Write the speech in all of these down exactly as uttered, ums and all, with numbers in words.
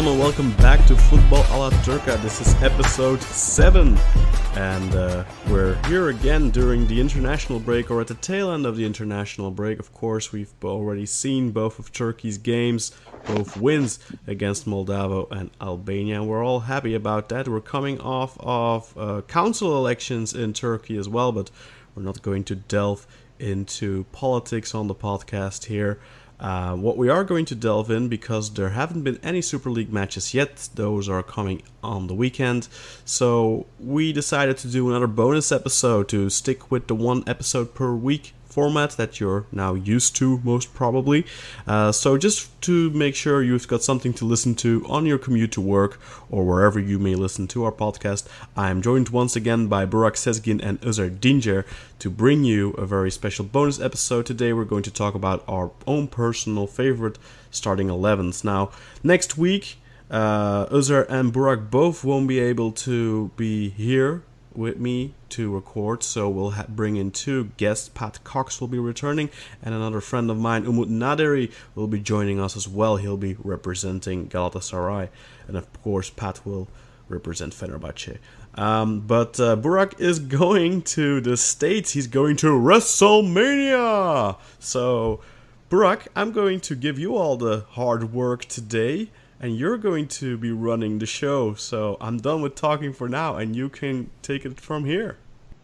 gentlemen, welcome back to Football a la Turca. This is episode seven, and uh, we're here again during the international break, or at the tail end of the international break. Of course, we've already seen both of Turkey's games, both wins against Moldova and Albania, and we're all happy about that. We're coming off of uh, council elections in Turkey as well, but we're not going to delve into politics on the podcast here. Uh, what we are going to delve in, because there haven't been any Super League matches yet, those are coming on the weekend, so we decided to do another bonus episode to stick with the one episode per week format that you're now used to, most probably. Uh, so just to make sure you've got something to listen to on your commute to work or wherever you may listen to our podcast, I am joined once again by Burak Sezgin and Özer Dindjer to bring you a very special bonus episode. Today we're going to talk about our own personal favorite starting elevens. Now, next week, uh, Özer and Burak both won't be able to be here with me to record, so we'll ha- bring in two guests. Pat Cox will be returning, and another friend of mine, Umut Naderi, will be joining us as well. He'll be representing Galatasaray, and of course Pat will represent Fenerbahce. Um, but uh, Burak is going to the States. He's going to Wrestlemania. So Burak, I'm going to give you all the hard work today, and you're going to be running the show. So I'm done with talking for now, and you can take it from here.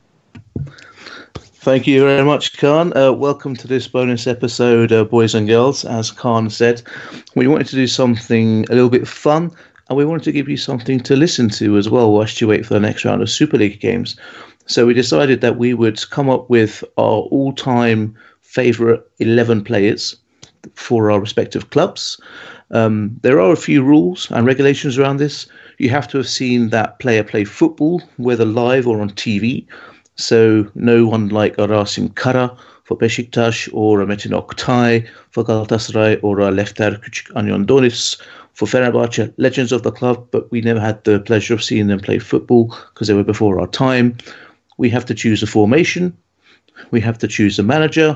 Thank you very much, Kaan. Uh, welcome to this bonus episode, uh, boys and girls. As Kaan said, we wanted to do something a little bit fun, and we wanted to give you something to listen to as well whilst you wait for the next round of Super League games. So we decided that we would come up with our all-time favourite eleven players for our respective clubs. Um, there are a few rules and regulations around this. You have to have seen that player play football, whether live or on T V. So no one like a Rasim Kara for Beşiktaş, or a Metin Oktay for Galatasaray, or a Lefter Küçükanyandonis for Fenerbahce, legends of the club, but we never had the pleasure of seeing them play football because they were before our time. We have to choose a formation. We have to choose a manager.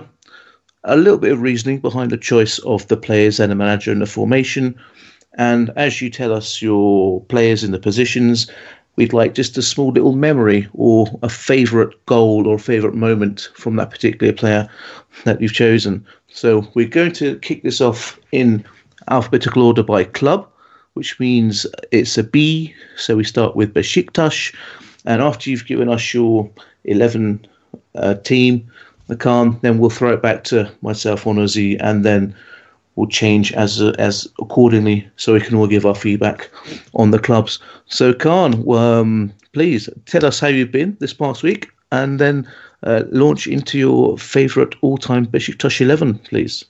A little bit of reasoning behind the choice of the players and the manager and the formation. And as you tell us your players in the positions, we'd like just a small little memory or a favourite goal or favourite moment from that particular player that you've chosen. So we're going to kick this off in alphabetical order by club, which means it's a B. So we start with Beşiktaş. And after you've given us your eleven uh, team, the Kaan, then we'll throw it back to myself on Uzi, and then we'll change as uh, as accordingly, so we can all give our feedback on the clubs. So Kaan, um, please tell us how you've been this past week, and then uh, launch into your favourite all-time Beşiktaş eleven, please.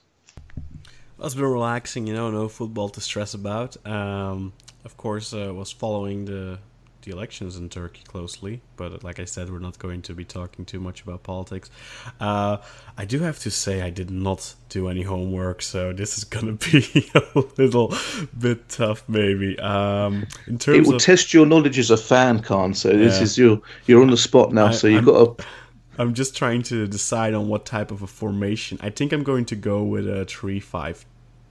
Well, it's been relaxing, you know, no football to stress about. Um, of course, I uh, was following the the elections in Turkey closely, but like I said, we're not going to be talking too much about politics. Uh, I do have to say I did not do any homework, so this is going to be a little bit tough, maybe. Um, in terms it will of, test your knowledge as a fan, Kaan. So this yeah. is your you're on the spot now. I, so you've I'm, got to. I'm just trying to decide on what type of a formation. I think I'm going to go with a three five.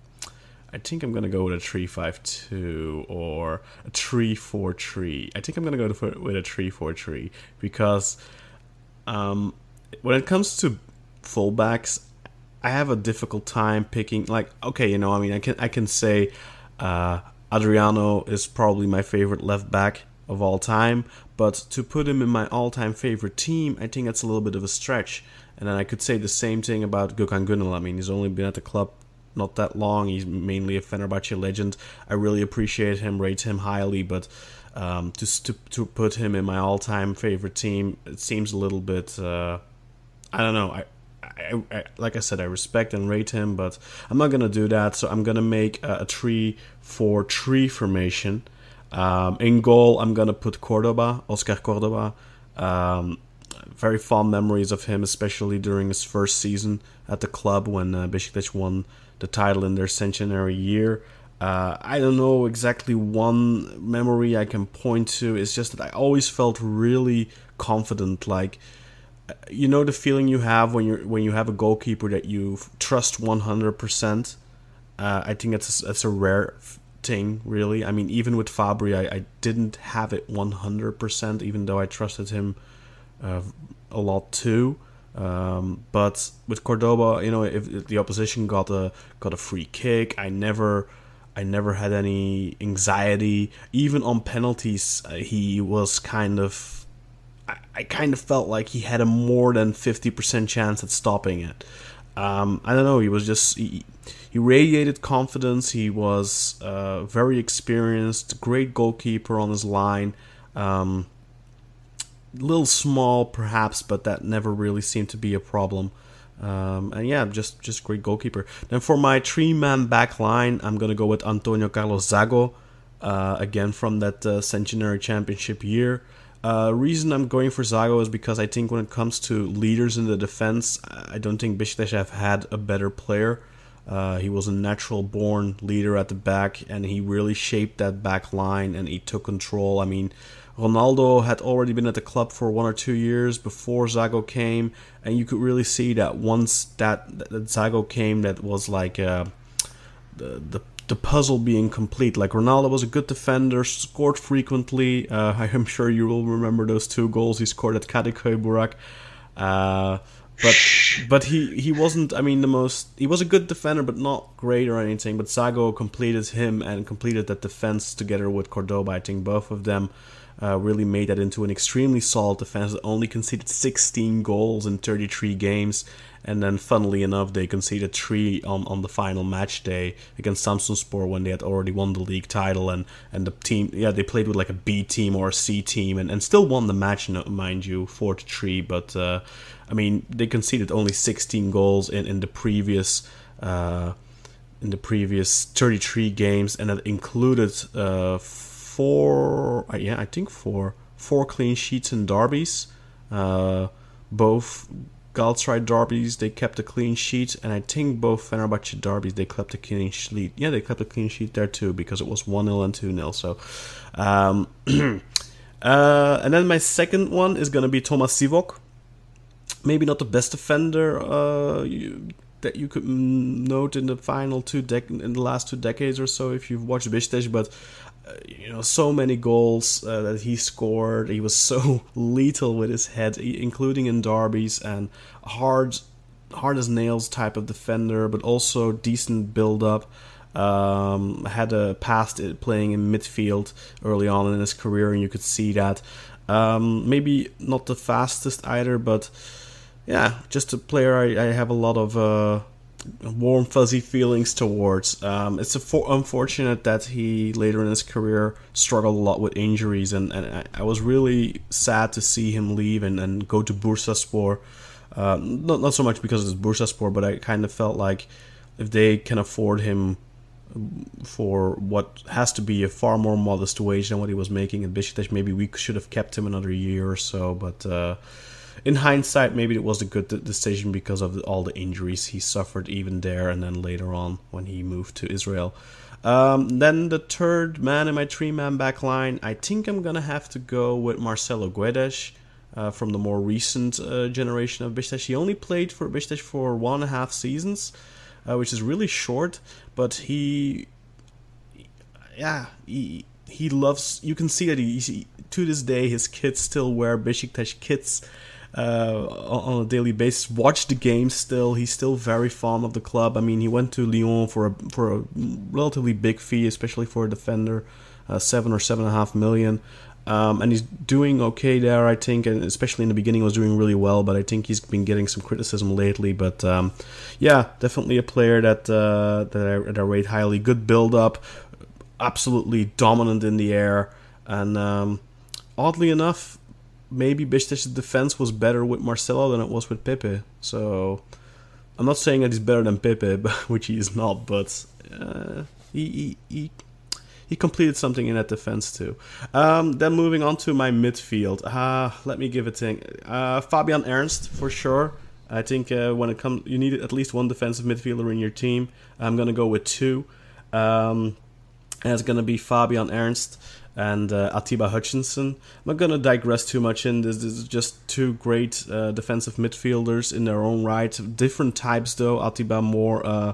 I think I'm going to go with a three five two or a three four three. I think I'm going to go for, with a three four three because um, when it comes to fullbacks, I have a difficult time picking. Like, okay, you know, I mean, I can I can say uh, Adriano is probably my favorite left back of all time, but to put him in my all-time favorite team, I think that's a little bit of a stretch. And then I could say the same thing about Gökhan Gönül. I mean, he's only been at the club not that long. He's mainly a Fenerbahce legend. I really appreciate him, rate him highly, but um, to, to to put him in my all-time favorite team, it seems a little bit. Uh, I don't know. I, I, I like I said, I respect and rate him, but I'm not gonna do that. So I'm gonna make a, a three four three formation. Um, in goal, I'm gonna put Cordoba, Oscar Cordoba. Um, very fond memories of him, especially during his first season at the club when uh, Beşiktaş won the title in their centenary year. Uh, I don't know exactly one memory I can point to. It's just that I always felt really confident. Like, you know the feeling you have when you're when you have a goalkeeper that you trust one hundred percent. Uh, I think that's a, that's a rare thing, really. I mean, even with Fabri, I, I didn't have it one hundred percent, even though I trusted him uh, a lot too. Um, but with Cordoba, you know, if, if the opposition got a got a free kick, I never, I never had any anxiety. Even on penalties, uh, he was kind of, I, I kind of felt like he had a more than fifty percent chance at stopping it. Um, I don't know. He was just he, he radiated confidence. He was uh, very experienced, great goalkeeper on his line. Um, little small perhaps, but that never really seemed to be a problem. Um, and yeah, just just great goalkeeper. Then for my three-man back line, I'm gonna go with Antonio Carlos Zago, uh, again from that uh, Centenary Championship year. Uh, reason I'm going for Zago is because I think when it comes to leaders in the defense, I don't think Beşiktaş have had a better player. Uh, he was a natural-born leader at the back, and he really shaped that back line, and he took control. I mean, Ronaldo had already been at the club for one or two years before Zago came, and you could really see that once that, that Zago came, that was like uh, the, the the puzzle being complete. Like, Ronaldo was a good defender, scored frequently. Uh, I'm sure you will remember those two goals he scored at Kadıköy, Burak. Uh, but but he, he wasn't, I mean, the most... He was a good defender, but not great or anything. But Zago completed him and completed that defense together with Cordoba. I think both of them Uh, really made that into an extremely solid defense that only conceded sixteen goals in thirty-three games, and then funnily enough they conceded three on, on the final match day against Samsunspor when they had already won the league title, and, and the team, yeah, they played with like a B team or a C team and, and still won the match, mind you, four to three, but uh, I mean, they conceded only sixteen goals in, in the previous uh, in the previous thirty-three games, and that included uh, Four, uh, yeah, I think four, four clean sheets in derbies. Uh, both Galatasaray derbies, they kept a clean sheet, and I think both Fenerbahce derbies, they kept a clean sheet. Yeah, they kept a clean sheet there too, because it was one nil and two nil. So, um, uh, and then my second one is gonna be Thomas Sivok. Maybe not the best defender uh, you, that you could note in the final two dec- in the last two decades or so if you've watched Beşiktaş, but Uh, you know, so many goals uh, that he scored. He was so lethal with his head, including in derbies, and hard, hard as nails type of defender, but also decent build-up. Um, had a past playing in midfield early on in his career, and you could see that. Um, maybe not the fastest either, but yeah, just a player I, I have a lot of Uh, warm fuzzy feelings towards. Um, it's a for- unfortunate that he later in his career struggled a lot with injuries, and, and I, I was really sad to see him leave and, and go to Bursaspor. Uh, not not so much because it's Bursaspor, but I kind of felt like if they can afford him for what has to be a far more modest wage than what he was making at Beşiktaş, maybe we should have kept him another year or so, but uh, in hindsight, maybe it was a good decision because of all the injuries he suffered even there, and then later on when he moved to Israel. Um, then the third man in my three-man back line, I think I'm going to have to go with Marcelo Guedes uh, from the more recent uh, generation of Beşiktaş. He only played for Beşiktaş for one and a half seasons, uh, which is really short, but he, yeah, he, he loves, you can see that he, he to this day his kids still wear Beşiktaş kits Uh, on a daily basis, watch the games still. He's still very fond of the club. I mean, he went to Lyon for a for a relatively big fee, especially for a defender, uh, seven or seven and a half million. Um, and he's doing okay there, I think, and especially in the beginning was doing really well, but I think he's been getting some criticism lately. But um, yeah, definitely a player that uh, that, I, that I rate highly. Good build-up, absolutely dominant in the air, and um, oddly enough, maybe Beşiktaş's defense was better with Marcelo than it was with Pepe. So I'm not saying that he's better than Pepe, which he is not, but uh, he, he he he completed something in that defense too. Um, then moving on to my midfield, uh, let me give it a think. Uh, Fabian Ernst for sure. I think uh, when it comes, you need at least one defensive midfielder in your team. I'm gonna go with two, um, and it's gonna be Fabian Ernst and uh, Atiba Hutchinson. I'm not going to digress too much in this. This is just two great uh, defensive midfielders in their own right. Different types though. Atiba more uh,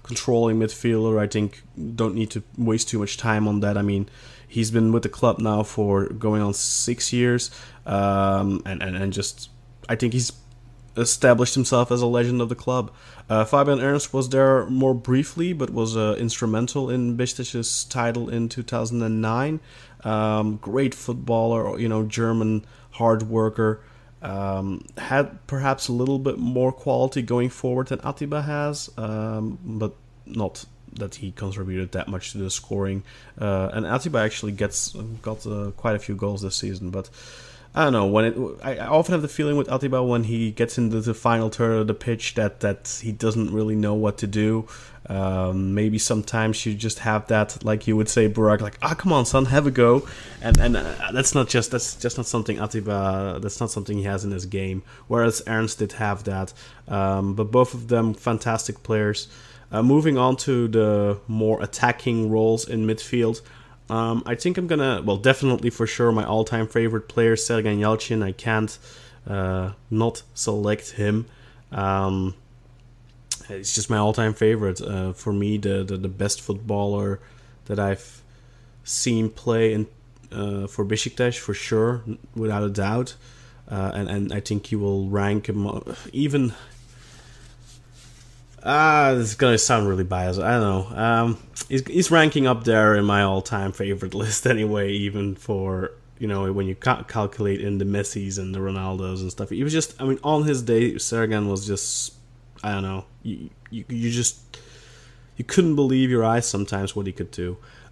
controlling midfielder. I think don't need to waste too much time on that. I mean, he's been with the club now for going on six years, um, and, and and just I think he's established himself as a legend of the club. Uh, Fabian Ernst was there more briefly, but was uh, instrumental in Beşiktaş's title in two thousand nine. Um, great footballer, you know, German hard worker. Um, had perhaps a little bit more quality going forward than Atiba has, um, but not that he contributed that much to the scoring. Uh, and Atiba actually gets got uh, quite a few goals this season, but I don't know, when it. I, I often have the feeling with Atiba when he gets into the final third of the pitch that, that he doesn't really know what to do. Um, maybe sometimes you just have that, like you would say, Burak, like, ah, oh, come on, son, have a go. And and uh, that's not just that's just not something Atiba. That's not something he has in his game. Whereas Ernst did have that. Um, but both of them fantastic players. Uh, moving on to the more attacking roles in midfield. Um, I think I'm gonna, well, definitely for sure, my all-time favorite player, Sergen Yalcin. I can't uh, not select him. Um, it's just my all-time favorite. Uh, for me, the, the the best footballer that I've seen play in uh, for Beşiktaş, for sure, without a doubt. Uh, and and I think he will rank him even. Ah, this is gonna sound really biased. I don't know. Um, he's he's ranking up there in my all-time favorite list anyway. Even for, you know, when you ca- calculate in the Messis and the Ronaldos and stuff. He was just, I mean, on his day, Sergen was just, I don't know. You you, you just you couldn't believe your eyes sometimes what he could do.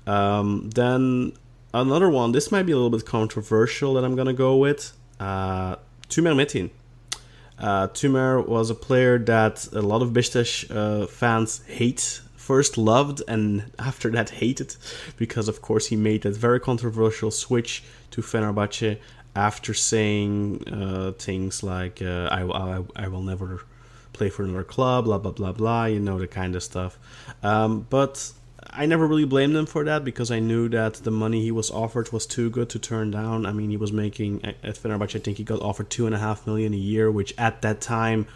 Um, then another one. This might be a little bit controversial that I'm gonna go with. Uh, Tümer Metin. Uh, Tümer was a player that a lot of Beşiktaş uh, fans hate, first loved, and after that hated, because of course he made that very controversial switch to Fenerbahçe after saying uh, things like uh, I, I, I will never play for another club, blah blah blah blah, you know, the kind of stuff. Um, but I never really blamed him for that, because I knew that the money he was offered was too good to turn down. I mean, he was making, at Fenerbahçe, I think he got offered two and a half million a year, which at that time,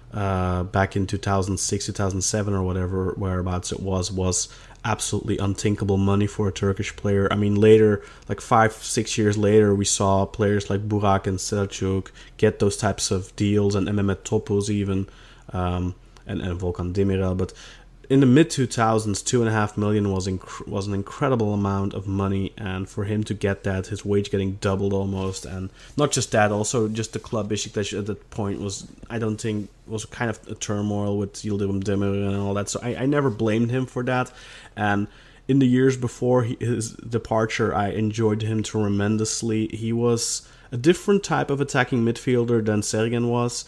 uh, back in two thousand six, two thousand seven or whatever, whereabouts it was, was absolutely unthinkable money for a Turkish player. I mean, later, like five, six years later, we saw players like Burak and Selçuk get those types of deals, and Mehmet Topuz even, um, and, and Volkan Demirel, but in the mid two thousands, two and a half million was inc- was an incredible amount of money, and for him to get that, his wage getting doubled almost, and not just that, also just the club Beşiktaş at that point was, I don't think, was kind of a turmoil with Yıldırım Demirel and all that. So I, I never blamed him for that, and in the years before he, his departure, I enjoyed him tremendously. He was a different type of attacking midfielder than Sergen was,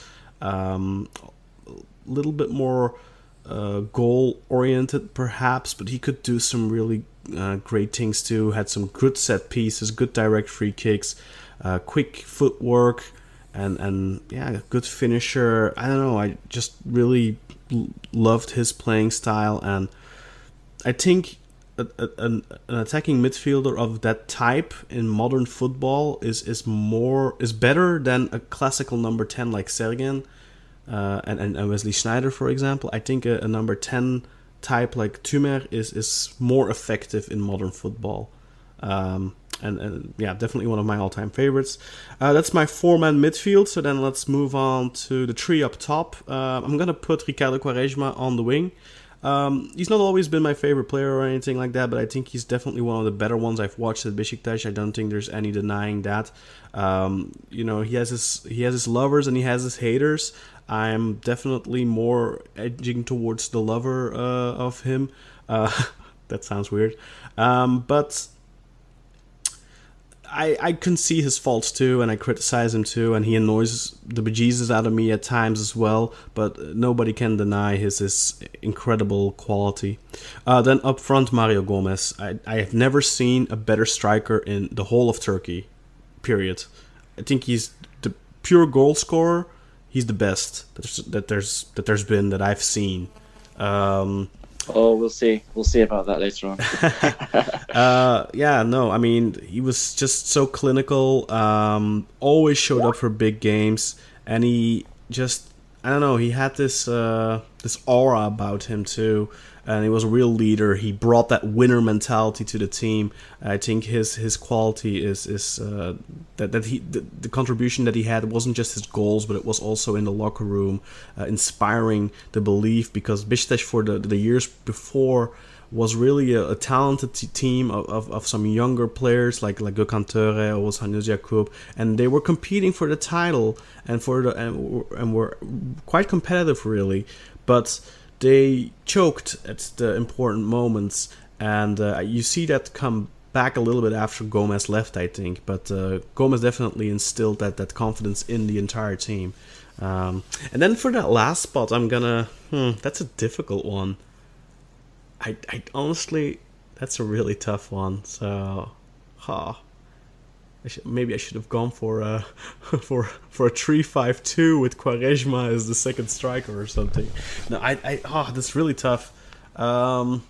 um, a little bit more Uh, goal-oriented, perhaps, but he could do some really uh, great things too. Had some good set pieces, good direct free kicks, uh, quick footwork, and and yeah, good finisher. I don't know. I just really l- loved his playing style, and I think a, a, an, an attacking midfielder of that type in modern football is is more is better than a classical number ten like Sergen. Uh, and, and Wesley Sneijder, for example. I think a, a number ten type like Tümer is, is more effective in modern football. Um, and, and yeah, definitely one of my all-time favorites. Uh, that's my four-man midfield, so then let's move on to the three up top. Uh, I'm going to put Ricardo Quaresma on the wing. Um, he's not always been my favorite player or anything like that, but I think he's definitely one of the better ones I've watched at Beşiktaş. I don't think there's any denying that. Um, you know, he has his he has his lovers and he has his haters. I'm definitely more edging towards the lover uh, of him. Uh, that sounds weird, um, but I, I can see his faults too, and I criticize him too, and he annoys the bejesus out of me at times as well, but nobody can deny his, his incredible quality. Uh, then up front, Mario Gomez. I, I have never seen a better striker in the whole of Turkey, period. I think he's the pure goal scorer. He's the best that there's, that there's, that there's been that I've seen. Um, Oh, we'll see. We'll see about that later on. uh, yeah, no, I mean, he was just so clinical, um, always showed up for big games, and he just, I don't know. He had this uh, this aura about him too, and he was a real leader. He brought that winner mentality to the team. I think his his quality is is uh, that that he the, the contribution that he had wasn't just his goals, but it was also in the locker room, uh, inspiring the belief. Because Beşiktaş for the the years before was really a, a talented t- team of, of, of some younger players like like Gökhan Töre or Oğuzhan Özyakup, and they were competing for the title and for the and, and were quite competitive really, but they choked at the important moments, and uh, you see that come back a little bit after Gomez left, I think. But uh, Gomez definitely instilled that that confidence in the entire team. Um, and then for that last spot, I'm gonna hmm, that's a difficult one. I, I honestly, that's a really tough one. So, huh. I should, maybe I should have gone for a for for a three five two with Quaresma as the second striker or something. No, I I oh, that's really tough. Um,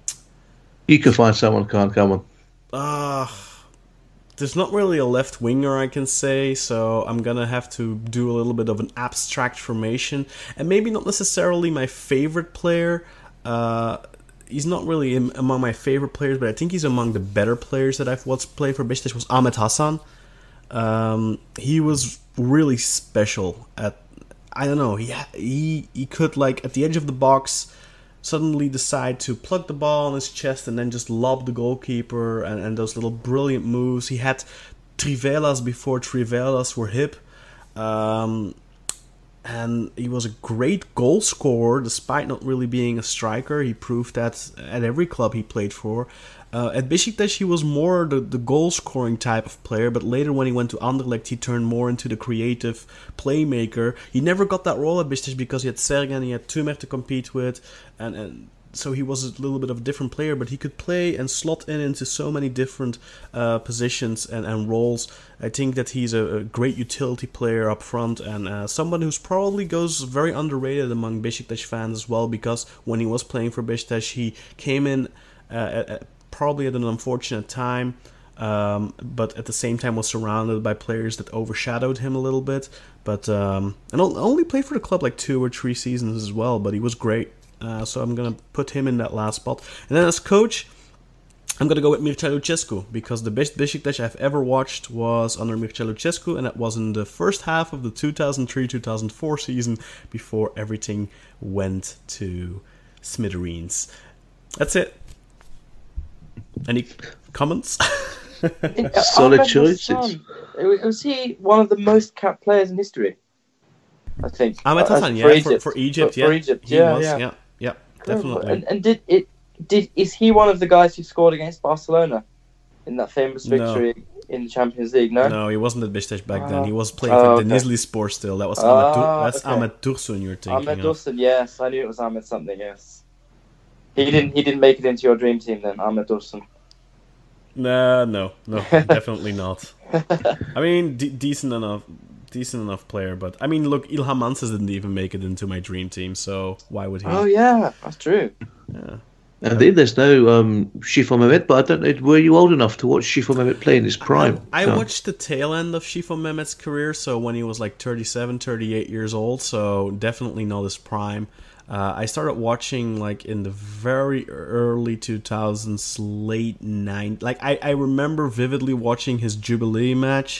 you can find someone, can't come on. Uh, there's not really a left winger I can say, so I'm gonna have to do a little bit of an abstract formation, and maybe not necessarily my favorite player. Uh. He's not really in, among my favorite players, but I think he's among the better players that I've watched play for Beşiktaş. Was Ahmet Hasan. Um, he was really special at, I don't know, he he he could, like, at the edge of the box suddenly decide to plug the ball on his chest and then just lob the goalkeeper, and, and those little brilliant moves. He had trivelas before trivelas were hip. Um, And he was a great goal scorer, despite not really being a striker. He proved that at every club he played for. Uh, at Beşiktaş, he was more the, the goal-scoring type of player, but later when he went to Anderlecht, he turned more into the creative playmaker. He never got that role at Beşiktaş because he had Sergen, he had Tümer to compete with, and, and so he was a little bit of a different player, but he could play and slot in into so many different uh, positions and, and roles. I think that he's a, a great utility player up front, and uh, someone who's probably goes very underrated among Beşiktaş fans as well, because when he was playing for Beşiktaş, he came in uh, at, at probably at an unfortunate time, um, but at the same time was surrounded by players that overshadowed him a little bit. But um, and only played for the club like two or three seasons as well, but he was great. Uh, so I'm going to put him in that last spot. And then as coach, I'm going to go with Mircea Lucescu, because the best Beşiktaş I've ever watched was under Mircea Lucescu, and it was in the first half of the two thousand three two thousand four season, before everything went to smithereens. That's it. Any comments? Solid choices. Was he one of the most capped players in history? I think. Ahmet Hasan, uh, yeah, for for, Egypt. for Egypt, for, yeah. For Egypt, he yeah, was, yeah, yeah, yeah, definitely. And, and did it? Did is he one of the guys who scored against Barcelona in that famous victory no. in the Champions League? No, no, he wasn't at Beşiktaş back uh, then. He was playing oh, for okay. Denizlispor still. That was oh, Ahmet. Dur- that's okay. Ahmet Dursun you're thinking Ahmet of. Dursun, yes, I knew it was Ahmet something. Yes, he didn't. He didn't make it into your dream team then, Ahmet Dursun. Nah, no, no, definitely not. I mean, de- decent enough. Decent enough player, but I mean, look, İlhan Mansız didn't even make it into my dream team, so why would he? Oh yeah, that's true. Yeah. And then there's no um, Şifo Mehmet, but I don't know, were you old enough to watch Şifo Mehmet play in his prime? I, I so. watched the tail end of Şifo Mehmet's career, so when he was like thirty-seven, thirty-eight years old, so definitely not his prime. Uh, I started watching like in the very early two thousands, late nineties. Like I, I remember vividly watching his Jubilee match.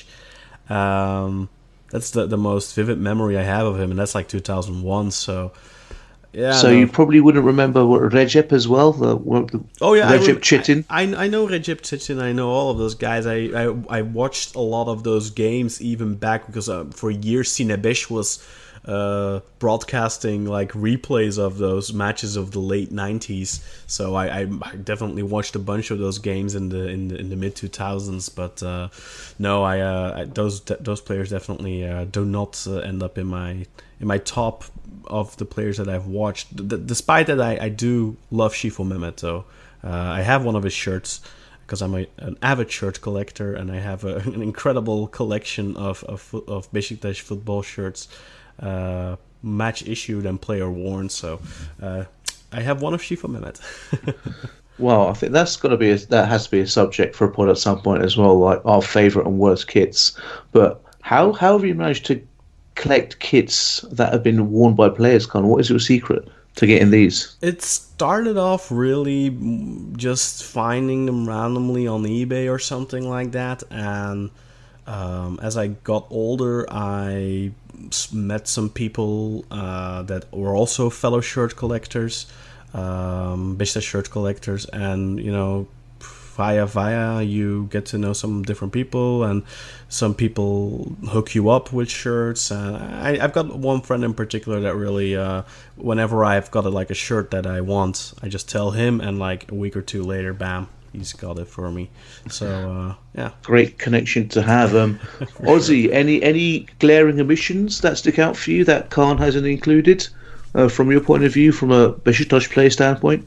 Um... That's the the most vivid memory I have of him, and that's like two thousand one. So, yeah. So no. You probably wouldn't remember what Recep as well. The, the oh yeah, Recep I rem- Çetin. I, I I know Recep Çetin. I know all of those guys. I I, I watched a lot of those games even back because uh, for years Cine beş was uh, broadcasting like replays of those matches of the late nineties. So I, I, I definitely watched a bunch of those games in the in the, in the mid two thousands. But uh, no, I, uh, I those those players definitely uh, do not uh, end up in my in my top of the players that I've watched. D- despite that, I, I do love Şifo Mehmet. Though uh, I have one of his shirts, because I'm a, an avid shirt collector, and I have a, an incredible collection of of, of Beşiktaş football shirts. Uh, match issued and player worn, so uh, I have one of Şifo Mehmet. Well, I think that's got to be a, that has to be a subject for a pod at some point as well, like our favourite and worst kits. But how how have you managed to collect kits that have been worn by players, Kaan? What is your secret to getting these? It started off really just finding them randomly on eBay or something like that, and um, as I got older, I met some people uh, that were also fellow shirt collectors, um, business shirt collectors, and you know, via via you get to know some different people, and some people hook you up with shirts. And I, I've got one friend in particular that really, uh, whenever I've got a, like a shirt that I want, I just tell him, and like a week or two later, bam, he's got it for me. So uh, yeah, great connection to have. Um, Ozzy, any any glaring omissions that stick out for you that Kaan hasn't included, uh, from your point of view, from a Beşiktaş player standpoint?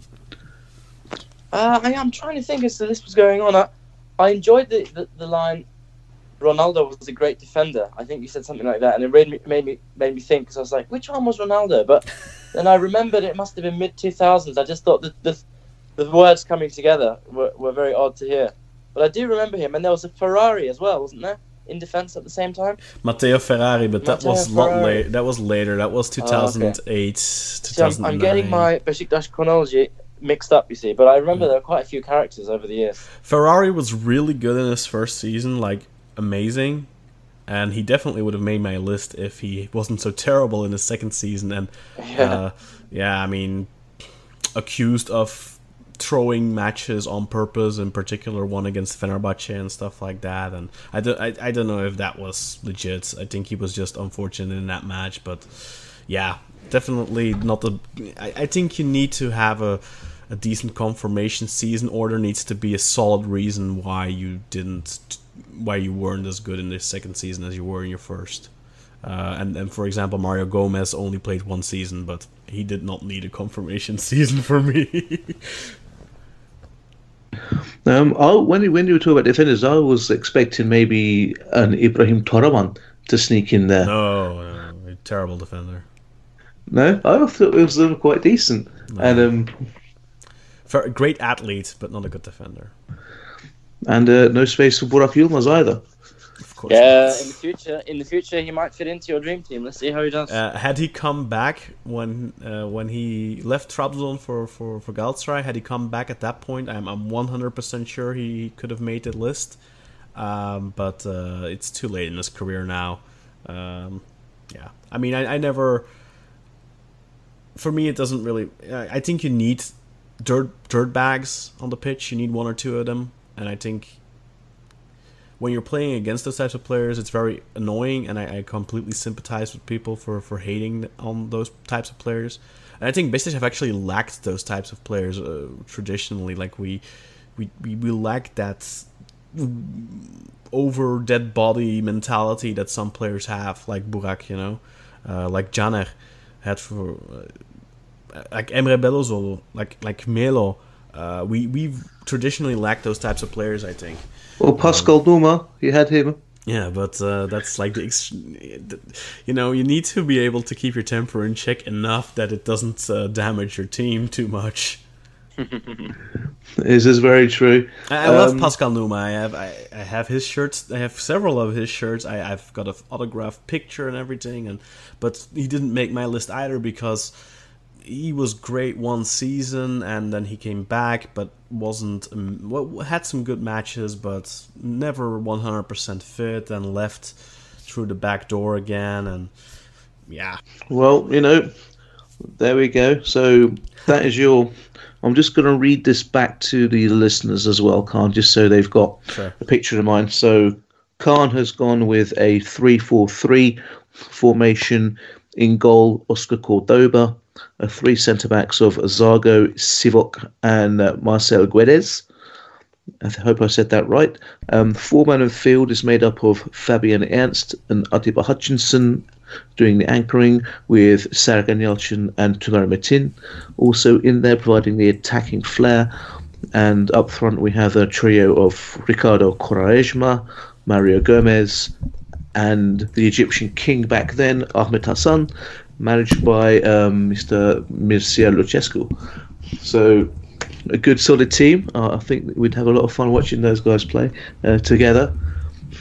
Uh, I am trying to think as the list was going on. I, I enjoyed the, the, the line, Ronaldo was a great defender. I think you said something like that, and it made me made me, made me think, because I was like, which one was Ronaldo? But then I remembered it must have been mid two thousands. I just thought that the, the words coming together were, were very odd to hear. But I do remember him, and there was a Ferrari as well, wasn't there? In defence at the same time. Matteo Ferrari, but that Matteo was lot Ferrari. late. That was later. That was two thousand eight, See, I'm, two thousand nine. I'm getting my Beşiktaş chronology mixed up, you see, but I remember there were quite a few characters over the years. Ferrari was really good in his first season, like amazing, and he definitely would have made my list if he wasn't so terrible in his second season. And Yeah. uh, yeah, I mean, accused of throwing matches on purpose, in particular one against Fenerbahce and stuff like that. And I don't, I, I don't know if that was legit. I think he was just unfortunate in that match, but yeah, definitely not the. I, I think you need to have a. A decent confirmation season, or there needs to be a solid reason why you didn't, why you weren't as good in this second season as you were in your first. Uh, and, and for example, Mario Gomez only played one season, but he did not need a confirmation season for me. um, I, when when you were talking about defenders, I was expecting maybe an Ibrahim Toraman to sneak in there. No, no, a terrible defender. No, I thought it was um, quite decent, No. and um. For a great athlete, but not a good defender. And uh, no space for Burak Yilmaz either. Of course. Yeah, not. in the future, in the future, he might fit into your dream team. Let's see how he does. Uh, had he come back when uh, when he left Trabzon for, for, for Galatasaray, had he come back at that point, I'm I'm one hundred percent sure he could have made the list. Um, but uh, it's too late in his career now. Um, yeah, I mean, I, I never. For me, it doesn't really. I, I think you need dirt dirt bags on the pitch. You need one or two of them, and I think when you're playing against those types of players, it's very annoying, and I, I completely sympathize with people for, for hating on those types of players. And I think Beşiktaş have actually lacked those types of players uh, traditionally. Like we, we, we, we lack that over dead body mentality that some players have, like Burak, you know, uh, like Caner had for, uh, like Emre Belözoğlu, like like Melo. Uh, we we've traditionally lacked those types of players, I think. Well, Pascal um, Nouma, you had him. Yeah, but uh, that's like the, ex- you know, you need to be able to keep your temper in check enough that it doesn't uh, damage your team too much. This is very true. I, I um, love Pascal Nouma. I have I, I have his shirts. I have several of his shirts. I, I've got an autographed picture and everything. And but he didn't make my list either because he was great one season and then he came back, but wasn't um, well, had some good matches, but never one hundred percent fit and left through the back door again. And yeah. Well, you know, there we go. So that is your. I'm just going to read this back to the listeners as well, Kaan, just so they've got sure. a picture in mind. So Kaan has gone with a three four three formation. In goal, Oscar Cordoba. Uh, three centre-backs of Zago, Sivok and uh, Marcel Guedes. I hope I said that right. Um, four-man of field is made up of Fabian Ernst and Atiba Hutchinson doing the anchoring, with Sergen Yalchin and Tugay Metin also in there providing the attacking flair. And up front we have a trio of Ricardo Quaresma, Mario Gomez and the Egyptian king back then, Ahmed Hassan, managed by um, Mister Mircea Lucescu. So a good solid team. Uh, I think we'd have a lot of fun watching those guys play uh, together.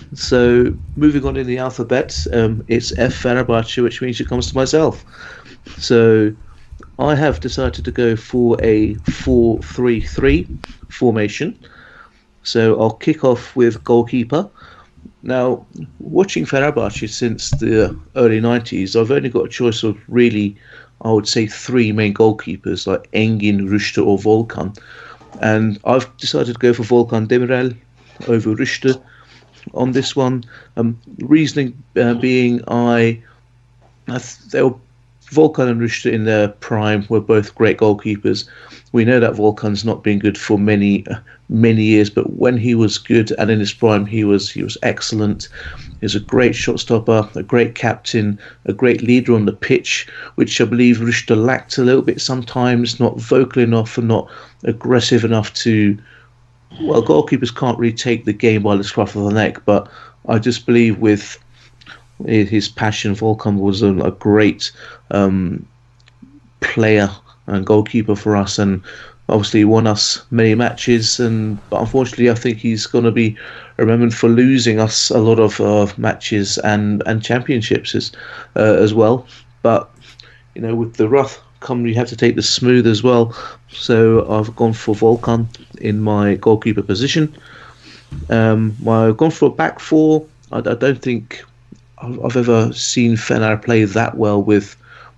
So moving on in the alphabet, um, it's F Fenerbahce, which means it comes to myself. So I have decided to go for a four three three formation. So I'll kick off with goalkeeper. Now, watching Fenerbahce since the early nineties, I've only got a choice of really, I would say, three main goalkeepers, like Engin, Rüştü or Volkan. And I've decided to go for Volkan Demirel over Rüştü on this one. Um, reasoning uh, being, I, I th- they were, Volkan and Rüştü in their prime were both great goalkeepers. We know that Volkan's not been good for many many years, but when he was good and in his prime, he was he was excellent. He was a great shot stopper, a great captain, a great leader on the pitch, which I believe Rüştü lacked a little bit sometimes, not vocal enough and not aggressive enough to... Well, goalkeepers can't really take the game by the scruff of the neck, but I just believe with his passion, Volkan was a, a great um, player and goalkeeper for us, and obviously won us many matches. And but unfortunately, I think he's going to be remembered for losing us a lot of uh, matches and and championships as uh, as well. But you know, with the rough come, you have to take the smooth as well. So I've gone for Volkan in my goalkeeper position. Um, I've gone for a back four. I, I don't think I've ever seen Fener play that well with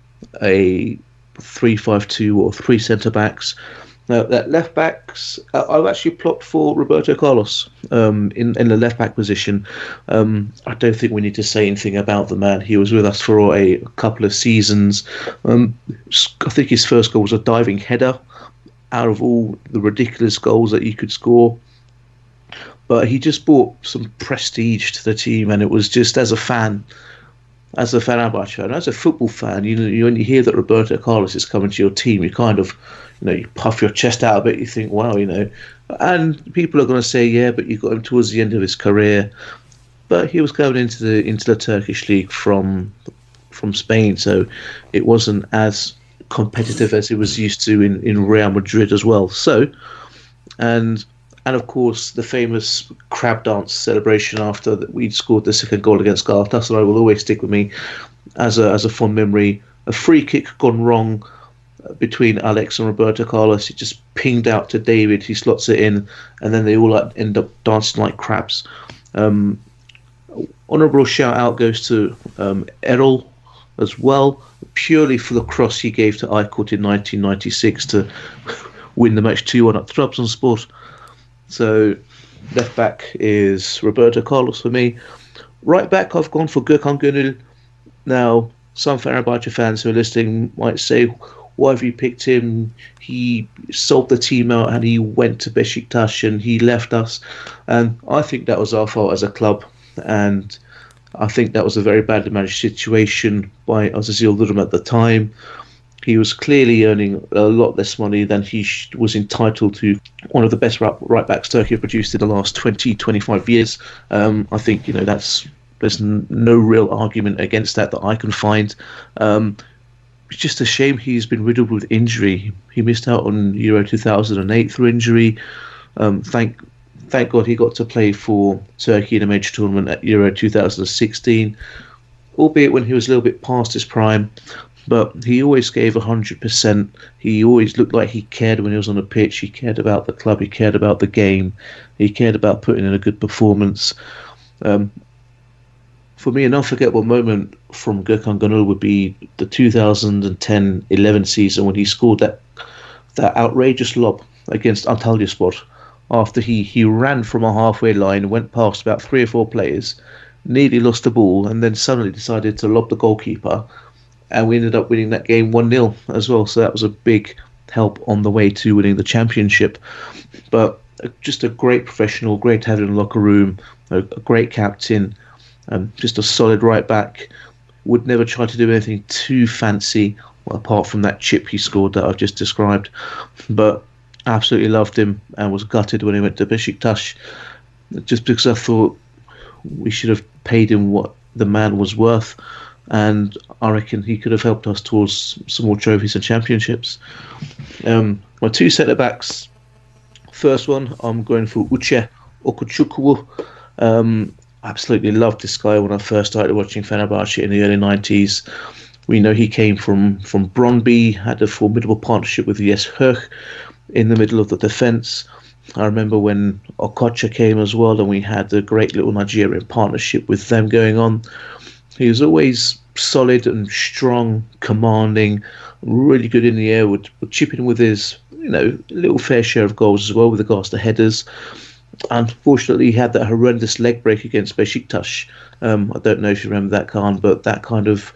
a three five two or three centre backs. Now, that left backs, uh, I've actually plopped for Roberto Carlos um, in in the left back position. Um, I don't think we need to say anything about the man. He was with us for a couple of seasons. Um, I think his first goal was a diving header out of all the ridiculous goals that you could score. But he just brought some prestige to the team, and it was just, as a fan, as a Fenerbahce fan, as a football fan, you know, you, when you hear that Roberto Carlos is coming to your team, you kind of, you know, you puff your chest out a bit, you think, wow, you know. And people are going to say, yeah, but you got him towards the end of his career. But he was coming into the into the Turkish league from from Spain, so it wasn't as competitive as it was used to in, in Real Madrid as well. So, and... And of course, the famous crab dance celebration after that we'd scored the second goal against Galatasaray will always stick with me as a as a fond memory. A free kick gone wrong between Alex and Roberto Carlos. It just pinged out to David. He slots it in, and then they all like, end up dancing like crabs. Um, honourable shout out goes to um, Errol as well, purely for the cross he gave to Aykut in nineteen ninety-six to win the match two one at Trabzonspor. So, left back is Roberto Carlos for me. Right back, I've gone for Gökhan Gönül. Now, some Fenerbahce fans who are listening might say, why have you picked him? He sold the team out and he went to Beşiktaş and he left us. And I think that was our fault as a club. And I think that was a very badly managed situation by Aziz Yıldırım at the time. He was clearly earning a lot less money than he sh- was entitled to. One of the best right, right backs Turkey have produced in the last twenty, twenty-five years. Um, I think, you know, that's there's n- no real argument against that that I can find. Um, it's just a shame he's been riddled with injury. He missed out on Euro two thousand eight through injury. Um, thank thank God he got to play for Turkey in a major tournament at Euro two thousand sixteen, albeit when he was a little bit past his prime. But he always gave one hundred percent. He always looked like he cared when he was on the pitch. He cared about the club. He cared about the game. He cared about putting in a good performance. Um, for me, an unforgettable moment from Gökhan Gönül would be the two thousand ten eleven season when he scored that that outrageous lob against Antalyaspor after he, he ran from a halfway line, went past about three or four players, nearly lost the ball, and then suddenly decided to lob the goalkeeper. And we ended up winning that game one nil as well. So that was a big help on the way to winning the championship. But just a great professional, great to have in the locker room, a, a great captain, um, just a solid right back. Would never try to do anything too fancy, well, apart from that chip he scored that I've just described. But absolutely loved him and was gutted when he went to Beşiktaş. Just because I thought we should have paid him what the man was worth. And I reckon he could have helped us towards some more trophies and championships. Um, my two centre-backs. First one, I'm going for Uche Okuchukwu. Um, absolutely loved this guy when I first started watching Fenerbahce in the early nineties. We know he came from, from Brøndby, had a formidable partnership with Jes Høch in the middle of the defence. I remember when Okocha came as well, and we had a great little Nigerian partnership with them going on. He was always solid and strong, commanding, really good in the air, would, would chip in with his, you know, little fair share of goals as well with regards to headers. Unfortunately, he had that horrendous leg break against Besiktas. Um, I don't know if you remember that, Kaan, but that kind of,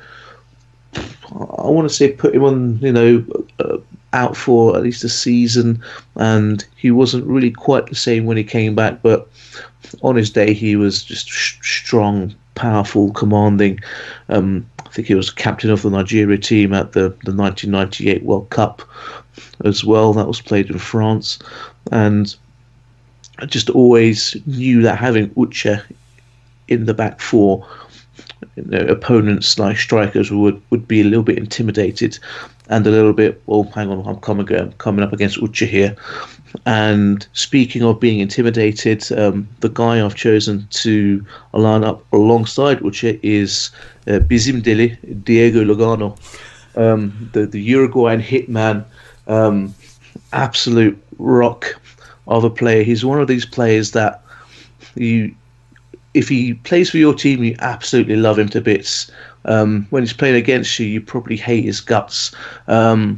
I want to say, put him on, you know, uh, out for at least a season, and he wasn't really quite the same when he came back, but on his day he was just sh- strong, powerful, commanding. Um, I think he was captain of the Nigeria team at the, the nineteen ninety-eight World Cup as well. That was played in France, and I just always knew that having Uche in the back four, you know, opponents like strikers would, would be a little bit intimidated and a little bit, well, hang on, I'm coming, I'm coming up against Uche here. And speaking of being intimidated, um, the guy I've chosen to line up alongside Uche is uh, Bizim Deli, Diego Lugano, um, the, the Uruguayan hitman, um, absolute rock of a player. He's one of these players that you, if he plays for your team, you absolutely love him to bits. Um, when he's playing against you, you probably hate his guts. Um,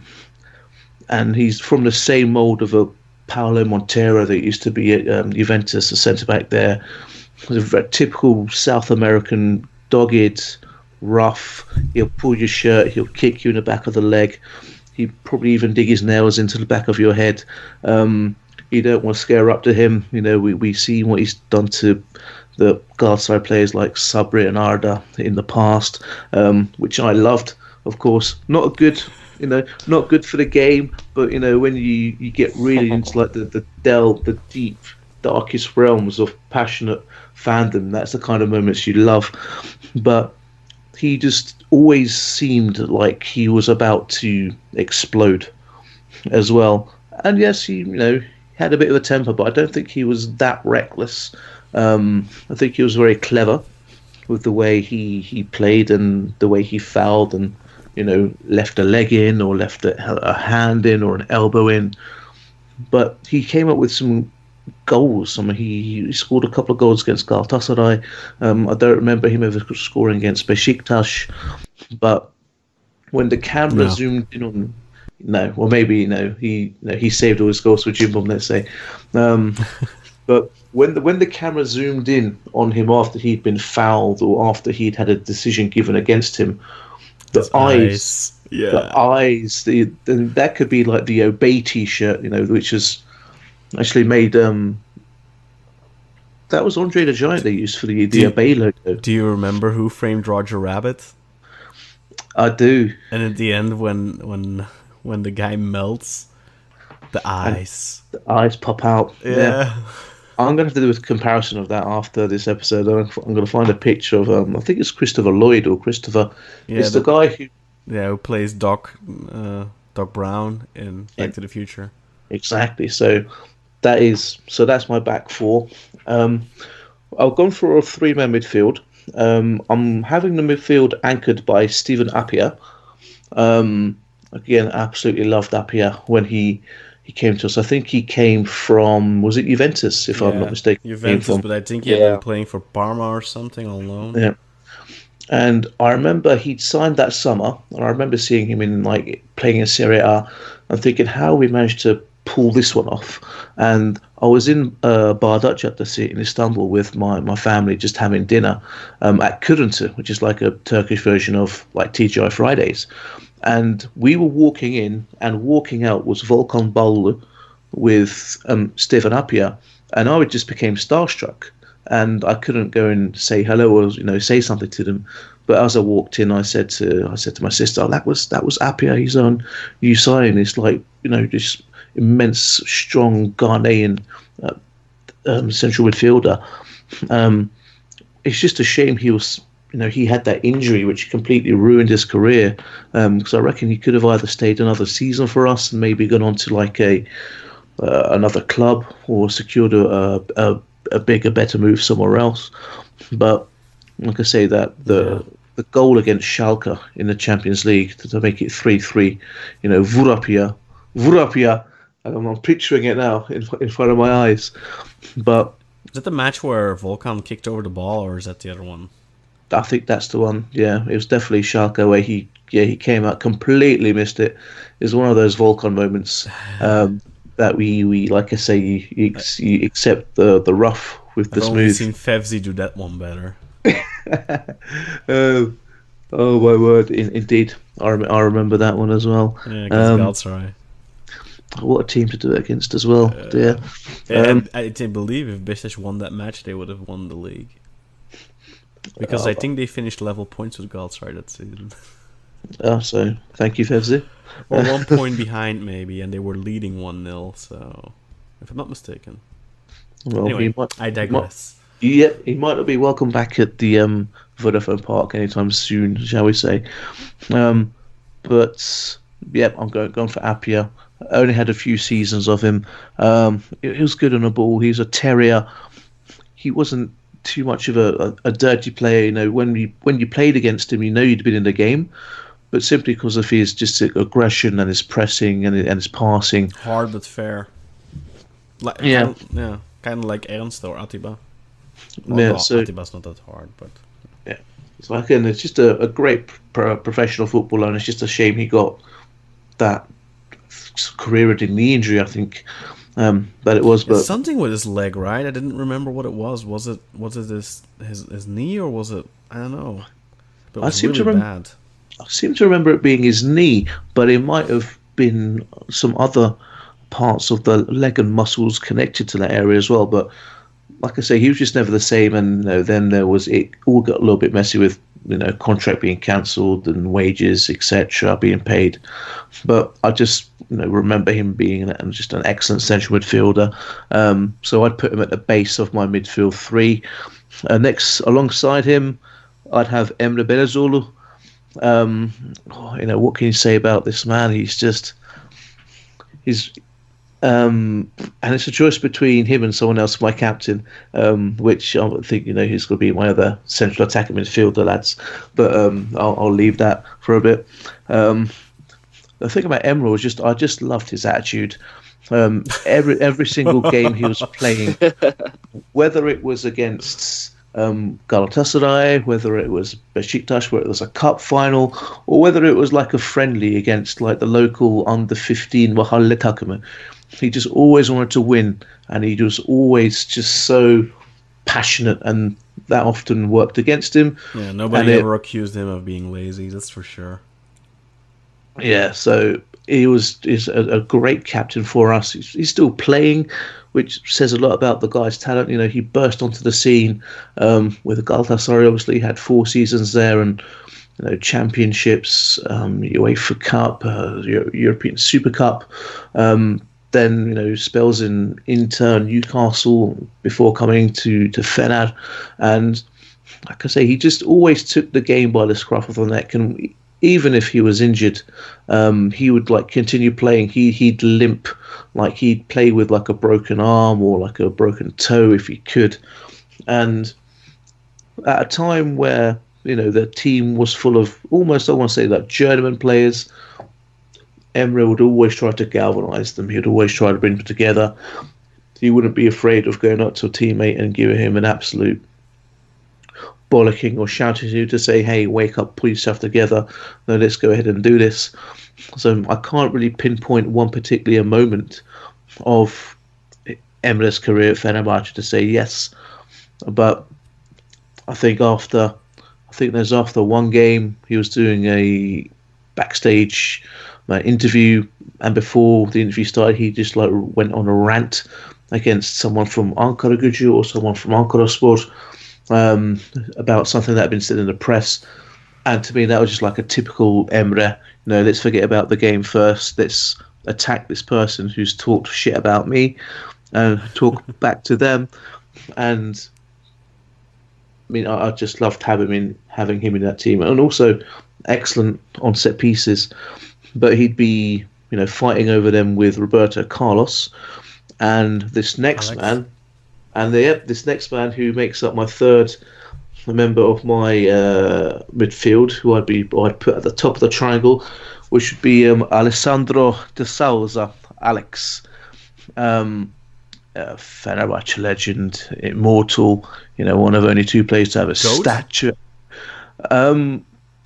and he's from the same mould of a Paulo Montero that used to be at um, Juventus, the centre-back there. He's a very typical South American, dogged, rough. He'll pull your shirt, he'll kick you in the back of the leg. He'd probably even dig his nails into the back of your head. Um, you don't want to scare up to him. You know, we, we see what he's done to the guard side players like Sabri and Arda in the past, um, which I loved, of course. Not a good, you know, not good for the game, but you know, when you, you get really into like the the delve, the deep, darkest realms of passionate fandom, that's the kind of moments you love. But he just always seemed like he was about to explode as well. And yes, he, you know, had a bit of a temper, but I don't think he was that reckless. Um, I think he was very clever with the way he, he played and the way he fouled and, you know, left a leg in or left a, a hand in or an elbow in. But he came up with some goals. I mean, he, he scored a couple of goals against Galatasaray. Um, I don't remember him ever scoring against Besiktas. But when the camera no. zoomed in on... No, or maybe, you know, he you know, he saved all his goals for Jimbom, let's say. Um, but when the, when the camera zoomed in on him after he'd been fouled or after he'd had a decision given against him, the His eyes, eyes. Yeah. the eyes, the, the that could be like the Obey T-shirt, you know, which is actually made. Um, that was Andre the Giant they used for the the Do- Obey logo. Do you remember Who Framed Roger Rabbit? I do. And at the end, when when when the guy melts, the eyes. The eyes pop out. Yeah. I'm going to have to do a comparison of that after this episode. I'm going to find a picture of, um, I think it's Christopher Lloyd or Christopher. Yeah, it's the, the- guy who... Yeah, who plays Doc uh, Doc Brown in Back Yeah. to the Future. Exactly. So that is, so that's my back four. Um, I've gone for a three-man midfield. Um, I'm having the midfield anchored by Stephen Appiah. Um, again, absolutely loved Appiah when he... He came to us. I think he came from, was it Juventus, if I'm Yeah, not mistaken? He came Juventus, from- but I think he had Yeah. been playing for Parma or something on loan. Yeah. And I remember he'd signed that summer, and I remember seeing him in like playing in Serie A and thinking how we managed to pull this one off. And I was in uh, Bardakçı City in Istanbul with my, my family just having dinner um, at Kırıntı, which is like a Turkish version of like T G I Fridays. And we were walking in, and walking out was Volkan Ballu with um, Stefan Appiah, and I just became starstruck. And I couldn't go and say hello or you know say something to them. But as I walked in, I said to I said to my sister, oh, "That was that was Appiah. He's on new sign. It's like you know this immense, strong Ghanaian uh, um, central midfielder. Um, it's just a shame he was." You know, he had that injury which completely ruined his career. Because um, I reckon he could have either stayed another season for us and maybe gone on to like a uh, another club or secured a, a, a bigger, better move somewhere else. But like I say, that the yeah. the goal against Schalke in the Champions League to, to make it three three, you know, Vurapia, Vurapia, I'm, I'm picturing it now in in front of my eyes. But is that the match where Volkan kicked over the ball, or is that the other one? I think that's the one. Yeah, it was definitely Schalke where he yeah he came out completely missed it. It was one of those Volkan moments um, that we, we like I say you, you, you accept the the rough with the I've smooth. I've only seen Fevzi do that one better. uh, oh my word! In, indeed, I, rem- I remember that one as well. Yeah, against um, Galatasaray. What a team to do it against as well. Uh, dear. Um, I, I believe if Besiktas won that match, they would have won the league. Because uh, I think they finished level points with Galatasaray that season. Oh, so thank you, Fevzi. Or one point behind, maybe, and they were leading one nil, so... If I'm not mistaken. Well, anyway, might, I digress. Might, yeah, he might not be welcome back at the um, Vodafone Park anytime soon, shall we say. Um, but, yeah, I'm going, going for Appiah. I only had a few seasons of him. Um, he, he was good on the ball. He was a terrier. He wasn't too much of a, a, a dirty player. You know, when you when you played against him, you know you'd been in the game, but simply because of his just aggression and his pressing and, and his passing, hard but fair. Like, yeah, kind of, yeah, kind of like Ernst or Atiba. Well, yeah, no, so Atiba's not that hard, but yeah, it's like and it's just a, a great pro- professional footballer, and it's just a shame he got that career-ending knee injury. I think. Um, but it was, but it's something with his leg, right? I didn't remember what it was. Was it was it his his, his knee or was it? I don't know. But it was I seem really to rem- bad. I seem to remember it being his knee, but it might have been some other parts of the leg and muscles connected to that area as well. But like I say, he was just never the same. And you know, then there was it all got a little bit messy with you know contract being cancelled and wages, et cetera, being paid. But I just you know remember him being an, just an excellent central midfielder. Um, so I'd put him at the base of my midfield three. Uh, next, alongside him, I'd have Emre Belözoğlu. Um, oh, you know what can you say about this man? He's just he's. Um, and it's a choice between him and someone else, my captain, um, which I think you know he's going to be my other central attacking midfielder lads. But um, I'll, I'll leave that for a bit. Um, the thing about Emre was just I just loved his attitude. Um, every every single game he was playing, whether it was against um, Galatasaray, whether it was Besiktas, whether it was a cup final, or whether it was like a friendly against like the local under fifteen Mahalle takımı. He just always wanted to win, and he was always just so passionate, and that often worked against him. Yeah, nobody and ever it, accused him of being lazy, that's for sure. Yeah, so he was is a, a great captain for us. He's, he's still playing, which says a lot about the guy's talent. You know, he burst onto the scene um, with Galatasaray. Obviously, he had four seasons there, and you know, championships, um, UEFA Cup, uh, European Super Cup. Um, Then you know spells in Inter, Newcastle before coming to to Fener, and like I say, he just always took the game by the scruff of the neck. And even if he was injured, um, he would like continue playing. He he'd limp, like he'd play with like a broken arm or like a broken toe if he could. And at a time where you know the team was full of almost I want to say like journeyman players, Emre would always try to galvanise them. He'd always try to bring them together. He wouldn't be afraid of going up to a teammate and giving him an absolute bollocking or shouting to you to say, hey, wake up, pull yourself together. No, let's go ahead and do this. So I can't really pinpoint one particular moment of Emre's career at Fenerbahce to say yes. But I think after, I think there's after one game, he was doing a backstage my interview, and before the interview started, he just like went on a rant against someone from Ankara Gücü or someone from Ankara Sport um, about something that had been said in the press. And to me, that was just like a typical Emre. You know, let's forget about the game first. Let's attack this person who's talked shit about me and talk back to them. And I mean, I, I just loved having him in having him in that team, and also excellent on set pieces. But he'd be, you know, fighting over them with Roberto Carlos, and this next Alex. man, And the, yep, this next man who makes up my third member of my uh, midfield, who I'd be I'd put at the top of the triangle, which would be um, Alessandro de Souza, Alex. Um, uh, Fenerbahce legend, immortal, you know, one of only two players to have a Goat? statue. Um,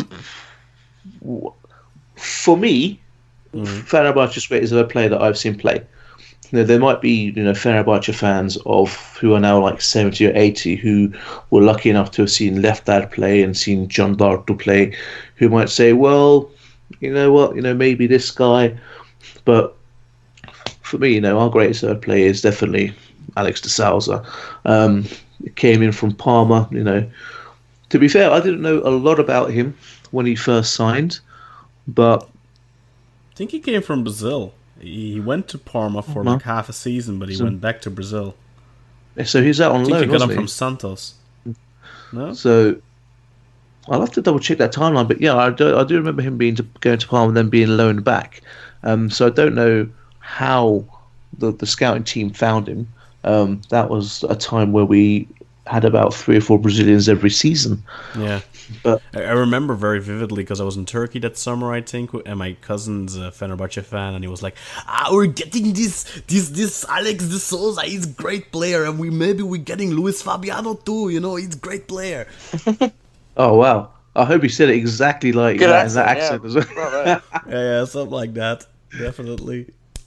for me, mm. Fenerbahce is the greatest ever player that I've seen play. You know, there might be, you know, Fenerbahce fans of who are now like seventy or eighty who were lucky enough to have seen Lefter play and seen John Darto play, who might say, well, you know what, you know, maybe this guy, but for me, you know, our greatest third player is definitely Alex de Souza. Um, came in from Parma, you know. To be fair, I didn't know a lot about him when he first signed, but I think he came from Brazil. He went to Parma for uh-huh. like half a season, but he so, went back to Brazil. So he's out on I think loan, he got him he? from Santos. No? So I'll have to double check that timeline, but yeah, I do, I do remember him being to, going to Parma and then being loaned back. Um, so I don't know how the, the scouting team found him. Um, that was a time where we had about three or four Brazilians every season. Yeah, but I remember very vividly because I was in Turkey that summer, I think, and my cousin's a Fenerbahce fan, and he was like, "Ah, we're getting this, this, this Alex de Souza. He's a great player, and we maybe we're getting Luis Fabiano too. You know, he's a great player." Oh wow! I hope he said it exactly like Good that, accent, in that accent yeah. as well. Right. yeah, yeah, something like that, definitely.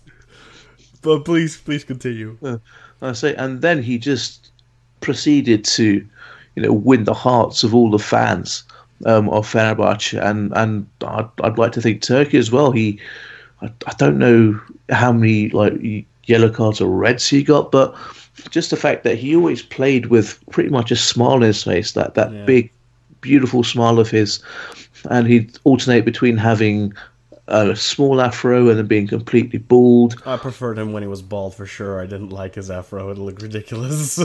But please, please continue. Uh, I say, and then he just proceeded to, you know, win the hearts of all the fans um, of Fenerbahce, and and I'd, I'd like to think Turkey as well. He, I, I don't know how many like yellow cards or reds he got, but just the fact that he always played with pretty much a smile on his face, that that yeah. big, beautiful smile of his, and he'd alternate between having a small afro and then being completely bald. I preferred him when he was bald for sure. I didn't like his afro; it looked ridiculous.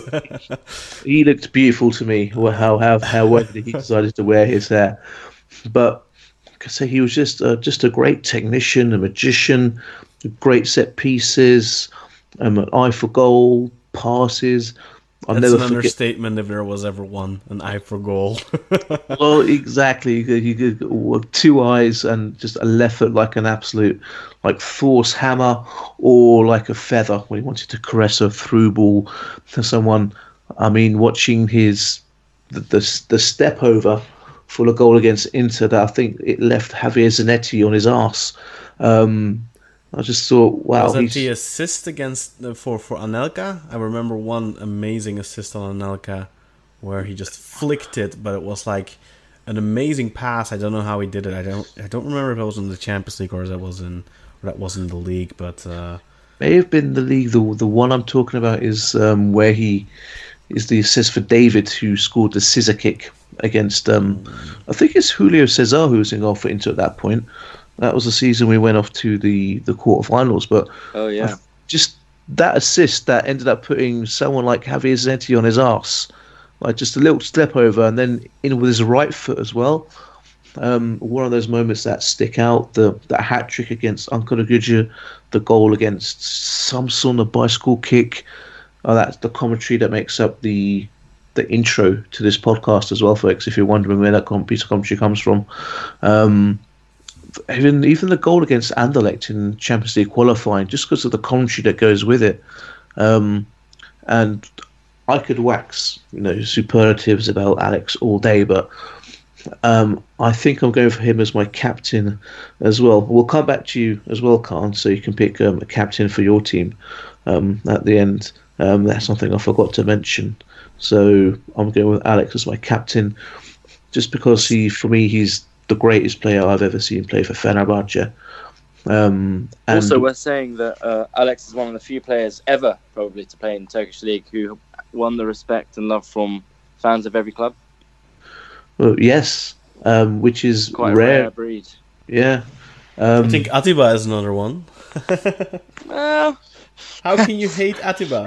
He looked beautiful to me. How how how well he decided to wear his hair, but I could say he was just uh, just a great technician, a magician, great set pieces, um, an eye for goal, passes. I'll That's never an forget. understatement if there was ever one, an eye for goal. Well, exactly. You could, you could two eyes and just a left foot like an absolute, like force hammer, or like a feather when he wanted to caress a through ball to someone. I mean, watching his the the, the step over for a goal against Inter, that I think it left Javier Zanetti on his arse. Um, I just thought, wow. Was that he's... the assist against uh, for for Anelka? I remember one amazing assist on Anelka where he just flicked it, but it was like an amazing pass. I don't know how he did it. I don't I don't remember if it was in the Champions League or that was in or that was in the league, but uh, may have been the league. The the one I'm talking about is um, where he is the assist for David, who scored the scissor kick against. Um, I think it's Julio Cesar who was in goal for Inter at that point. That was the season we went off to the, the quarterfinals. But oh yeah, just that assist that ended up putting someone like Javier Zanetti on his arse, like just a little step over and then in with his right foot as well. Um, one of those moments that stick out: the that hat trick against Ankara, the goal against Samsun, the bicycle kick. Oh, that's the commentary that makes up the the intro to this podcast as well, folks. If you're wondering where that piece of commentary comes from. Um, Even even the goal against Anderlecht in Champions League qualifying, just because of the commentary that goes with it, um, and I could wax you know superlatives about Alex all day, but um, I think I'm going for him as my captain as well. We'll come back to you as well, Kaan, so you can pick um, a captain for your team um, at the end. Um, that's something I forgot to mention. So I'm going with Alex as my captain, just because he, for me, he's the greatest player I've ever seen play for Fenerbahce. Um, and also, we're saying that uh, Alex is one of the few players ever, probably, to play in the Turkish league who won the respect and love from fans of every club. Well, yes, um, which is quite rare. a rare breed. Yeah, um, I think Atiba is another one. Well, how can you hate Atiba?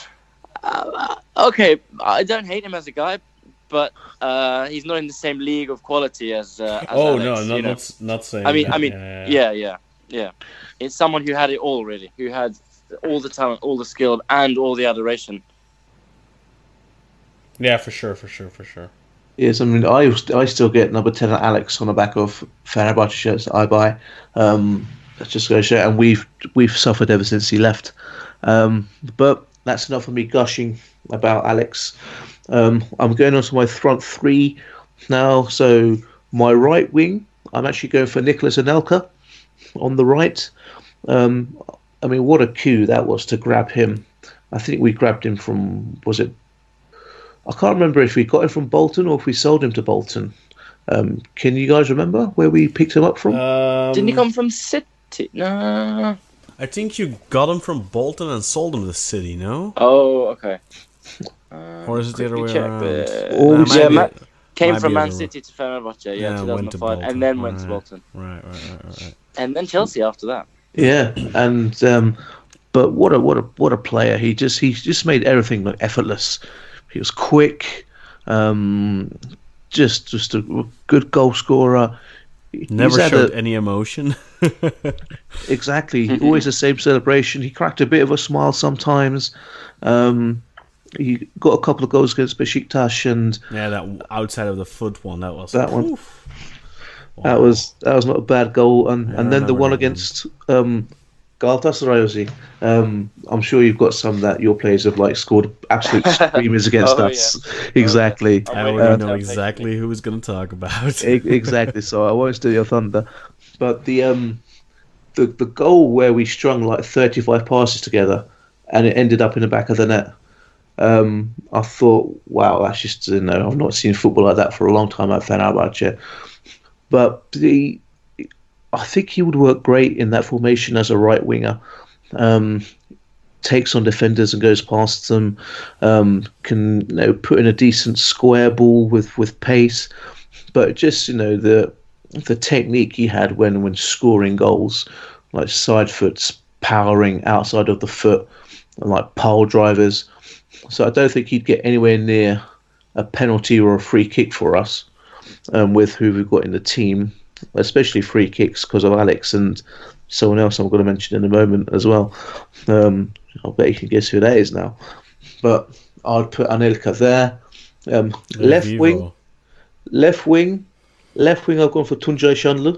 Uh, okay, I don't hate him as a guy, but uh, he's not in the same league of quality as. Uh, as oh Alex, no, no, you know? not not saying. I mean, that. I mean, yeah, yeah, yeah, yeah. It's someone who had it all, really, who had all the talent, all the skill, and all the adoration. Yeah, for sure, for sure, for sure. Yes, I mean, I I still get number ten Alex on the back of Fenerbahce shirts that I buy. Um, that's just going to show, and we've we've suffered ever since he left. Um, but that's enough of me gushing about Alex. Um, I'm going on to my front three now. So my right wing, I'm actually going for Nicholas Anelka on the right. Um, I mean, what a coup that was to grab him. I think we grabbed him from, was it? I can't remember if we got him from Bolton or if we sold him to Bolton. Um, can you guys remember where we picked him up from? Um, Didn't he come from City? No. I think you got him from Bolton and sold him to City, no? Oh, okay. Uh, Or is it the other way check, around? but- Oh, Nah, yeah, maybe- Ma- came might from be Man other- City to Fenerbahce, yeah, Yeah, went to two thousand five, Bolton. and then went to Right. Bolton, Right, right, right, right, right. and then Chelsea after that. Yeah, and um, but what a what a what a player! He just he just made everything look effortless. He was quick, um, just just a good goal scorer. Never He's had showed a- any emotion. Exactly. Always the same celebration. He cracked a bit of a smile sometimes. Um, he got a couple of goals against Besiktas, and Yeah, that outside of the foot one, that was... That one. Oof. that was that was not a bad goal. And Yeah, I and then the remember one that against um, Galatasaray. Um, I'm sure you've got some that your players have like scored absolute screamers against Oh, us. Exactly. Oh, I wait, already uh, know tell me. exactly who was going to talk about. E- exactly. So I won't steal your thunder, but the um, the the goal where we strung like thirty-five passes together, and it ended up in the back of the net. Um, I thought, wow, that's just you know I've not seen football like that for a long time at Fenerbahce. But the, I think he would work great in that formation as a right winger. Um, takes on defenders and goes past them. Um, can you know put in a decent square ball with, with pace, but just you know the the technique he had when, when scoring goals, like side foots, powering outside of the foot, and like pile drivers. So I don't think he'd get anywhere near a penalty or a free kick for us um, with who we've got in the team, especially free kicks because of Alex and someone else I'm going to mention in a moment as well. Um, I'll bet you can guess who that is now. But I'd put Anelka there. Um, left Vivo. wing, left wing, left wing. I've gone for Tuncay Şanlı.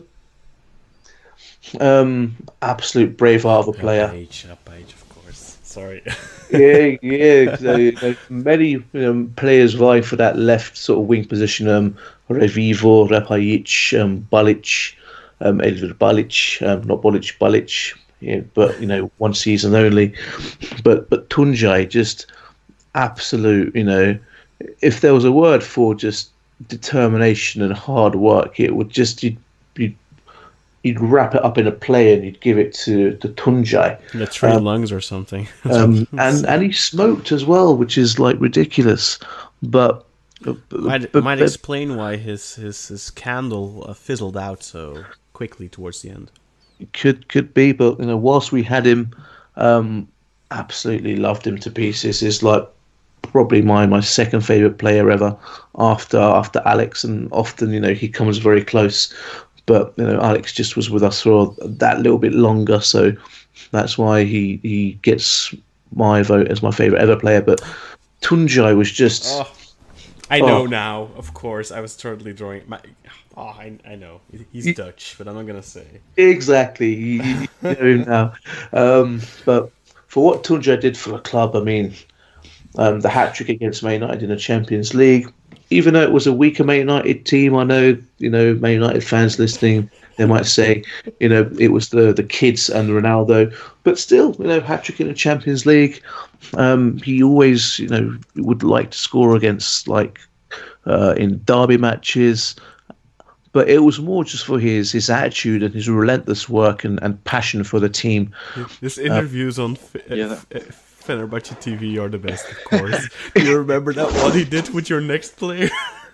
Um, absolute braveheart of a player. Up age, up age, of course. Sorry. yeah, yeah. So, you know, many um, players vie for that left sort of wing position. Um, Revivo, Rapajic, um, Balic, um, Elvir Balic, um, not Balic, Balic. Yeah, but you know, one season only. But but Tuncay, just absolute. You know, if there was a word for just determination and hard work, it would just you'd, you'd, you'd wrap it up in a play and you'd give it to to Tuncay. The three Um, lungs or something. um, and and he smoked as well, which is like ridiculous. But might but, might but- explain why his his, his candle uh, fizzled out so quickly towards the end. could could be, but you know, whilst we had him, um, absolutely loved him to pieces. Is like probably my, my second favorite player ever, after after Alex, and often you know he comes very close. But you know, Alex just was with us for that little bit longer, so that's why he he gets my vote as my favorite ever player. But Tuncay was just. Oh, I know Oh. now. Of course, I was totally drawing. My, oh, I I know he's Dutch, but I'm not gonna say. Exactly, you, you know him now. Um, but for what Dindjer did for the club, I mean, um, the hat trick against Man United in the Champions League, even though it was a weaker Man United team, I know you know Man United fans listening, they might say, you know, it was the the kids and Ronaldo, but still, you know, hat trick in the Champions League. Um, he always, you know, would like to score against like uh, in derby matches. But it was more just for his, his attitude and his relentless work and, and passion for the team. This interviews on F- yeah. F- Fenerbahce T V are the best, of course. Do you remember that what he did with your next player?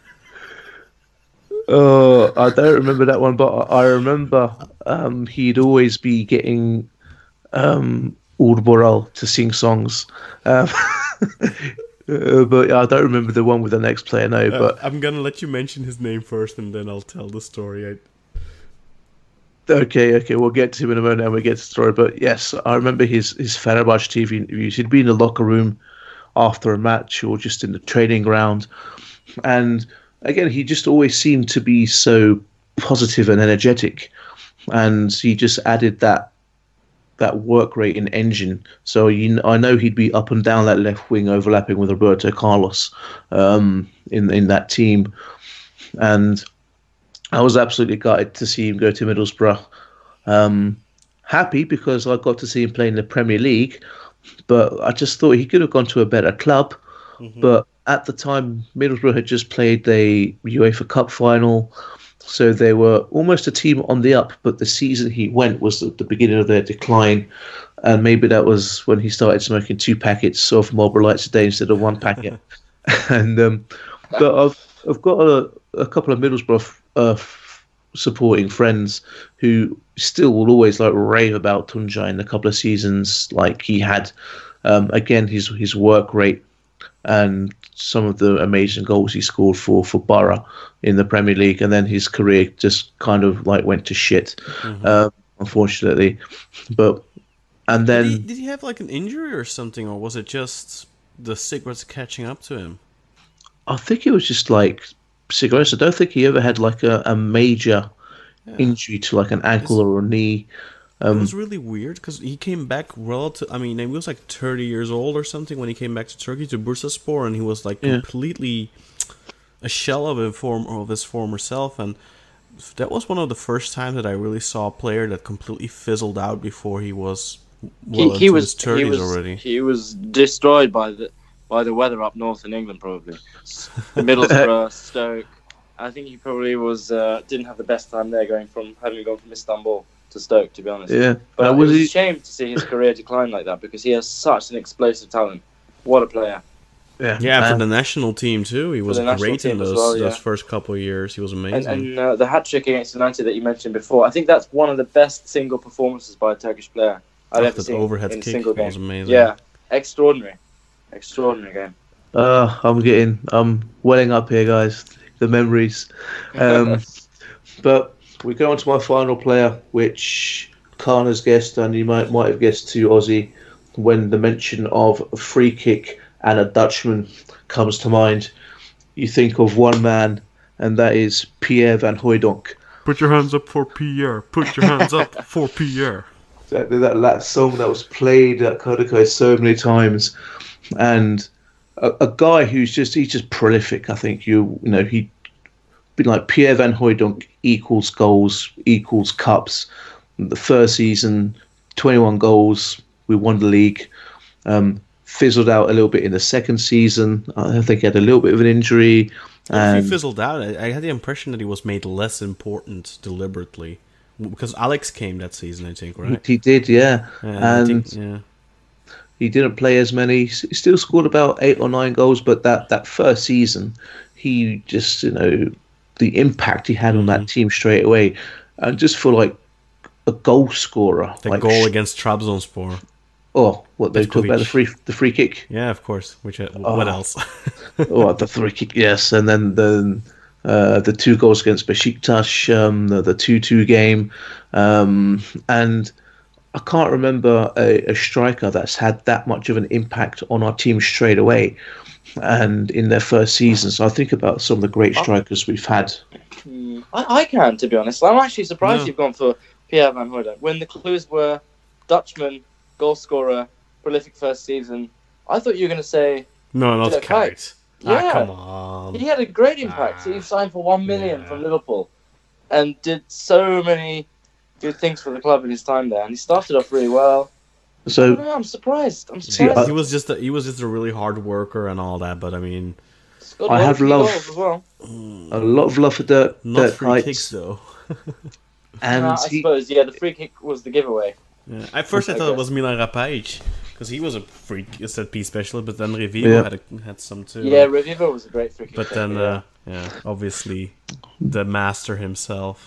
Oh, I don't remember that one, but I I remember um, he'd always be getting um, Urboral to sing songs. Um, uh, but I don't remember the one with the next player, no. Uh, But I'm gonna let you mention his name first, and then I'll tell the story. I, Okay, okay, we'll get to him in a moment and we'll get to the story. But yes, I remember his, his Fenerbahce T V interviews. He'd be in the locker room after a match or just in the training ground. And again, he just always seemed to be so positive and energetic, and he just added that that work rate in engine. So you, I know he'd be up and down that left wing, overlapping with Roberto Carlos um, in in that team, and I was absolutely gutted to see him go to Middlesbrough. Um, happy because I got to see him play in the Premier League, but I just thought he could have gone to a better club. Mm-hmm. But at the time, Middlesbrough had just played the UEFA Cup final, so they were almost a team on the up. But the season he went was the, the beginning of their decline, and maybe that was when he started smoking two packets of Marlboro Lights a day instead of one packet. and um, but I've I've got a, a couple of Middlesbrough uh, supporting friends who still will always like rave about Dindjer in a couple of seasons like he had. Um, again, his his work rate and some of the amazing goals he scored for for Borough in the Premier League, and then his career just kind of like went to shit, mm-hmm. um, unfortunately. But and then did he, did he have like an injury or something, or was it just the cigarettes catching up to him? I think it was just like cigarettes. I don't think he ever had like a, a major yeah. injury to like an ankle it's, or a knee. Um, it was really weird because he came back relative. I mean, he was like thirty years old or something when he came back to Turkey to Bursaspor, and he was like yeah. completely a shell of a form of his former self. And that was one of the first times that I really saw a player that completely fizzled out before he was well he, he into was, his thirties he was, already. He was destroyed by the by the weather up north in England, probably Middlesbrough, Stoke. I think he probably was uh, didn't have the best time there, going from having gone from Istanbul to Stoke, to be honest. Yeah, but uh, it was was he... a shame to see his career decline like that because he has such an explosive talent. What a player! Yeah, yeah, for the national team too. He was great in those well, yeah. those first couple of years. He was amazing. And, and uh, the hat trick against United that you mentioned before, I think that's one of the best single performances by a Turkish player I've ever seen overhead in a kick single game. Was amazing. Yeah, extraordinary, extraordinary game. Uh, I'm getting, I'm welling up here, guys. The memories. Um, but we go on to my final player, which Kaan has guessed, and you might might have guessed too, Ozzy, when the mention of a free kick and a Dutchman comes to mind. You think of one man, and that is Pierre van Hooijdonk. Put your hands up for Pierre. Put your hands up for Pierre. Exactly, that, that song that was played at Kodako so many times. And a, a guy who's just, he's just prolific, I think. You, you know, he been like Pierre van Hooijdonk equals goals, equals cups. The first season, twenty-one goals. We won the league. Um, fizzled out a little bit in the second season. I think he had a little bit of an injury. And he fizzled out. I, I had the impression that he was made less important deliberately because Alex came that season, I think, right? He, he did, yeah. yeah and think, yeah. he didn't play as many. He still scored about eight or nine goals, but that, that first season, he just, you know, the impact he had mm-hmm. on that team straight away, and just for like a goal scorer. The like, goal against Trabzonspor. Oh, what they talk about the free the free kick? Yeah, of course. Which uh, oh. what else? oh, the free kick, yes, and then the uh, the two goals against Besiktas, um, the the two two game, um, and I can't remember a, a striker that's had that much of an impact on our team straight away, and in their first season. So I think about some of the great strikers we've had. I, I can, to be honest. I'm actually surprised no. you've gone for Pierre van Hooijdonk when the clues were Dutchman, goal scorer, prolific first season. I thought you were going to say no, not Kite. Yeah, ah, come on. He had a great impact. Ah, he signed for one million yeah. from Liverpool, and did so many good things for the club in his time there. And he started off really well. So know, I'm surprised. I'm surprised. See, uh, he was just a, he was just a really hard worker and all that. But I mean, I have love as well. a lot of love for Dirk. Not Dirk free Kuyt. kicks though. and no, I he... suppose yeah, the free kick was the giveaway. Yeah. At first, I thought okay. it was Milan Rapajic because he was a free set piece specialist, but then Revivo yeah. had a, had some too. Yeah, Revivo was a great free kick. But then, yeah. Uh, yeah, obviously, the master himself.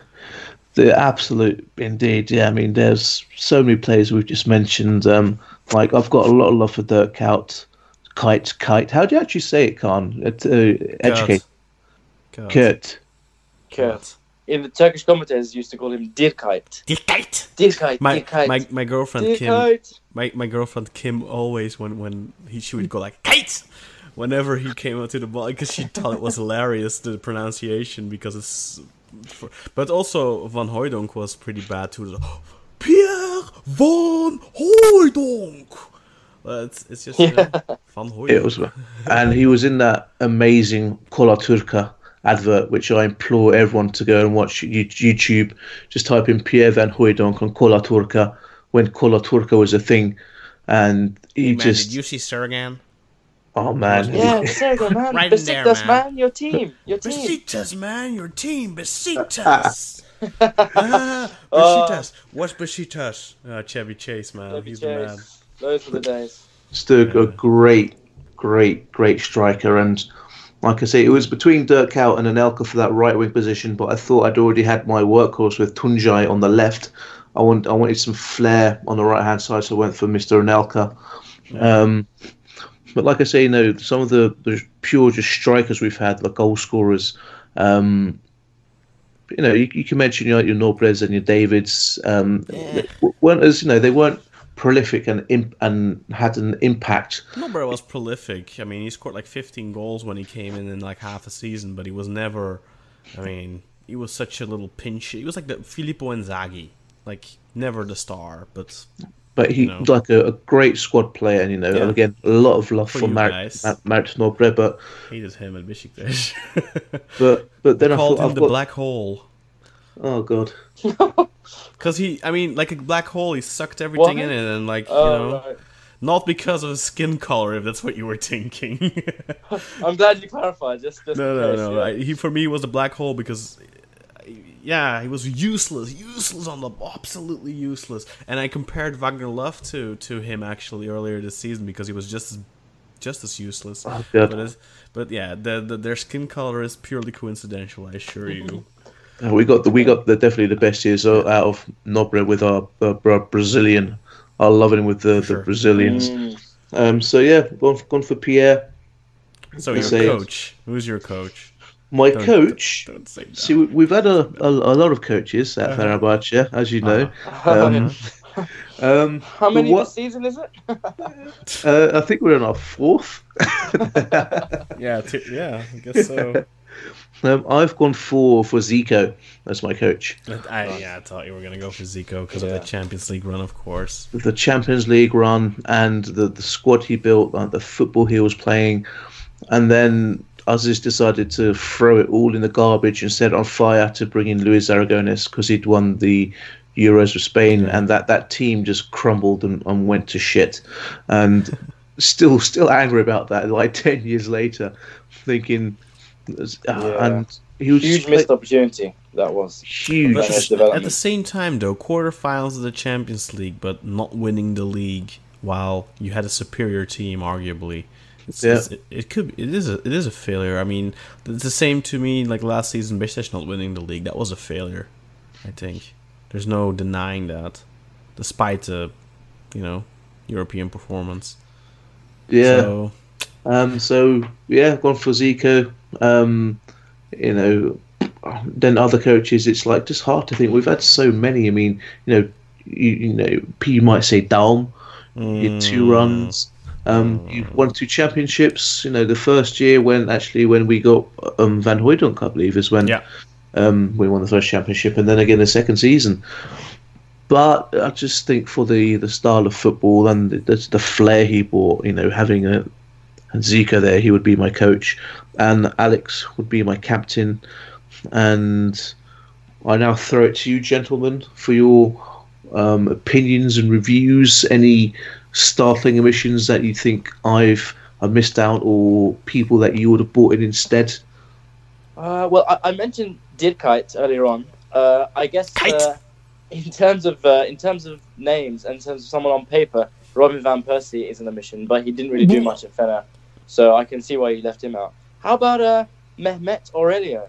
The absolute, indeed, yeah. I mean, there's so many players we've just mentioned. Um, like I've got a lot of love for Dirk Kuyt. Kite, Kite. How do you actually say it, Kaan? It, uh, educate. Kurt. Kurt. in the Turkish commentators used to call him Dirkite. Dirkite. Dirkite. My Dirkite. my my girlfriend Dirkite. Kim. My my girlfriend Kim always when when he she would go like kite whenever he came out to the ball because she thought it was hilarious the pronunciation because it's. For, but also Van Hooijdonk was pretty bad too. Pierre Van Hooijdonk. Uh, it's it's just Yeah. you know, Van Hooijdonk. It was, and he was in that amazing Kola Turca advert, which I implore everyone to go and watch YouTube. Just type in Pierre Van Hooijdonk on Kola Turca when Kola Turca was a thing, and he Hey, man, just. did you see Sergan? Oh man! Yeah, Sergio, man. Right in there, Besiktas, man. man. Your team. Your team. Besiktas, man, your team, Besiktas. ah, Besiktas. What's Besiktas? Uh, Chevy Chase, man, Chevy he's Chase. the man. Those were the days. Still Yeah. a great, great, great striker, and like I say, it was between Dirk Kuyt and Anelka for that right wing position. But I thought I'd already had my workhorse with Dindjer on the left. I want, I wanted some flair on the right hand side, so I went for Mister Anelka. Yeah. Um, but like I say, you know, some of the, the pure just strikers we've had, the goal scorers. Um, you know, you, you can mention your your Norbres and your Davids. Um, Yeah. weren't as you know they weren't prolific and imp- and had an impact. Norbert was prolific. I mean, he scored like fifteen goals when he came in in like half a season, but he was never. I mean, he was such a little pinch. He was like the Filippo Inzaghi, like never the star, but. But he You know. like a, a great squad player, and you know, Yeah. and again, a lot of love For for you Mar- guys. Mar- Marit Nobre. But Hated him at Besiktas. but but then I Called thought him I've the got, black hole. oh god, Because he, I mean, like a black hole, he sucked everything What? in it, and like, you Oh, know, right. not because of his skin color, if that's what you were thinking. I'm glad you clarified. Just, just no, in no, case, no. yeah. I, he for me was a black hole because, yeah, he was useless, useless on the, absolutely useless. And I compared Wagner Love to to him actually earlier this season because he was just as, just as useless. oh god. But it's, but yeah, the, the their skin color is purely coincidental, I assure you. Uh, we got the we got the definitely the best years out of Nobre with our, uh, our Brazilian. I love him with the, For sure. the Brazilians. Mm. Um, so yeah, gone for, gone for Pierre. So Let's your say- coach, who's your coach? My Don't- coach. Don't say that. See, we- we've had a, a, a lot of coaches at Uh-huh. Fenerbahce, as you know. Uh-huh. Um, um, How many what- this season is it? uh, I think we're on our fourth. Yeah, t- yeah, I guess so. Um, I've gone for for Zico as my coach. I, yeah, I thought you were gonna go for Zico because of Yeah. the Champions League run, of course. The Champions League run and the, the squad he built, uh, the football he was playing, and then Aziz decided to throw it all in the garbage and set it on fire to bring in Luis Aragonés because he'd won the Euros with Spain, Yeah. and that, that team just crumbled and, and went to shit. And still still angry about that. Like ten years later, thinking, uh, Yeah. and he was Huge just missed like, opportunity. That was. huge. But That's at the development. same time, though, quarterfinals of the Champions League, but not winning the league while you had a superior team, arguably. It's, Yeah. it's, it, it could it is a it is a failure. I mean, it's the same to me. Like last season, Besiktas not winning the league, that was a failure. I think there's no denying that, despite the, you know, European performance. Yeah. So, Um, so yeah, gone for Zico. Um, you know, then other coaches. It's like just hard to think. We've had so many. I mean, you know, you, you know, you might say Dalm. You had two mm, runs. Um, you won two championships. You know, the first year when actually when we got um, Van Hooijdonk, I believe, is when Yeah. um, we won the first championship, and then again the second season. But I just think for the, the style of football and the, the, the flair he brought, you know, having a and Zico there, he would be my coach, and Alex would be my captain. And I now throw it to you, gentlemen, for your um, opinions and reviews. Any startling omissions that you think I've I missed out, or people that you would have brought in instead? Uh, well, I, I mentioned Dirkite earlier on. Uh, I guess uh, in terms of uh, in terms of names and in terms of someone on paper, Robin van Persie is an omission, but he didn't really do much at Fener, so I can see why you left him out. How about uh, Mehmet Aurelio?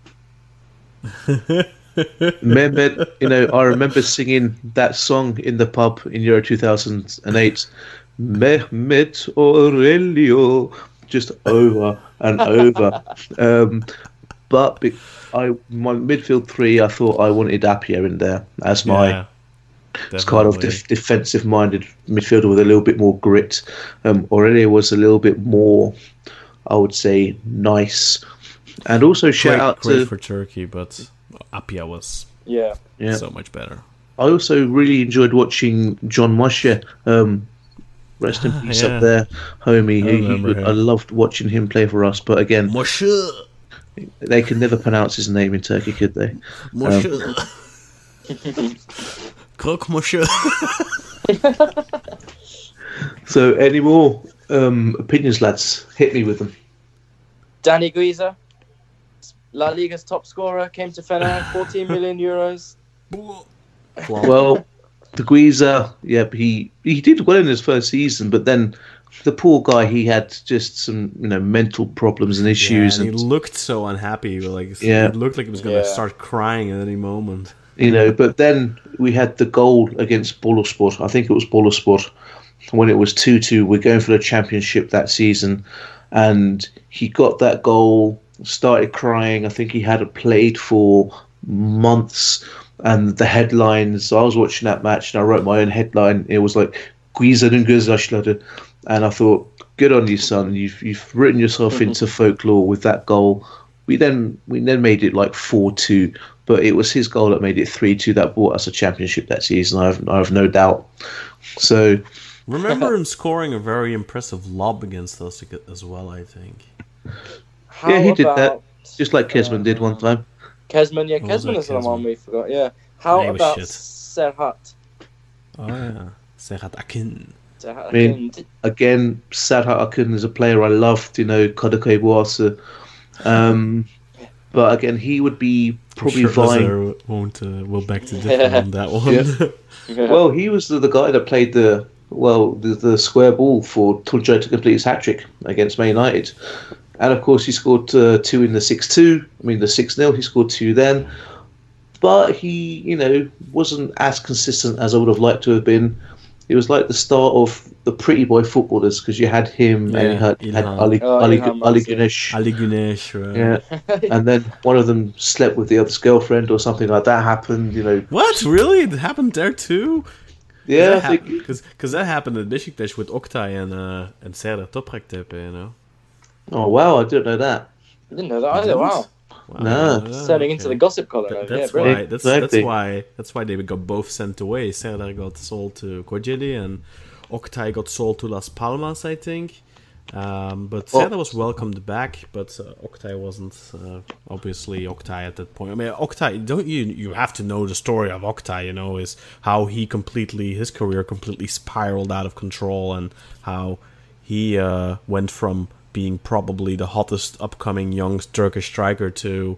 Mehmet, you know, I remember singing that song in the pub in Euro two thousand eight. Mehmet Aurelio, just over and over. Um, but be- I my midfield three, I thought I wanted Appiah in there as my Yeah, it's kind of definitely. def- defensive-minded midfielder with a little bit more grit. Um, Aurelia was a little bit more, I would say, nice. And also shout Great, out great to for Turkey, but Appiah was Yeah. yeah. so much better. I also really enjoyed watching John Moshe. Um, rest in peace Yeah. up there, homie. I He, he, remember I him. loved watching him play for us. But again, Moshe, they could never pronounce his name in Turkey, could they? Moshe, Krok Moshe. So, any more um, opinions, lads? Hit me with them. Danny Guiza, La Liga's top scorer, came to Fener, fourteen million euros. Well, the Guiza, yep, he he did well in his first season, but then the poor guy, he had just some you know mental problems and Yeah, issues, and he and looked so unhappy. Like, Yeah. it looked like he was gonna Yeah. start crying at any moment. you know. But then we had the goal against Boluspor. I think it was Boluspor when it was two two. We're going for the championship that season, and he got that goal, started crying. I think he hadn't played for months. And the headlines, so I was watching that match and I wrote my own headline. It was like, Guiza and Gözyaşları. And I thought, good on you, son. You've you've written yourself into folklore with that goal. We then we then made it like four two, but it was his goal that made it three two that brought us a championship that season. I have, I have no doubt. So, Remember him scoring a very impressive lob against us as well, I think. How yeah, he did that. about, Just like Kesman did one time. Kesman, yeah, What was Kesman that, is the one Kesman? we forgot, yeah. How He was about shit. Serhat? Oh, yeah. Serhat Akin. Serhat I mean, Akin. Again, Serhat Akın is a player I loved, you know, Kadıköy Boğazı. Um, but again, he would be probably I'm sure vying. Özer won't, uh, will back to differ on that one. Yeah. Well, he was the, the guy that played the well the, the square ball for Turca to complete his hat trick against Man United, and of course he scored uh, two in the six two. I mean the six nil. He scored two then, but he you know wasn't as consistent as I would have liked to have been. It was like the start of the pretty boy footballers because you had him and you Yeah, had, had Ilhan. Ali Oh, Ali, Ilhan Ali Mansur. Güneş. Ali Güneş, right? Yeah, and then one of them slept with the other's girlfriend or something like that happened. You know. What? Really? It happened there too? Yeah, I That think. Because that happened at Beşiktaş with Oktay and, uh, and Serdar Toprak Tepe, you know? Oh wow, I didn't know that. I didn't know that either, wow. Wow, No. yeah, Turning into okay. the gossip column. Th- yeah, that's brilliant. why. That's Exactly. that's why. That's why they got both sent away. Serdar got sold to Kocaeli and Oktay got sold to Las Palmas, I think. Um, but Oh. Serdar was welcomed back, but uh, Oktay wasn't. Uh, obviously, Oktay at that point. I mean, Oktay. Don't you? You have to know the story of Oktay. You know, is how he completely his career completely spiraled out of control, and how he uh, went from being probably the hottest upcoming young Turkish striker to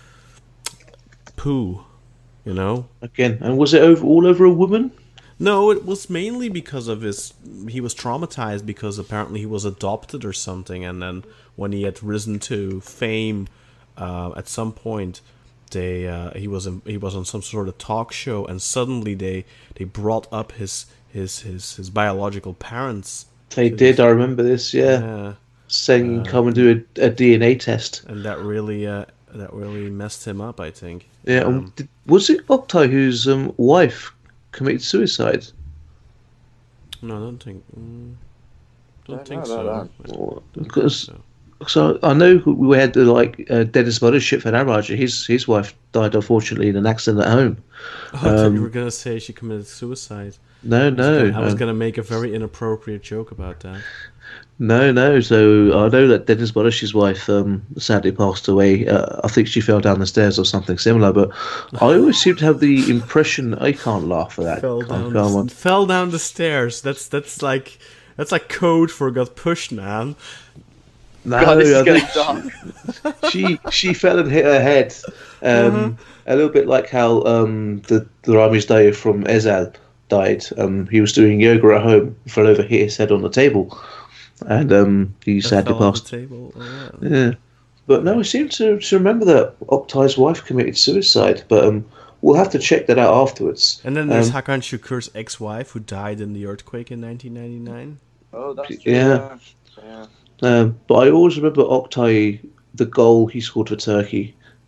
poo, you know? Again, and was it over all over a woman? No, it was mainly because of his... He was traumatized because apparently he was adopted or something, and then when he had risen to fame, uh, at some point, they uh, he was in, he was on some sort of talk show, and suddenly they they brought up his his his, his biological parents. They to did. this- I remember this. Yeah, yeah, saying Uh, come and do a, a D N A test. and that really uh, that really messed him up, I think. Yeah, Um, um, did, was it Oktay whose um, wife committed suicide? No, I don't think. Mm, don't Don't think know about so. Or- Because So. so I know we had the, like uh, Dennis Mothership for Fenerbahce. His his wife died unfortunately in an accident at home. Oh, I thought Um, you were gonna say she committed suicide. No, I was no, gonna- I was um, gonna make a very inappropriate joke about that. no, no. So I know that Dennis Mothership's wife um, sadly passed away. Uh, I think she fell down the stairs or something similar. But I always seem to have the impression I can't laugh at that. Fell Can't down, go the, on. fell down the stairs. That's that's like that's like code for got pushed, man. No, God, this is I getting think dark. she she fell and hit her head. Um, Uh-huh. A little bit like how um, the the Ramiz Dayı from Özer died. Um, he was doing yoga at home, fell over, hit his head on the table, and um, he sadly Fell off passed. the table. Oh, yeah. Yeah, but no, I seem to, to remember that Oktay's wife committed suicide. But um, we'll have to check that out afterwards. And then there's Um, Hakan Şükür's ex-wife who died in the earthquake in nineteen ninety-nine. Oh, that's true. Yeah. Yeah. Um, but I always remember Oktay, the goal he scored for Turkey.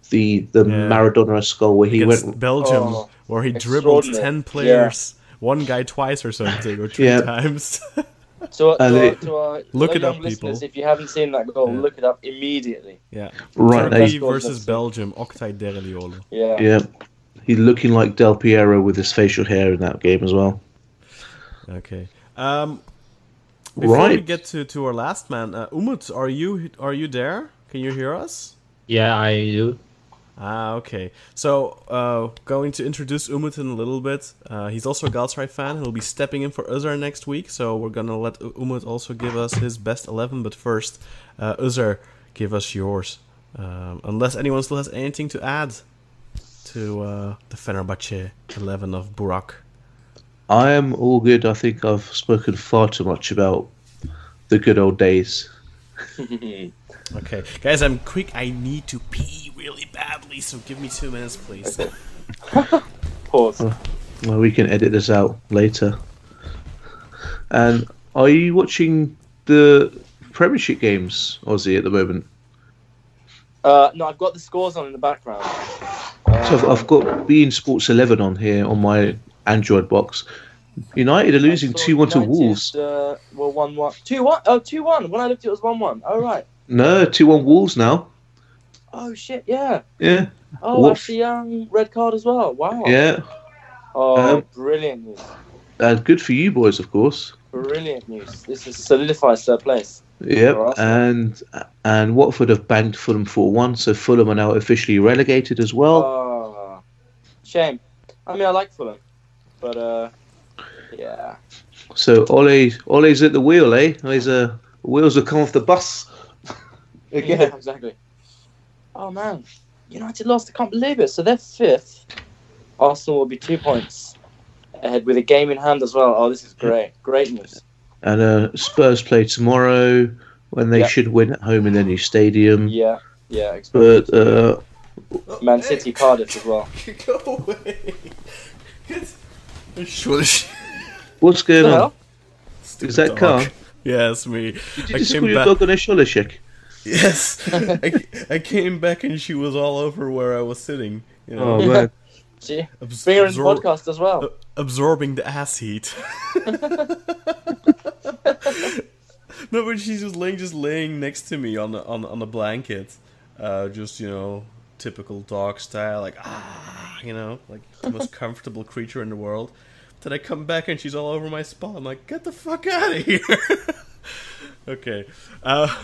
the the Yeah. Maradona skull where he Against went. Belgium, Oh, where he dribbled extraordinary. ten players, one guy twice or something, or three Yeah. times. To, our- And to, our, it- to our Look hello, it young up, listeners, people. if you haven't seen that goal, Yeah. look it up immediately. Yeah. Right, Turkey they- versus That's- Belgium, Oktay Dereliolu. Yeah. Yeah, he's looking like Del Piero with his facial hair in that game as well. Okay. Um, before we Right. get to, to our last man, uh, Umut, are you are you there? Can you hear us? Yeah, I do. Ah, okay. So, uh, going to introduce Umut in a little bit. Uh, he's also a Galatasaray fan. He'll be stepping in for Özer next week. So we're gonna let U- Umut also give us his best eleven. But first, uh, Özer, give us yours. Um, unless anyone still has anything to add to uh, the Fenerbahce eleven of Burak. I am all good. I think I've spoken far too much about the good old days. Okay, guys, I'm quick. I need to pee really badly, so give me two minutes, please. Pause. Well, we can edit this out later. And are you watching the Premiership games, Aussie, at the moment? Uh, no, I've got the scores on in the background. So I've, I've got Bein Sports eleven on here on my Android box. United are losing two one to Wolves. Uh, well, one one. two one? Oh, two one. When I looked, it was one one. Oh, right. No, two one Wolves now. Oh, shit, yeah. Yeah. Oh, What- actually, um, red card as well. Wow. Yeah. Oh, Um, brilliant news. And good for you boys, of course. Brilliant news. This is solidifies third place. Yep. For Arsenal. And and Watford have banked Fulham four one, so Fulham are now officially relegated as well. Oh, shame. I mean, I like Fulham, but uh, yeah. So Ole Ole's at the wheel, eh? Ole's uh, wheels have come off the bus. Yeah, exactly. Oh man, United lost. I can't believe it. So they're fifth. Arsenal will be two points ahead with a game in hand as well. Oh, this is great. Great news. And uh, Spurs play tomorrow when they Yep. should win at home in their new stadium. Yeah, yeah. Expect But uh, Man City, Cardiff as well. Go away. Shush. what's going What the on? hell? Is that Kaan? Yeah, it's me. Did I you just came call your back- dog on a shoulder shake? Yes, I, I came back and she was all over where I was sitting. You know, Oh man. Gee, abs- bring her in the absor- podcast as well. uh, absorbing the ass heat. No, but she's just laying, just laying next to me on the on on the blanket, uh, just you know, typical dog style, like ah, you know, like the most comfortable creature in the world. Then I come back and she's all over my spot. I'm like, get the fuck out of here. Okay. Uh,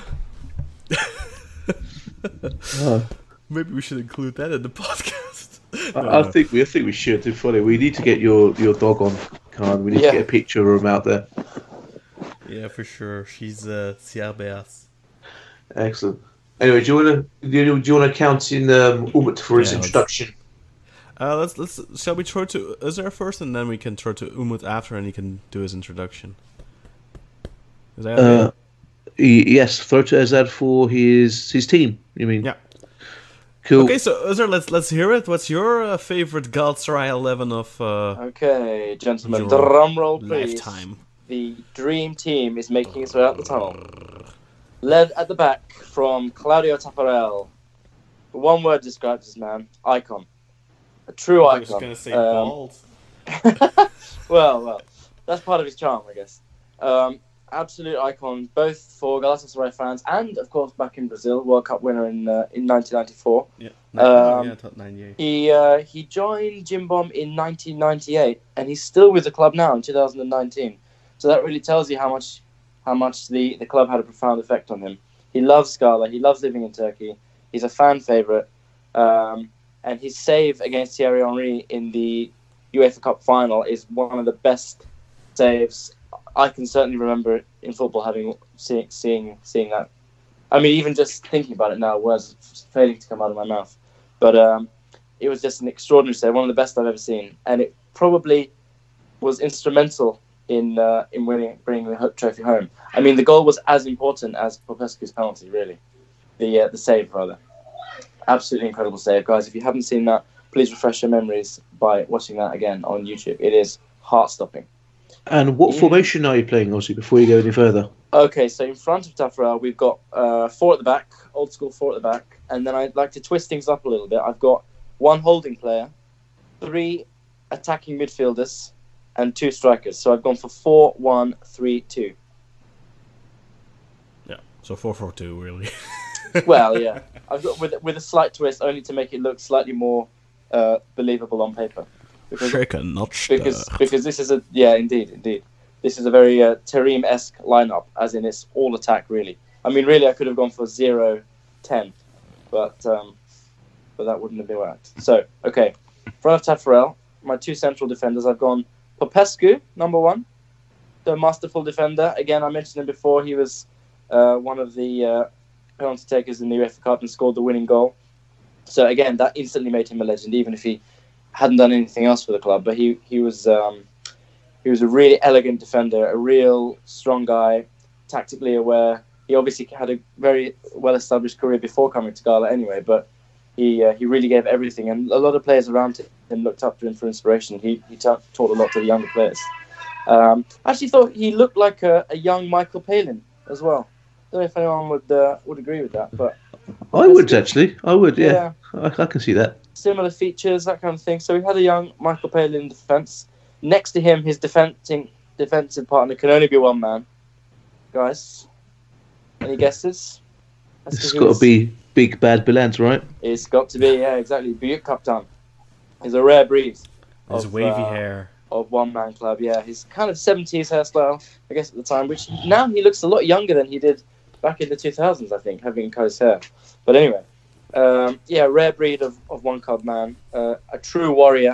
Oh. maybe we should include that in the podcast. I, I think we I think we should. It's funny. We need to get your, your dog on, Kaan. We need Yeah. to get a picture of him out there. Yeah, for sure. She's uh, Sierbeas. Excellent. Anyway, do you want to do you, do you want to count in um, Umut for his Yeah, let's- introduction? Uh, let's let's shall we throw to Özer first, and then we can throw to Umut after, and he can do his introduction. Is that okay? Uh, y- yes, throw to Özer for his his team. You mean? Yeah. Cool. Okay, so Özer, let's let's hear it. What's your uh, favorite Galatasaray eleven of uh, Okay, gentlemen, Your drum roll please. lifetime? The dream team is making its way out the tunnel. Led at the back from Claudio Tapparel. One word describes this man: icon. A true I was icon. gonna say Um, bald. well, well, that's part of his charm, I guess. Um, absolute icon, both for Galatasaray fans and, of course, back in Brazil, World Cup winner in uh, in nineteen ninety-four. Yeah, um, yeah, I thought ninety-eight. He uh, he joined Jim Bomb in nineteen ninety-eight, and he's still with the club now in two thousand nineteen. So that really tells you how much how much the, the club had a profound effect on him. He loves Scala. He loves living in Turkey. He's a fan favourite. Um, and his save against Thierry Henry in the UEFA Cup final is one of the best saves I can certainly remember in football, having seeing seeing seeing that. I mean, even just thinking about it now, words failing to come out of my mouth. But um, it was just an extraordinary save, one of the best I've ever seen, and it probably was instrumental in uh, in winning, bringing the ho- trophy home. I mean, the goal was as important as Popescu's penalty, really. The uh, the save, rather. Absolutely incredible save, guys. If you haven't seen that, please refresh your memories by watching that again on YouTube. It is heart-stopping. And what Yeah. formation are you playing, Ozzy, before you go any further? Okay, so in front of Taffarel, we've got uh, four at the back, old school four at the back, and then I'd like to twist things up a little bit. I've got one holding player, three attacking midfielders, and two strikers. So I've gone for four, one, three, two. Yeah, so four four two, really. Well, yeah, I've got with with a slight twist, only to make it look slightly more uh, believable on paper. Because, Shaken, not because stirred. because this is a yeah, indeed, indeed. This is a very uh, Tareem-esque lineup, as in it's all attack, really. I mean, really, I could have gone for zero, ten, but um, but that wouldn't have been worked. So, okay, front of Taffarel, my two central defenders, I've gone Popescu, number one, the masterful defender. Again, I mentioned him before. He was uh, one of the uh, penalty takers in the UEFA Cup and scored the winning goal. So again, that instantly made him a legend, even if he hadn't done anything else for the club. But he he was. Um, He was a really elegant defender, a real strong guy, tactically aware. He obviously had a very well-established career before coming to Gala anyway, but he uh, he really gave everything. And a lot of players around him looked up to him for inspiration. He he ta- taught a lot to the younger players. Um, I actually thought he looked like a, a young Michael Palin as well. I don't know if anyone would uh, would agree with that, but I would, actually. I would, yeah. Yeah. I, I can see that. Similar features, that kind of thing. So we had a young Michael Palin in defence. Next to him, his defending, defensive partner can only be one man. Guys, any guesses? As It's to got who to be Big Bad Bilal, right? It's got to be, yeah, exactly. Burak Kaptan. He's a rare breed. His of, wavy uh, hair. Of one-man club, yeah. His kind of seventies hairstyle, I guess, at the time, which now he looks a lot younger than he did back in the two thousands, I think, having cut his hair. But anyway, um, yeah, rare breed of, of one-club man. Uh, a true warrior.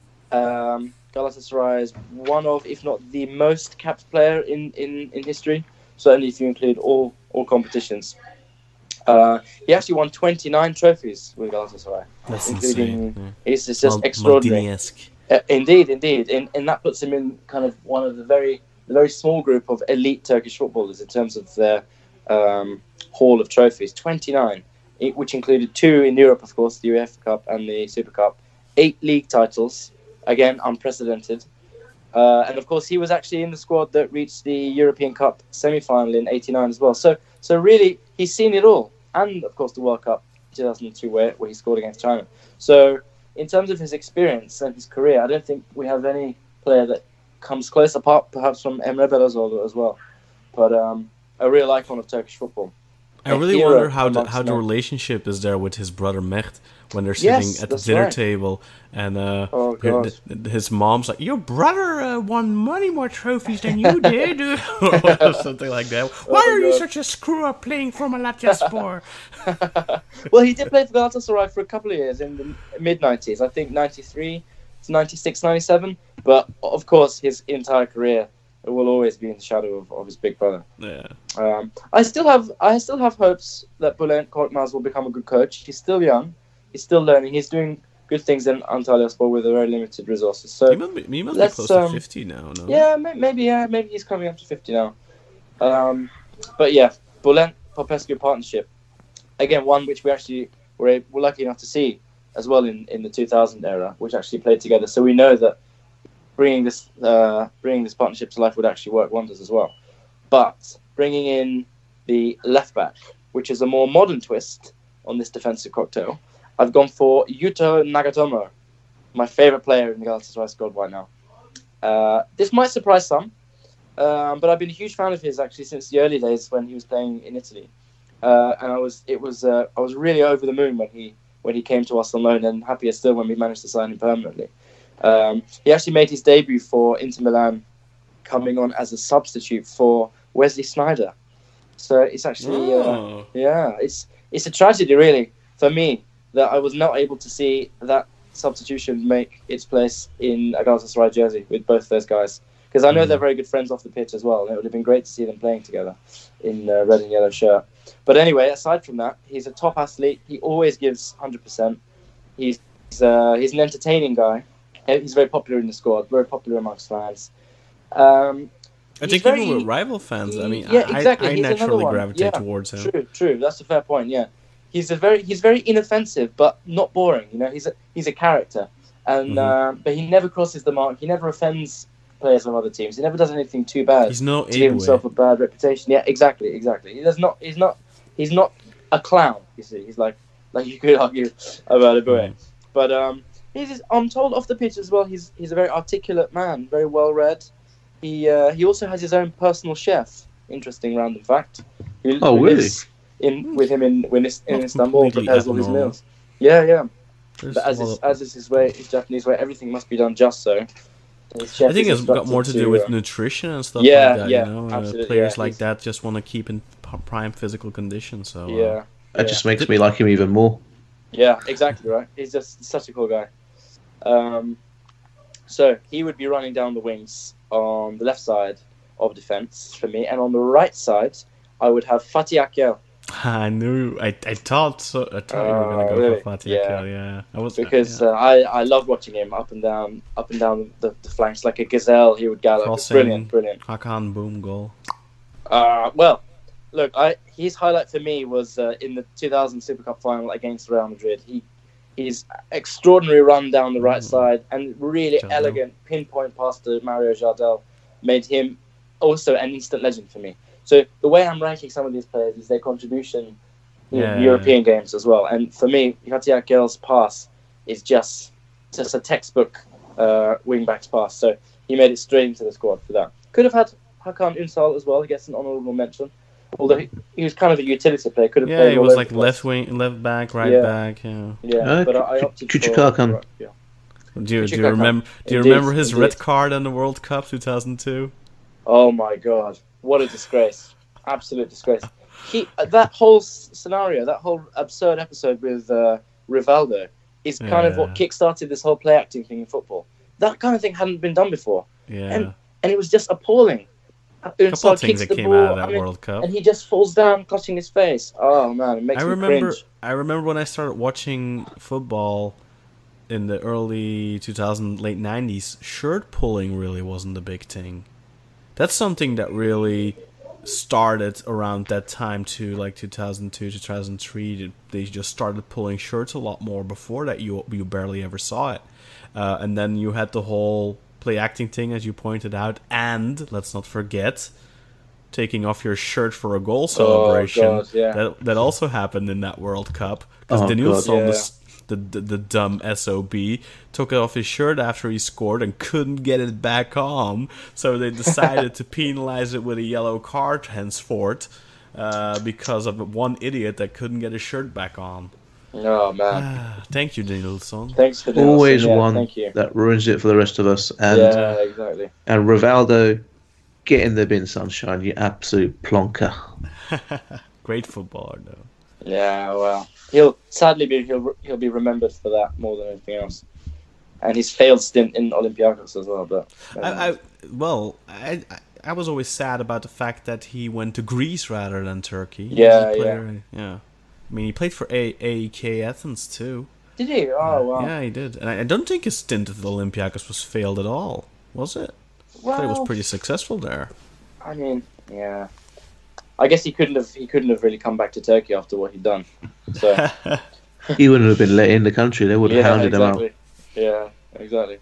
Um... Galatasaray is one of, if not the most capped player in, in, in history, certainly if you include all, all competitions. Uh, he actually won twenty-nine trophies with Galatasaray. That's including, insane. yeah. It's, it's just Mal- extraordinary. Maldini-esque. Uh, indeed, indeed. And, and that puts him in kind of one of the very, the very small group of elite Turkish footballers in terms of their um, haul of trophies. twenty-nine, which included two in Europe, of course, the UEFA Cup and the Super Cup. Eight league titles. Again, unprecedented. Uh, and of course, he was actually in the squad that reached the European Cup semi-final in eighty-nine as well. So so really, he's seen it all. And of course, the World Cup two thousand two, where, where he scored against China. So in terms of his experience and his career, I don't think we have any player that comes close, apart perhaps from Emre Belözoğlu as well. But um, a real icon of Turkish football. I really wonder how the, how the relationship is there with his brother Mert when they're sitting Yes, at the that's dinner right. table, and uh, Oh, her- God. th- his mom's like, "Your brother uh, won many more trophies than you did," or something like that. Why Oh, are you God. such a screw up playing for Malatyaspor? Well, he did play for Galatasaray for a couple of years in the mid nineties. I think ninety-three to ninety-six, ninety-seven. But of course, his entire career will always be in the shadow of, of his big brother. Yeah, Um, I still have I still have hopes that Bülent Korkmaz will become a good coach. He's still young. He's still learning. He's doing good things in Antalyaspor with very limited resources. So he must be, he must be let's, close to um, fifty now. No? yeah, may- maybe yeah, maybe he's coming up to fifty now. Um, but yeah, Bülent Popescu partnership, again, one which we actually were, a- were lucky enough to see as well in, in the two thousand era, which actually played together. So we know that bringing this uh, bringing this partnership to life would actually work wonders as well. But bringing in the left back, which is a more modern twist on this defensive cocktail, I've gone for Yuto Nagatomo, my favourite player in the Galatasaray squad right now. Uh, this might surprise some, um, but I've been a huge fan of his actually since the early days when he was playing in Italy, uh, and I was it was uh, I was really over the moon when he when he came to us on loan, and happier still when we managed to sign him permanently. Um, he actually made his debut for Inter Milan, coming on as a substitute for Wesley Sneijder. So it's actually, Oh. uh, yeah, it's it's a tragedy really for me that I was not able to see that substitution make its place in a Galatasaray jersey with both those guys. Because I know Mm. they're very good friends off the pitch as well, and it would have been great to see them playing together in uh, red and yellow shirt. But anyway, aside from that, he's a top athlete. He always gives one hundred percent. He's uh, he's an entertaining guy. He's very popular in the squad, very popular amongst fans. Um, I he's think very- even with rival fans, I mean, yeah, I, exactly. I He's another naturally one. gravitate Yeah, towards him. True, true. That's a fair point. Yeah, he's a very he's very inoffensive, but not boring. You know, he's a he's a character, and Mhm. uh, but he never crosses the mark. He never offends players on other teams. He never does anything too bad. He's no to give himself a bad reputation. Yeah, exactly, exactly. He does not. He's not. He's not a clown. You see, he's like like you could argue about it, mm. but um, he's. Just, I'm told off the pitch as well. He's he's a very articulate man, very well read. He uh, he also has his own personal chef. Interesting random fact. He, oh really? In with him in in, in Istanbul, prepares all his meals. Yeah, yeah. There's but as is, as is his way, his Japanese way, everything must be done just so. I think it's got more to, to do with uh, nutrition and stuff yeah, like that. Yeah, you know, absolutely, uh, players yeah. like that just want to keep in prime physical condition. So yeah, uh, that yeah. just makes me like him even more. Yeah, exactly right. He's just such a cool guy. Um, so he would be running down the wings on the left side of defense for me, and on the right side, I would have Fatih Akel. I knew. I I thought so. I thought uh, you were gonna go really? for Fatih yeah. Akel. Yeah, I was because yeah. uh, I I love watching him up and down, up and down the, the flanks like a gazelle. He would gallop. Crossing, brilliant, brilliant. Hakan boom goal. Uh well, look, I his highlight for me was uh, in the two thousand Super Cup final against Real Madrid. He his extraordinary run down the right mm. side and really Jardel. elegant pinpoint pass to Mario Jardel made him also an instant legend for me. So the way I'm ranking some of these players is their contribution in yeah, European yeah. games as well. And for me, Fatih Akel's pass is just just a textbook uh, wing-back's pass. So he made it straight into the squad for that. Could have had Hakan Ünsal as well. He gets an honourable mention. Although he, he was kind of a utility player. Could have yeah, played he all was over like the place. left wing, left back, right yeah. back. Yeah, yeah. Uh, but I, I opted Kuchika for... Hakan. Yeah. Do you, do you remember? Do you indeed, remember his indeed. red card in the World Cup two thousand two? Oh my God! What a disgrace! Absolute disgrace. He that whole scenario, that whole absurd episode with uh, Rivaldo, is kind yeah. of what kick-started this whole play acting thing in football. That kind of thing hadn't been done before. Yeah. And and it was just appalling. A couple of things that came ball, out of that I mean, World Cup. and he just falls down, clutching his face. Oh man, it makes I me remember. cringe. I remember when I started watching football in the early two thousands, late nineties. Shirt pulling really wasn't a big thing. That's something that really started around that time too, like two thousand two, two thousand three. They just started pulling shirts a lot more. Before that, you you barely ever saw it. Uh, and then you had the whole play acting thing, as you pointed out, and let's not forget taking off your shirt for a goal celebration. Oh, God, yeah. That that also happened in that World Cup because oh, Danielson, yeah. the, the the dumb S O B, took off his shirt after he scored and couldn't get it back on. So they decided to penalize it with a yellow card henceforth uh, because of one idiot that couldn't get his shirt back on. Oh man! Thank you, Danielson. Thanks for Danielson. Always yeah, one thank you. that ruins it for the rest of us. And yeah, exactly. And Rivaldo, get in the bin, sunshine, you absolute plonker. Great footballer, though. Yeah, well, he'll sadly be he'll he'll be remembered for that more than anything else, and his failed stint in Olympiacos as well. But I, I well, I, I I was always sad about the fact that he went to Greece rather than Turkey. Yeah, yeah, yeah. I mean, he played for A E K Athens too. Did he? Oh wow. Yeah, he did, and I, I don't think his stint at Olympiacos was failed at all. Was it? Well, I thought he was pretty successful there. I mean, yeah. I guess he couldn't have he couldn't have really come back to Turkey after what he'd done. So he wouldn't have been let in the country. They would have yeah, hounded exactly. him out. Yeah, exactly.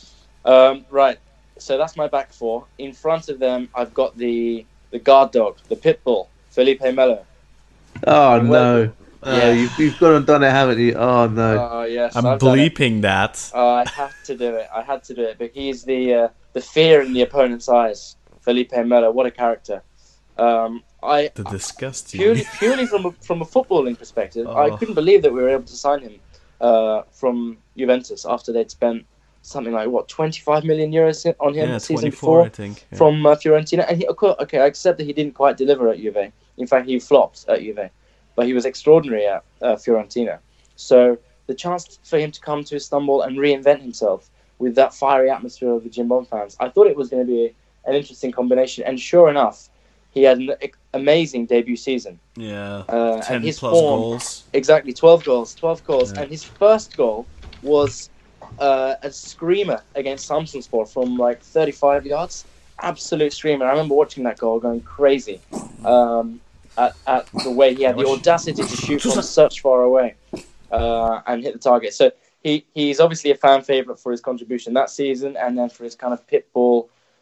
Um, right. So that's my back four. In front of them, I've got the the guard dog, the pit bull, Felipe Melo. Oh no! Oh, yeah. you've, you've gone and done it, haven't you? Oh no! Oh yes, I'm I've bleeping that. Oh, I had to do it. I had to do it. But he's the uh, the fear in the opponent's eyes. Felipe Melo, what a character. Um, I the disgust. Purely, purely from a, from a footballing perspective, oh. I couldn't believe that we were able to sign him uh, from Juventus after they'd spent something like what twenty-five million euros on him yeah, the season before, before I think, yeah. from uh, Fiorentina. And he, okay, I accept that he didn't quite deliver at Juve. In fact, he flopped at Juve, but he was extraordinary at uh, Fiorentina. So the chance for him to come to Istanbul and reinvent himself with that fiery atmosphere of the Jimbom fans, I thought it was going to be an interesting combination. And sure enough, he had an amazing debut season. Yeah, uh, ten and his plus form, goals. Exactly, twelve goals, twelve goals, yeah. and his first goal was uh, a screamer against Samsunspor from like thirty-five yards. Absolute screamer. I remember watching that goal, going crazy um, at at the way he had the audacity to shoot from such far away uh, and hit the target. So he he's obviously a fan favorite for his contribution that season, and then for his kind of pitbull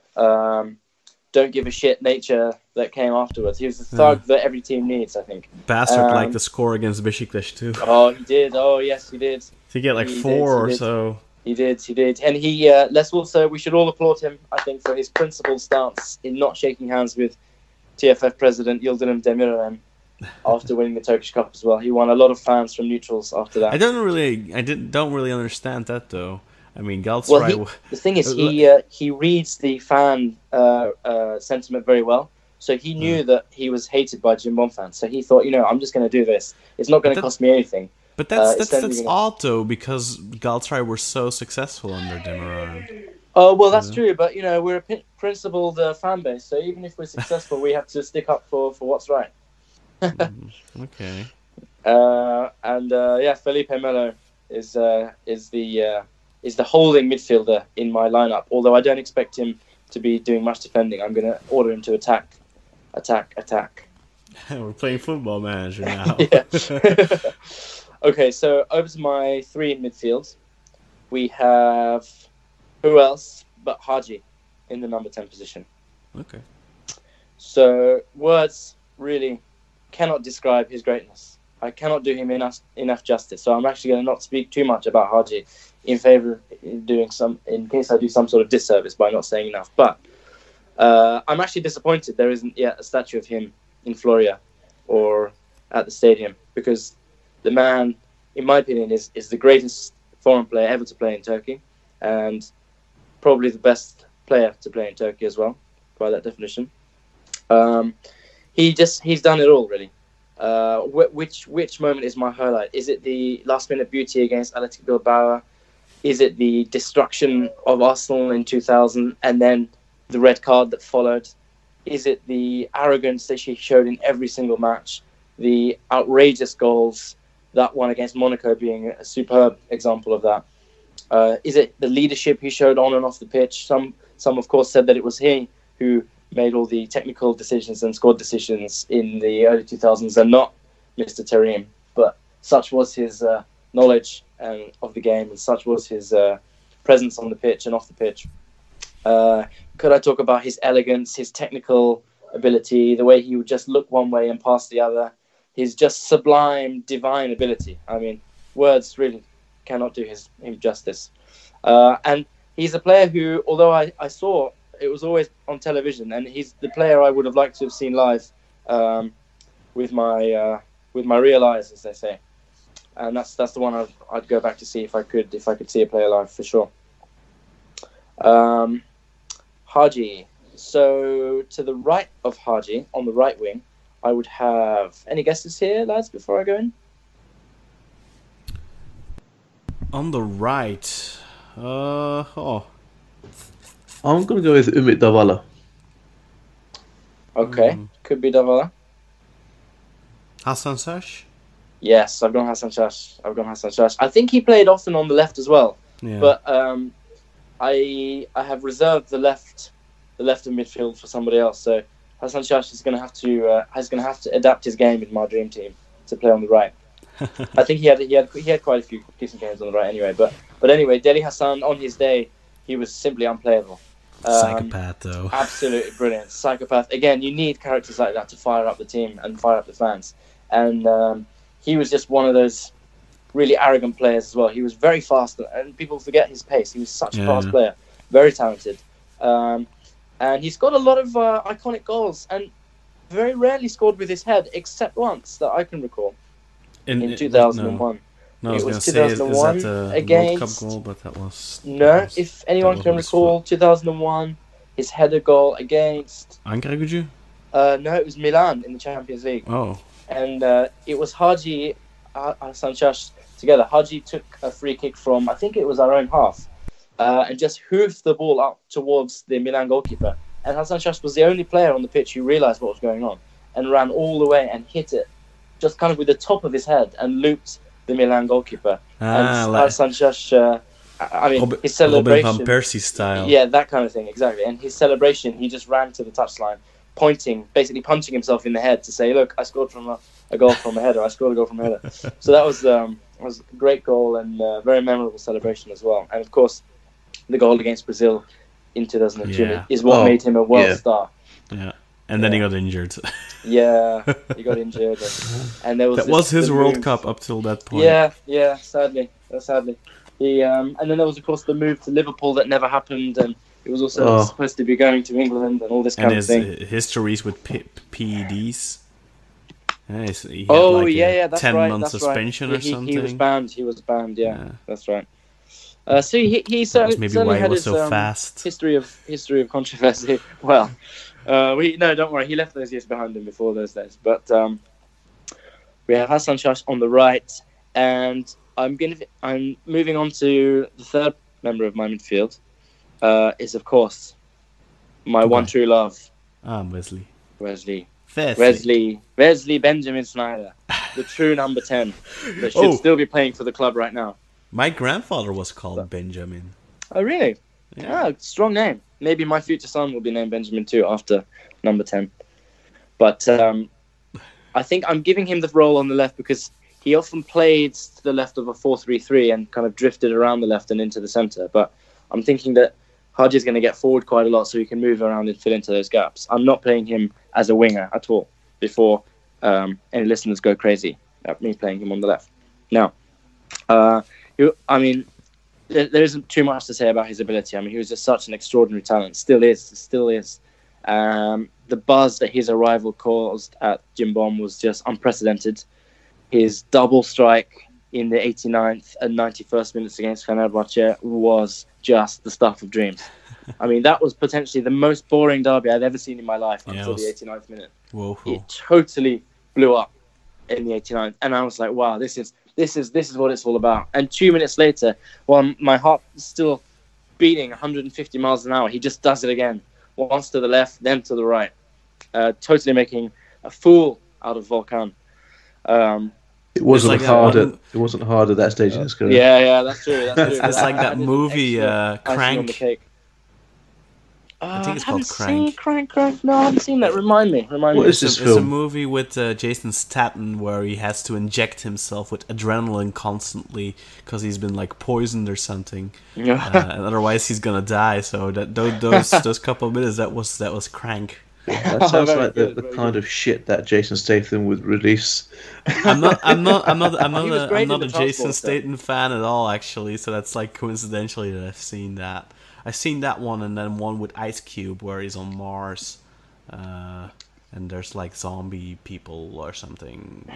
um, don't give a shit nature that came afterwards. He was the thug yeah. that every team needs, I think. Bastard um, liked the score against Besiktas too. Oh, he did. Oh, yes, he did. He get like he four did, or so. He did, he did. And he, uh, let's also, we should all applaud him, I think, for his principled stance in not shaking hands with T F F President Yildirim Demirören after winning the Turkish Cup as well. He won a lot of fans from neutrals after that. I don't really, I didn't, don't really understand that though. I mean, Galatasaray... Well, he, the thing is, he uh, he reads the fan uh, uh, sentiment very well. So he knew mm. that he was hated by Jim Bond fans. So he thought, you know, I'm just going to do this. It's not going to cost me anything. But that's uh, that's that's gonna... odd though, because Galatasaray were so successful under Demirören. Oh well, that's yeah. true. But you know, we're a p- principled uh, fan base, so even if we're successful, we have to stick up for, for what's right. mm, okay. Uh, and uh, yeah, Felipe Melo is uh, is the uh, is the holding midfielder in my lineup. Although I don't expect him to be doing much defending, I'm going to order him to attack, attack, attack. We're playing Football Manager now. Okay, so over to my three in midfield. We have who else but Haji in the number ten position. Okay. So words really cannot describe his greatness. I cannot do him enough enough justice. So I'm actually going to not speak too much about Haji in favor of doing some, in case I do some sort of disservice by not saying enough. But uh, I'm actually disappointed there isn't yet a statue of him in Florida or at the stadium, because the man, in my opinion, is, is the greatest foreign player ever to play in Turkey, and probably the best player to play in Turkey as well, by that definition. Um, he just he's done it all, really. Uh, wh- which which moment is my highlight? Is it the last minute beauty against Athletic Bilbao? Is it the destruction of Arsenal in two thousand and then the red card that followed? Is it the arrogance that she showed in every single match? The outrageous goals, that one against Monaco being a superb example of that. Uh, is it the leadership he showed on and off the pitch? Some, some of course, said that it was he who made all the technical decisions and squad decisions in the early two thousands and not Mister Terim. But such was his uh, knowledge and of the game, and such was his uh, presence on the pitch and off the pitch. Uh, could I talk about his elegance, his technical ability, the way he would just look one way and pass the other? His just sublime, divine ability. I mean, words really cannot do his him justice. Uh, and he's a player who, although I, I saw, it was always on television, and he's the player I would have liked to have seen live um, with my uh, with my real eyes, as they say. And that's that's the one I'd, I'd go back to see if I could if I could see a player live for sure. Um, Haji. So to the right of Haji, on the right wing, I would have... Any guesses here, lads, before I go in? On the right... Uh, oh. I'm going to go with Umut Davala. Okay, mm. could be Davala. Hasan Şaş? Yes, I've gone Hasan Şaş. I've gone Hasan Şaş. I think he played often on the left as well. Yeah. But um, I I have reserved the left the left of midfield for somebody else. So Hasan Şaş is going to have to uh, is going to have to adapt his game in my dream team to play on the right. I think he had he had he had quite a few decent games on the right anyway. But but anyway, Deli Hasan on his day, he was simply unplayable. Um, Psychopath though. Absolutely brilliant. Psychopath. Again, you need characters like that to fire up the team and fire up the fans. And um, he was just one of those really arrogant players as well. He was very fast, and people forget his pace. He was such a yeah. fast player, very talented. Um, and he's got a lot of uh, iconic goals, and very rarely scored with his head, except once that I can recall. In, in two thousand one. No, no I was, was going to say, is, is that a against... World Cup goal? But that was... No, that was, if anyone can recall, two thousand one, his header goal against... Ankara Gücü? Uh, no, it was Milan in the Champions League. Oh. And uh, it was Haji and Hasan Şaş together. Haji took a free kick from, I think it was our own half, uh, and just hoofed the ball up towards the Milan goalkeeper. And Hasan Şaş was the only player on the pitch who realised what was going on and ran all the way and hit it just kind of with the top of his head and looped the Milan goalkeeper. Ah, and like Hasan Şaş, uh, I mean, Robin, his celebration... Robin van Persie style. Yeah, that kind of thing, exactly. And his celebration, he just ran to the touchline, pointing, basically punching himself in the head to say, look, I scored from a, a goal from a header, I scored a goal from a header. So that was, um, was a great goal and a very memorable celebration as well. And of course, the goal against Brazil in two thousand two Yeah. is what Oh, made him a world yeah. star. Yeah. And then he got injured. Yeah, he got injured, and there was That this, was his the World move- Cup up till that point. Yeah, yeah, sadly, uh, sadly. He um, and then there was of course the move to Liverpool that never happened, and he was also Oh. supposed to be going to England and all this kind And of his thing. uh, histories with P- PEDs. Yeah, he's- he had Oh like yeah, a yeah, that's ten right. month That's suspension right. or he, something. He was banned. He was banned. Yeah, Yeah. that's right. Uh, so he he That certainly, was maybe certainly why he had was his so um, fast. history of history of controversy. Well, uh, we no, don't worry. He left those years behind him before those days. But um, we have Hassan Shash on the right, and I'm gonna I'm moving on to the third member of my midfield. Uh, is of course my one Okay. true love, Ah, Wesley. Wesley. Wesley. Wesley, Wesley Benjamin Sneijder, the true number ten, that should Oh. still be playing for the club right now. My grandfather was called Benjamin. Oh, really? Yeah. Ah, strong name. Maybe my future son will be named Benjamin too after number ten. But um, I think I'm giving him the role on the left because he often played to the left of a four three three and kind of drifted around the left and into the centre. But I'm thinking that Hadji is going to get forward quite a lot so he can move around and fill into those gaps. I'm not playing him as a winger at all before um, any listeners go crazy at me playing him on the left. Now, uh, you, I mean, there, there isn't too much to say about his ability. I mean, he was just such an extraordinary talent. Still is, still is. Um, the buzz that his arrival caused at Jimbom was just unprecedented. His double strike in the eighty-ninth and ninety-first minutes against Fenerbahce was just the stuff of dreams. I mean, that was potentially the most boring derby I've ever seen in my life Yeah, until it was- the eighty-ninth minute. Whoa. It totally blew up in the eighty-ninth, and I was like, "Wow, this is this is this is what it's all about." And two minutes later, while my heart is still beating one hundred fifty miles an hour, he just does it again, once to the left, then to the right, uh, totally making a fool out of Volkan. Um, It wasn't like that hard. At, one- it wasn't hard at that stage in his career. yeah, yeah, that's true. That's true. It's like that Added movie, extra uh, icing on the Crank. cake. Uh, I think it's haven't called Crank. Seen Crank, Crank. No, I haven't seen that. Remind me. Remind What me. is It's this a, it's a film? movie with uh, Jason Statham where he has to inject himself with adrenaline constantly because he's been like poisoned or something, uh, and otherwise he's gonna die. So that those those, those couple of minutes that was that was Crank. That sounds Very like the, good, the very kind of shit that Jason Statham would release. I'm not I'm not I'm not I'm not He was a, great I'm not in a The Jason Transporter. Statham fan at all actually. So that's like coincidentally that I've seen that. I've seen that one and then one with Ice Cube where he's on Mars. Uh, and there's like zombie people or something.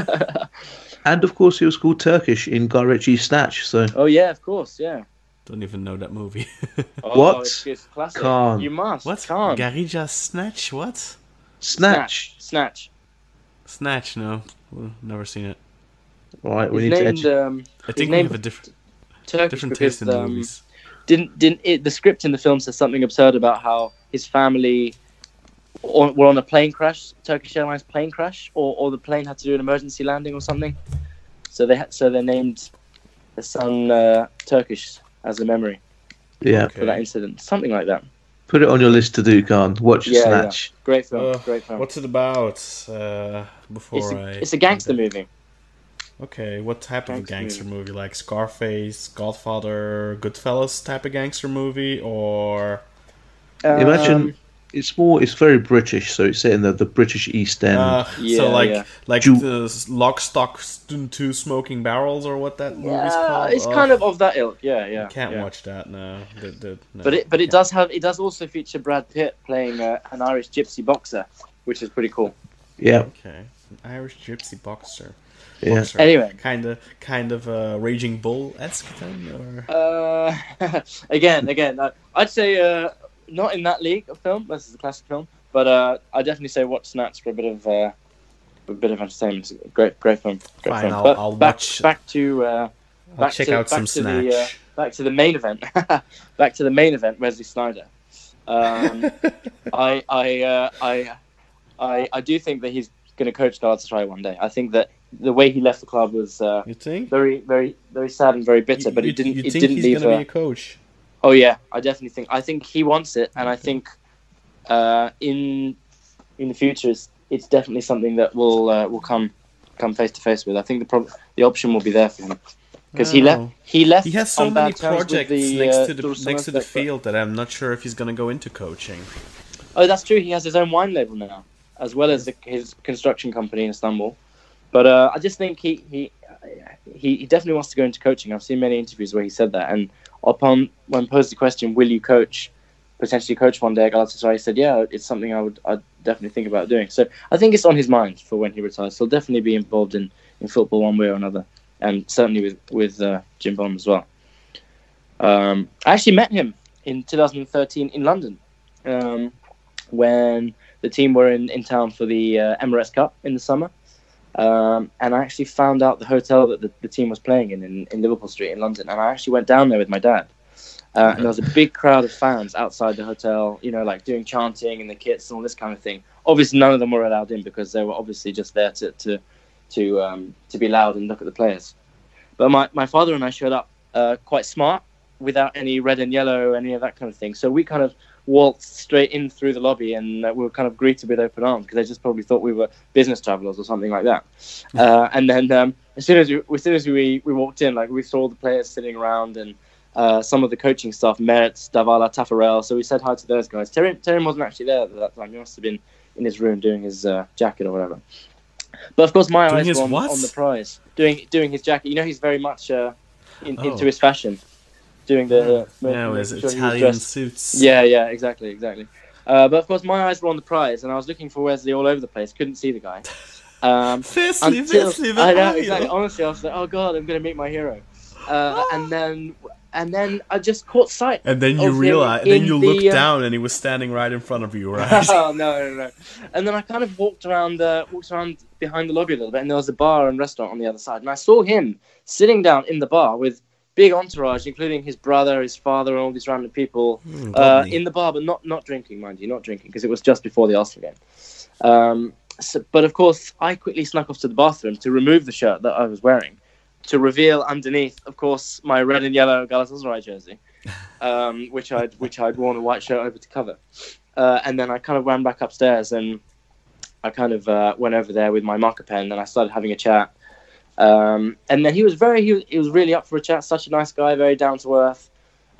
And of course, he was called Turkish in Guy Ritchie's Snatch. So Oh yeah, of course, yeah. Don't even know that movie. Oh, What? It's, it's classic. Kaan. You must. What? Kaan. Garija Snatch? What? Snatch. Snatch. Snatch? No, well, never seen it. Right, we He's need to. named Edu- um, I he's think we named have a different Turkish different because taste in um, movies. didn't didn't it, the script in the film says something absurd about how his family or, were on a plane crash, Turkish Airlines plane crash, or, or the plane had to do an emergency landing or something. So they had, so they named the son uh, Turkish as a memory yeah, for that incident, something like that. put it on your list to do, Kaan. Watch Yeah, Snatch. Great film, Uh, great film. What's it about? Uh, before It's I. a, it's a gangster movie. Okay, what type of a Gangster gangster movie? Like Scarface, Godfather, Goodfellas type of gangster movie, or Imagine Um, it's more. It's very British, so it's set in the, the British East End. uh, Yeah, so like yeah. like Ju- the Lock, Stock, and Two Smoking Barrels, or what that movie's yeah, called? it's Ugh, kind of of that ilk. Yeah, yeah. Can't yeah. watch that. No, the, the, no. But it but it Can't. does have it does also feature Brad Pitt playing uh, an Irish gypsy boxer, which is pretty cool. Yeah, Okay, an Irish gypsy boxer. yeah. Boxer. Anyway. kind of kind of a Raging Bull esque then, or Uh, again, again, uh, I'd say uh, not in that league of film. This is a classic film, but uh, I definitely say watch Snatch for a bit of uh, for a bit of entertainment. It's a great, great film. Great Fine, film. I'll- But I'll back, watch- Back to uh, I'll back check to, out back some to the, uh, Snatch. back to the main event. Back to the main event. Wesley Sneijder. Um, I I, uh, I I I do think that he's going to coach Galatasaray one day. I think that the way he left the club was uh, You think? very, very, very sad and very bitter. You- but you, it didn't. You it think didn't he's leave. gonna a- be a coach? Oh yeah, I definitely think. I think he wants it, and I think uh, in in the future, it's, it's definitely something that will uh, will come come face to face with. I think the prob- the option will be there for him. because he left. He left. He has so on many bad terms projects with the, next uh, to the Dursun next to the Özbek, but- field that I'm not sure if he's going to go into coaching. Oh, that's true. He has his own wine label now, as well as the, his construction company in Istanbul. But uh, I just think he, he he he definitely wants to go into coaching. I've seen many interviews where he said that. And upon when posed the question, "Will you coach, potentially coach one day at Galatasaray?" he said, "Yeah, it's something I would I'd definitely think about doing." So I think it's on his mind for when he retires. He'll definitely be involved in, in football one way or another, and certainly with with uh, Jim Bond as well. Um, I actually met him in two thousand thirteen in London. Um, when the team were in, in town for the uh, Emirates Cup in the summer. Um, and I actually found out the hotel that the, the team was playing in, in in Liverpool Street in London. And I actually went down there with my dad. Uh, and there was a big crowd of fans outside the hotel, you know, like doing chanting and the kits and all this kind of thing. Obviously, none of them were allowed in because they were obviously just there to to to, um, to be loud and look at the players. But my, my father and I showed up uh, quite smart, without any red and yellow, any of that kind of thing. So we kind of waltzed straight in through the lobby, and uh, we were kind of greeted with open arms because they just probably thought we were business travelers or something like that. Uh, and then um, as soon as we, as soon as we, we walked in, like we saw the players sitting around and uh, some of the coaching staff, Mertz, Davala, Taffarel. So we said hi to those guys. Terry, Terry wasn't actually there at that time. He must have been in his room doing his uh, jacket or whatever. But of course, my Doing eyes his were on, what? on the prize, doing doing his jacket. You know, he's very much uh, in, Oh. into his fashion. Doing the Yeah, uh, with his making sure he was Italian dressed. suits. Yeah, yeah, exactly, exactly. Uh, but of course, my eyes were on the prize, and I was looking for Wesley all over the place. Couldn't see the guy. Um, Wesley, until, Wesley, I know, where exactly. are you? Honestly, I was like, "Oh God, I'm going to meet my hero," uh, and then, and then I just caught sight. And then you of him realize, in then you the, looked uh, down, and he was standing right in front of you, right? Oh no, no, no! And then I kind of walked around, uh, walked around behind the lobby a little bit, and there was a bar and restaurant on the other side, and I saw him sitting down in the bar with big entourage, including his brother, his father, and all these random people Mm, uh, godly. in the bar, but not not drinking, mind you, not drinking, because it was just before the Arsenal game. Um, so, but of course, I quickly snuck off to the bathroom to remove the shirt that I was wearing, to reveal underneath, of course, my red and yellow Galatasaray jersey, um, which I'd which I'd worn a white shirt over to cover. Uh, and then I kind of ran back upstairs, and I kind of uh, went over there with my marker pen, and I started having a chat. Um, and then he was very, he was, he was really up for a chat. Such a nice guy, very down to earth.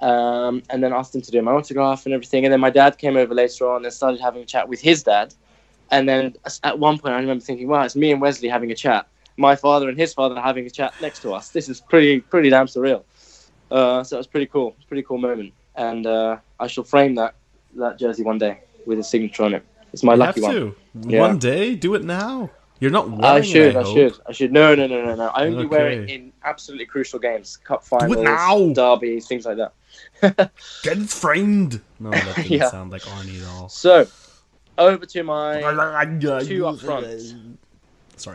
Um, and then asked him to do my autograph and everything. And then my dad came over later on and started having a chat with his dad. And then at one point, I remember thinking, "Wow, it's me and Wesley having a chat. My father and his father having a chat next to us. This is pretty, pretty damn surreal." Uh, so it was pretty cool, pretty cool moment. And uh, I shall frame that that jersey one day with his signature on it. It's my You lucky have one. to. Yeah. One day, do it now. You're not wearing I should, it, I, I hope. should, I should. No, no, no, no, no. I only wear it Okay. in absolutely crucial games, cup finals, now. derbies, things like that. Get it framed. No, that didn't Yeah. sound like Arnie at all. So, over to my two up front. Sorry.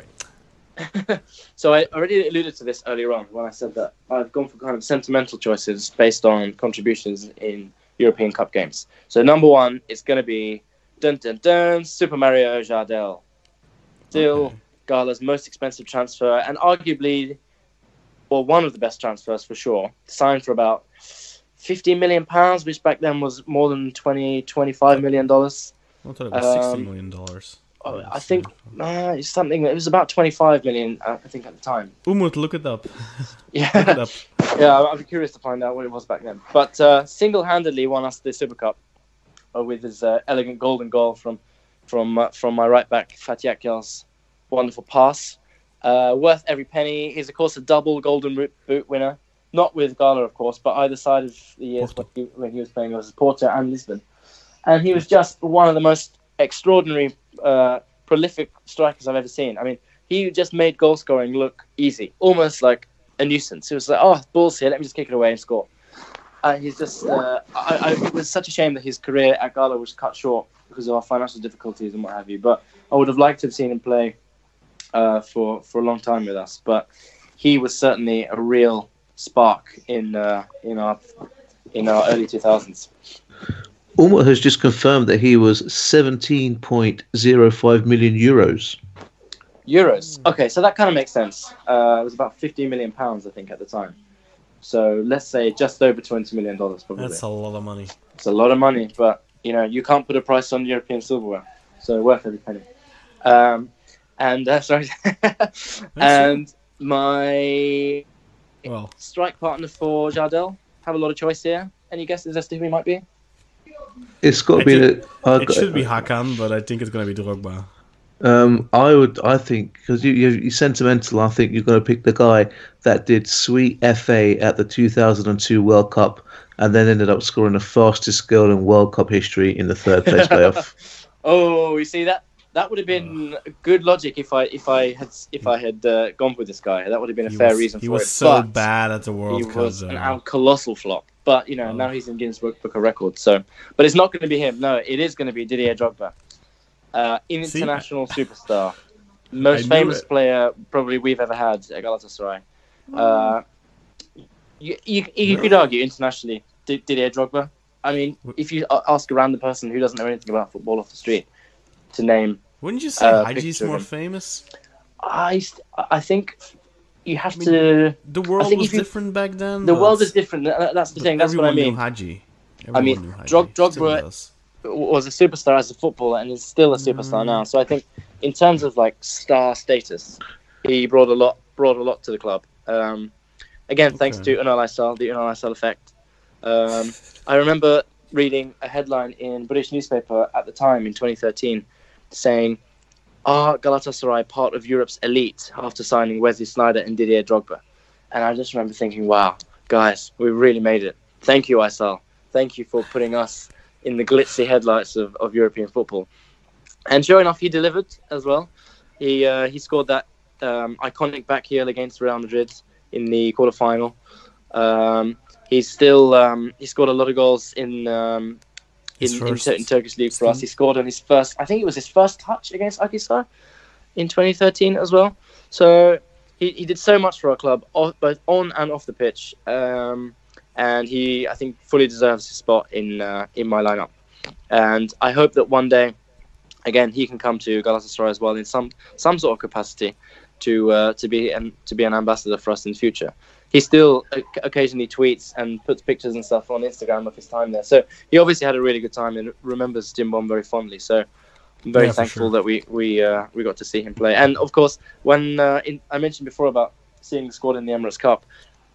So I already alluded to this earlier on when I said that I've gone for kind of sentimental choices based on contributions in European Cup games. So number one is going to be dun dun dun Super Mario Jardel. Still Okay. Gala's most expensive transfer, and arguably, well, one of the best transfers for sure. Signed for about fifteen million pounds, which back then was more than twenty, twenty-five million dollars. I thought it was sixty Um, million dollars. Oh, I think uh, it's something. It was about twenty-five million, uh, I think, at the time. Umut, look it up. Yeah, Look it up. yeah. I'd be curious to find out what it was back then. But uh, single-handedly won us the Super Cup uh, with his uh, elegant golden goal from from uh, from my right back Fatih Akgül's wonderful pass. Uh, worth every penny. He's of course a double Golden Boot boot winner. Not with Gala, of course, but either side of the years when he, when he was playing was Porto and Lisbon. And he was just one of the most extraordinary, uh, prolific strikers I've ever seen. I mean, he just made goal scoring look easy, almost like a nuisance. It was like, oh, ball's here, let me just kick it away and score. Uh, he's just, uh, I, I, it was such a shame that his career at Gala was cut short because of our financial difficulties and what have you. But I would have liked to have seen him play uh, for, for a long time with us. But he was certainly a real spark in uh, in our in our early two thousands. Umut has just confirmed that he was seventeen point zero five million euros. Euros. Okay, so that kind of makes sense. Uh, it was about fifteen million pounds, I think, at the time. So let's say just over twenty million dollars, probably. That's a lot of money. It's a lot of money, but you know you can't put a price on European silverware, so worth every penny. Um, and uh, sorry, and my Well, strike partner for Jardel. Have a lot of choice here. Any guesses as to who he might be? It's got to I be. think The, uh, it should be Hakan, but I think it's going to be Drogba. Um, I would. I think because you, you, you're sentimental. I think you're going to pick the guy that did sweet F A at the two thousand two World Cup, and then ended up scoring the fastest goal in World Cup history in the third place playoff. Oh, you see that? That would have been good logic if I if I had if I had uh, gone with this guy. That would have been a He fair was, reason he for was it. so But bad at the World he Cup. was though. an out colossal flop. But you know, Oh. now he's in Guinness Book, Book of Records. So, but it's not going to be him. No, it is going to be Didier Drogba, uh, international See? superstar, most I knew famous it. player probably we've ever had at Galatasaray. Uh, you you, you could Really? argue internationally D- Didier Drogba. I mean, if you a- ask a random person who doesn't know anything about football off the street to name, Wouldn't you say uh, Haji's picture of more him. famous? I st- I think you have I mean, to. The world think was if you- different back then. The but- world is different. That- That's the but thing. That's what I everyone mean. Knew Haji. I mean, Everyone knew Haji. Drog- Still Drogba- does. Was a superstar as a footballer and is still a superstar Mm. now. So I think, in terms of like star status, he brought a lot brought a lot to the club. Um, again, thanks Okay. to Unai Lysell, the Unai Lysell effect. Um, I remember reading a headline in British newspaper at the time in twenty thirteen, saying, "Are Galatasaray part of Europe's elite after signing Wesley Sneijder and Didier Drogba?" And I just remember thinking, "Wow, guys, we really made it. Thank you, Lysell. Thank you for putting us in the glitzy headlights of, of European football." And sure enough, he delivered as well. He uh, he scored that um, iconic back heel against Real Madrid in the quarterfinal. Um, he's still um, he scored a lot of goals in um, in, His in, first Tur- in Turkish league for us. He scored on his first, I think it was his first touch against Akhisar in twenty thirteen as well. So he, he did so much for our club, off, both on and off the pitch. Um, and he, I think, fully deserves his spot in uh, in my lineup. And I hope that one day, again, he can come to Galatasaray as well in some some sort of capacity to uh, to be and to be an ambassador for us in the future. He still o- occasionally tweets and puts pictures and stuff on Instagram of his time there. So he obviously had a really good time and remembers Jim Bom very fondly. So I'm very Yeah, for thankful sure. that we we uh, we got to see him play. And of course, when uh, in, I mentioned before about seeing the squad in the Emirates Cup,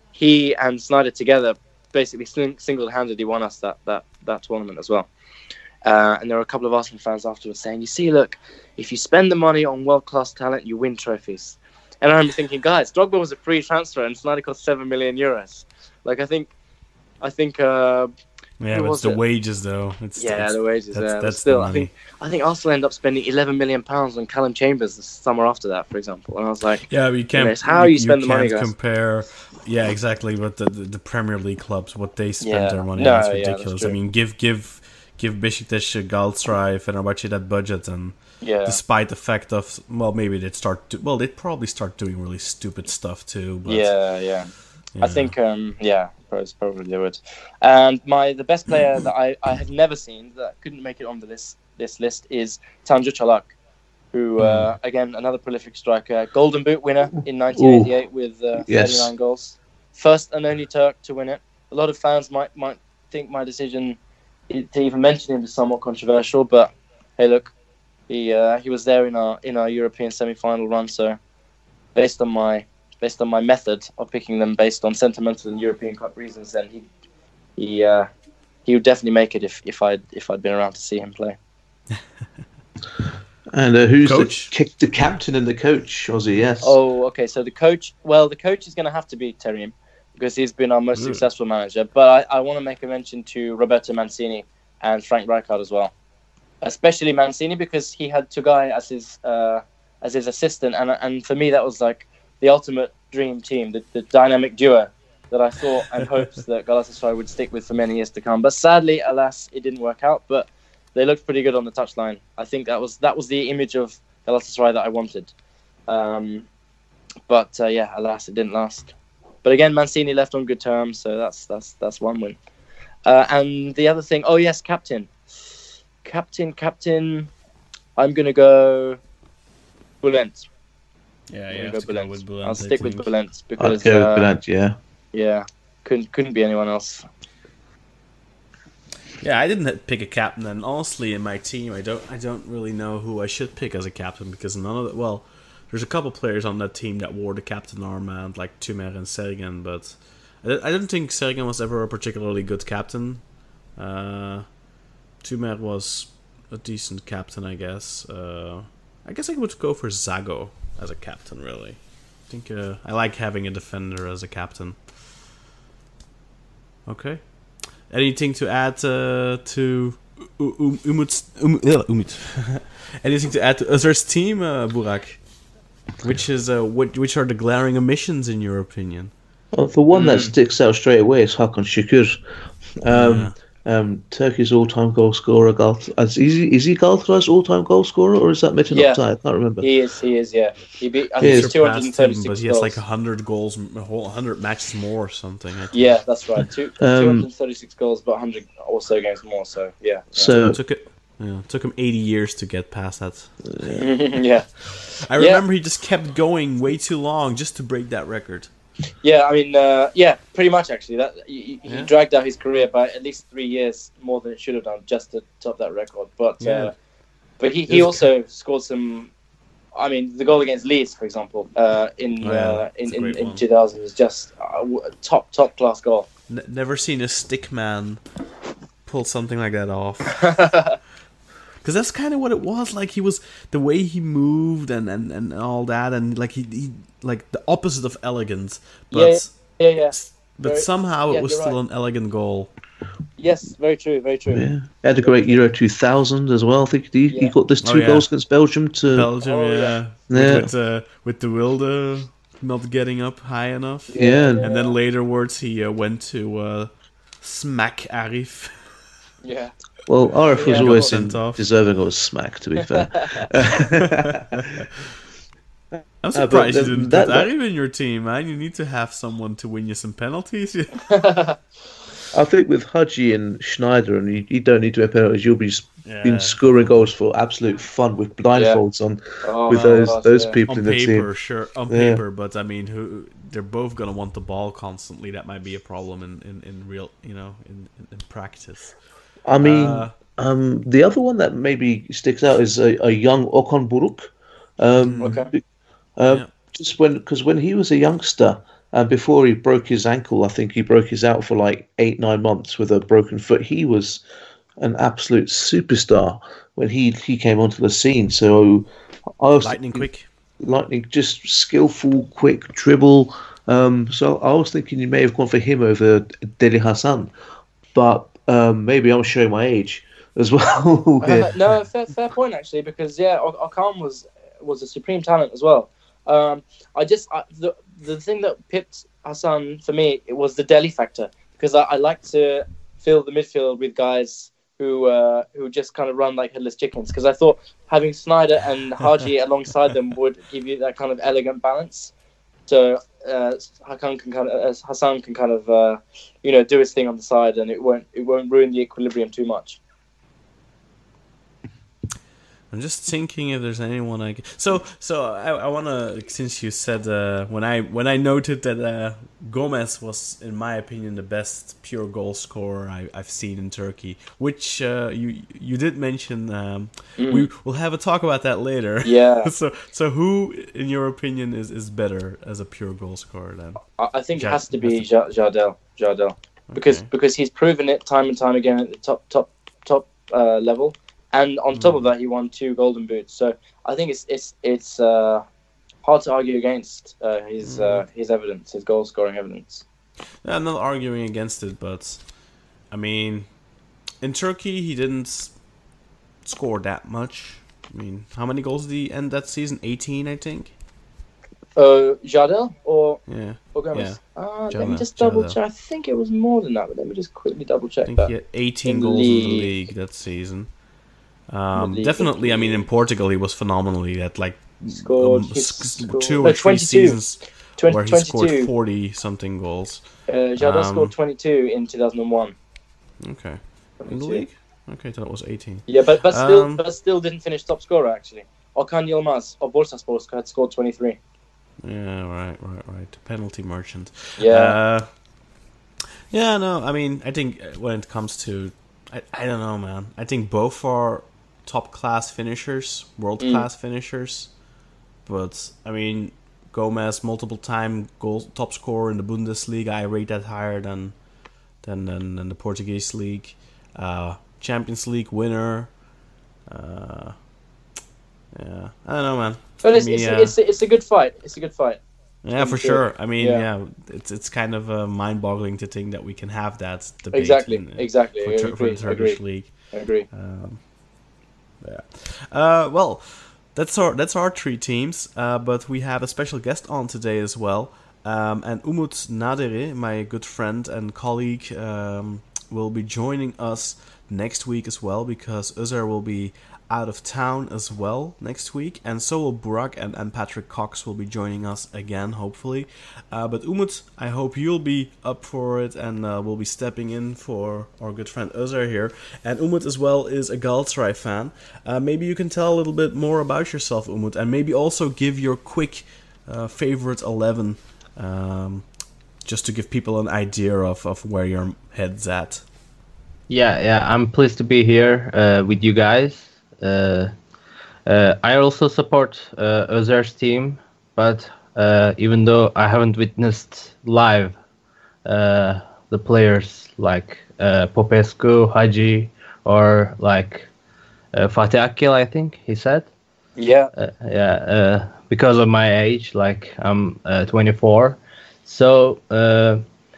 he and Sneijder together basically sing- single-handedly won us that that that tournament as well. Uh, and there were a couple of Arsenal fans afterwards saying, "You see, look, if you spend the money on world-class talent, you win trophies." And I remember thinking, guys, Drogba was a free transfer and Sneijder cost seven million euros. Like I think, I think. Uh, Yeah, Who but was it's the it? wages though. It's yeah, it's, the wages. that's, yeah, but that's still, the I money. think I think Arsenal ended up spending eleven million pounds on Callum Chambers the summer after that, for example. And I was like, Yeah, but you can't. it's how you spend the money, can't guys. compare. Yeah, exactly. But the, the the Premier League clubs, what they spend Yeah. their money No, on, is yeah, that's ridiculous. I true. mean, give give give Besiktas, Galatasaray, Fenerbahce that budget, and yeah, despite the fact of well, maybe they'd start. To, well, they'd probably start doing really stupid stuff too. But, yeah, yeah. yeah. I think, um, yeah, probably, probably they would. And my the best player that I, I have never seen that couldn't make it on the list this list is Tanju Çolak, who uh, again another prolific striker, Golden Boot winner in nineteen eighty-eight with uh, Yes. thirty-nine goals, first and only Turk to win it. A lot of fans might might think my decision i- to even mention him is somewhat controversial, but hey, look, he uh, he was there in our in our European semi-final run, so based on my based on my method of picking them based on sentimental and European Cup reasons, then he he uh, he would definitely make it if, if I'd if I'd been around to see him play. And uh, who's Coach? the, kick, the captain and the coach, Ozzy? Yes. Oh, okay. So the coach, well, the coach is going to have to be Terim because he's been our most Mm. successful manager. But I, I want to make a mention to Roberto Mancini and Frank Rijkaard as well, especially Mancini because he had Tugai as his uh, as his assistant, and and for me that was like the ultimate dream team, the, the dynamic duo that I thought and hoped that Galatasaray would stick with for many years to come. But sadly, alas, it didn't work out. But they looked pretty good on the touchline. I think that was that was the image of Galatasaray that I wanted. Um, but uh, yeah, alas, it didn't last. But again, Mancini left on good terms, so that's that's that's one win. Uh, and the other thing, oh yes, captain, captain, captain. I'm gonna go Bulent. yeah, I'm you gonna have go to go Bulent. with Bulent, I'll I stick with think. Bulent I'd because go uh, with Bülent, yeah. yeah, couldn't couldn't be anyone else. Yeah, I didn't pick a captain, and honestly, in my team, I don't, I don't really know who I should pick as a captain because none of the, well, there's a couple players on that team that wore the captain armband, like Tumer and Sergen, but I, I don't think Sergen was ever a particularly good captain. Uh, Tumer was a decent captain, I guess. Uh, I guess I would go for Zago as a captain, really. I think uh, I like having a defender as a captain. Okay. Anything to add uh, to um, Umut? Um, Umut. Anything to add to Özer's team, uh, Burak? Which is uh, which, which are the glaring omissions in your opinion? Well, the one Mm. that sticks out straight away is Hakan Şükür. Um, Yeah. um, Turkey's all-time goal scorer. Gal- is he is he Galatasaray's all-time goal scorer, or is that Metin Yeah. Oktay? I can't remember. He is, he is, yeah. He beat, I He think is. it's two hundred Surpassed him, thirty-six but he goals. has like a hundred goals, a whole hundred matches more or something. I think. Yeah, that's right. Two, Um, two hundred thirty-six goals, but one hundred also games more, so yeah. yeah. So It took it. Yeah, it took him eighty years to get past that. yeah. I Yeah. remember he just kept going way too long just to break that record. Yeah, I mean, uh, yeah, pretty much actually. That he, he Yeah. dragged out his career by at least three years more than it should have done just to top that record. But Yeah. uh, but he, It he was- also scored some. I mean, the goal against Leeds, for example, uh, in, Oh, yeah, uh, that's in a in great in one. two thousand was just a w- a top top class goal. N- never seen a stick man pull something like that off. Because that's kind of what it was. Like he was the way he moved and, and, and all that, and like he, he like the opposite of elegant, but Yeah, yeah. but Very- somehow yeah, it was you're still right. an elegant goal. Yes, very true, very true. yeah, had a great Euro two thousand as well. I think he, he Yeah. got those Oh, two yeah. goals against Belgium to. Belgium, Oh, yeah, yeah. Yeah. with with, uh, with the Wilde not getting up high enough, Yeah, and then laterwards he uh, went to uh, smack Arif. Yeah. well, R F was Yeah. always Sent in off. deserving of a smack. To be fair, I'm but surprised you the- didn't that- put that- Arif in your team, man. You need to have someone to win you some penalties. I think with Hadji and Schneider, and you, you don't need to win penalties. You'll be s- Yeah. been scoring goals for absolute fun with blindfolds on Oh, with my those gosh, those yeah. people On in the paper, team. sure, on Yeah. paper, but I mean, who they're both gonna want the ball constantly. That might be a problem in, in, in real, you know, in, in, in practice. I mean, Uh, um, the other one that maybe sticks out is a, a young Okan Buruk. Um, Okay. um, Yeah. Just when, because when he was a youngster, and before he broke his ankle, I think he broke his out for like eight, nine months with a broken foot. He was an absolute superstar when he, he came onto the scene. So I was Lightning quick. lightning, just skillful, quick dribble. Um, so I was thinking you may have gone for him over Deli Hassan, but um, maybe I'm showing my age as well. here. Uh, no, fair, fair point actually, because yeah, O- Kaan was was a supreme talent as well. Um, I just I, the the thing that pipped Hassan for me it was the Delhi factor, because I, I like to fill the midfield with guys who uh, who just kind of run like headless chickens. Because I thought having Snyder and Haji alongside them would give you that kind of elegant balance. So uh, Hakan can kind of uh, Hassan can kind of uh, you know do his thing on the side, and it won't it won't ruin the equilibrium too much. I'm just thinking if there's anyone I can... So, so I, I want to, since you said, uh, when I when I noted that uh, Gomez was, in my opinion, the best pure goal scorer I, I've seen in Turkey, which uh, you you did mention. Um, Mm. we, we'll have a talk about that later. Yeah. so, so who, in your opinion, is, is better as a pure goal scorer then? I, I think it Ja- has to be has Ja- Jardel. Jardel. Because Okay. because he's proven it time and time again at the top top top uh, level, and on top of that he won two golden boots. So I think it's it's it's uh, hard to argue against uh, his uh, his evidence, his goal scoring evidence. Yeah, I'm not arguing against it, but I mean, in Turkey he didn't score that much. I mean, how many goals did he end that season? eighteen, I think. Uh, Jardel or Yeah, or Gomez? Uh, let me Jardel, just double Jardel. check. I think it was more than that, but let me just quickly double I check think that. he had eighteen In the goals in the league. league that season. Um, league, definitely, I mean, in league. Portugal he was phenomenal. He had like Scored- um, he s- scored- two no, or three twenty-two. seasons Twenty- where he scored twenty-two. forty something goals. Uh, Jardel Um, scored twenty-two in two thousand one. Okay, in the league. Okay, I thought it was eighteen. Yeah, but but still, Um, but still didn't finish top scorer actually. Okan Yilmaz of Bursaspor had scored twenty-three. Yeah, right, right, right. Penalty merchant. Yeah, Uh, yeah, no, I mean, I think when it comes to, I, I don't know, man. I think both are top class finishers, world class finishers. but I mean, Gomez, multiple time goal top scorer in the Bundesliga. I rate that higher than than than, than the Portuguese league. Uh, Champions League winner. Uh, yeah, I don't know, man. But it's Me, it's, uh, it's, it's a good fight. It's a good fight. Yeah, for good. sure. I mean, Yeah. yeah, it's it's kind of uh, mind-boggling to think that we can have that debate. Exactly, in, exactly. For, I Tur- for agree, the Turkish agree. league. I agree. Um, yeah. Uh, well, that's our that's our three teams. Uh, but we have a special guest on today as well. Um, and Umut Naderi, my good friend and colleague, um, will be joining us next week as well, because Özer will be out of town as well next week, and so will Burak, and, and Patrick Cox will be joining us again, hopefully. Uh, but Umut, I hope you'll be up for it, and uh, we'll be stepping in for our good friend Özer here. And Umut as well is a Galatasaray fan. Uh, maybe you can tell a little bit more about yourself, Umut, and maybe also give your quick uh, favorite eleven, um, just to give people an idea of, of where your head's at. Yeah, yeah, I'm pleased to be here uh, with you guys. Uh, uh, I also support uh, Özer's team, but uh, even though I haven't witnessed live uh, the players like uh, Popescu, Hagi, or like uh, Fatih Akil, I think he said. Yeah. Uh, yeah, uh, because of my age, like I'm uh, twenty-four, so uh,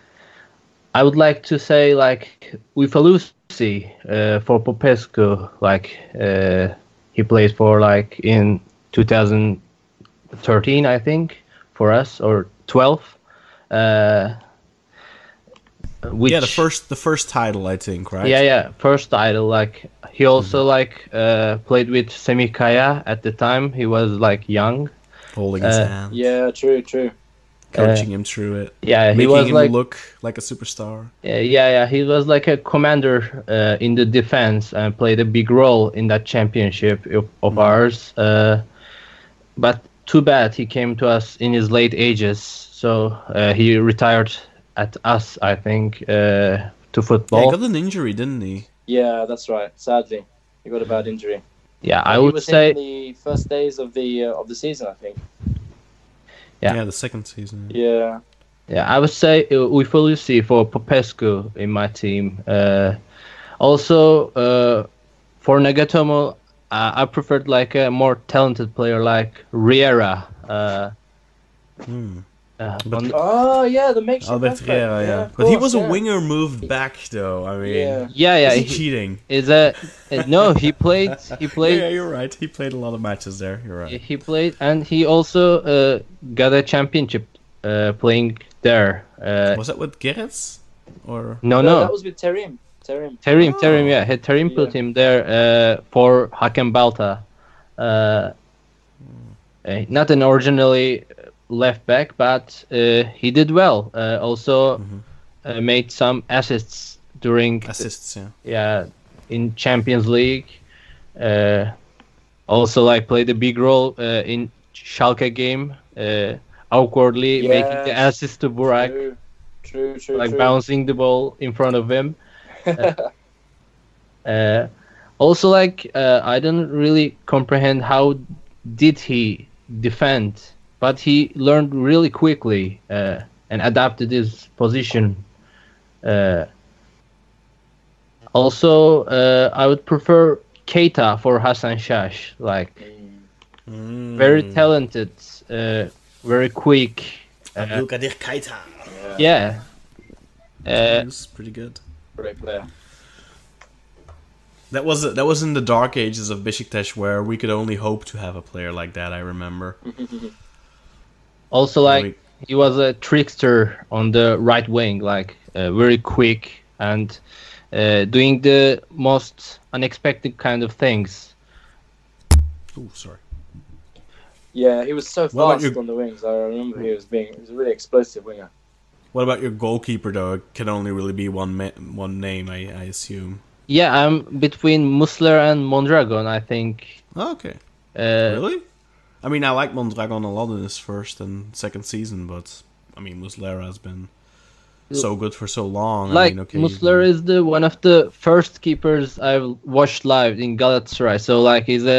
I would like to say like Ufalusi uh, for Popescu, like uh, he played for like in two thousand thirteen, I think, for us, or twelve. Uh, which, yeah, the first the first title, I think, right? Yeah, yeah, first title. Like he also mm-hmm. like uh, played with Semih Kaya at the time. He was like young, holding his uh, hand. Yeah, true, true. Coaching uh, him through it. Yeah, he making was him like look like a superstar. Uh, yeah, yeah, he was like a commander uh, in the defense and played a big role in that championship of, of mm. ours. Uh, but too bad he came to us in his late ages, so uh, he retired at us, I think, uh, to football. Yeah, he got an injury, didn't he? Yeah, that's right. Sadly, he got a bad injury. Yeah, I he would was say in the first days of the uh, of the season, I think. Yeah. yeah, the second season. Yeah. Yeah, I would say uh, we fully see for Popescu in my team. Uh, also, uh, for Nagatomo, uh, I preferred like a more talented player like Riera. Uh, hmm. uh, but, the, oh yeah, the makeshift. Albert Riera, yeah. yeah but course, he was yeah. a winger moved back, though. I mean, yeah, yeah, yeah is he he, cheating? Is a uh, no? He played. He played. Yeah, you're right. He played a lot of matches there. You're right. He played, and he also uh, got a championship uh, playing there. Uh, was that with Gerrits? Or no, no, no, that was with Terim. Terim. Terim, Oh. Terim, yeah. He- Terim Yeah. put him there uh, for Hakem Balta. Uh, uh, not an originally left back, but uh, he did well. Uh, also Mhm. uh, made some assists during assists, yeah. yeah in Champions League. Uh, also like played a big role uh, in Schalke game. Uh, awkwardly making the assist to Burak, True, true, true. like true. bouncing the ball in front of him. uh, uh, also, like uh, I don't really comprehend how did he defend, but he learned really quickly uh, and adapted his position. Uh, also, uh, I would prefer Keita for Hasan Shash, like Mm. very talented, uh, very quick. Uh, Abdulkadir Keita. yeah. Uh, He was pretty good. Great player. That was that was in the dark ages of Beşiktaş, where we could only hope to have a player like that. I remember. Also, like he was a trickster on the right wing, like uh, very quick and uh, doing the most unexpected kind of things. Oh, sorry. Yeah, he was so What about fast your- on the wings. I remember he was being he was a really explosive winger. What about your goalkeeper, though? It can only really be one ma- one name, I, I assume. Yeah, I'm between Muslera and Mondragon, I think. Oh, okay. Uh, Really? I mean, I like Mondragon a lot in his first and second season, but I mean, Muslera has been so good for so long. I Like mean, okay, Muslera is the one of the first keepers I've watched live in Galatasaray. So like he's a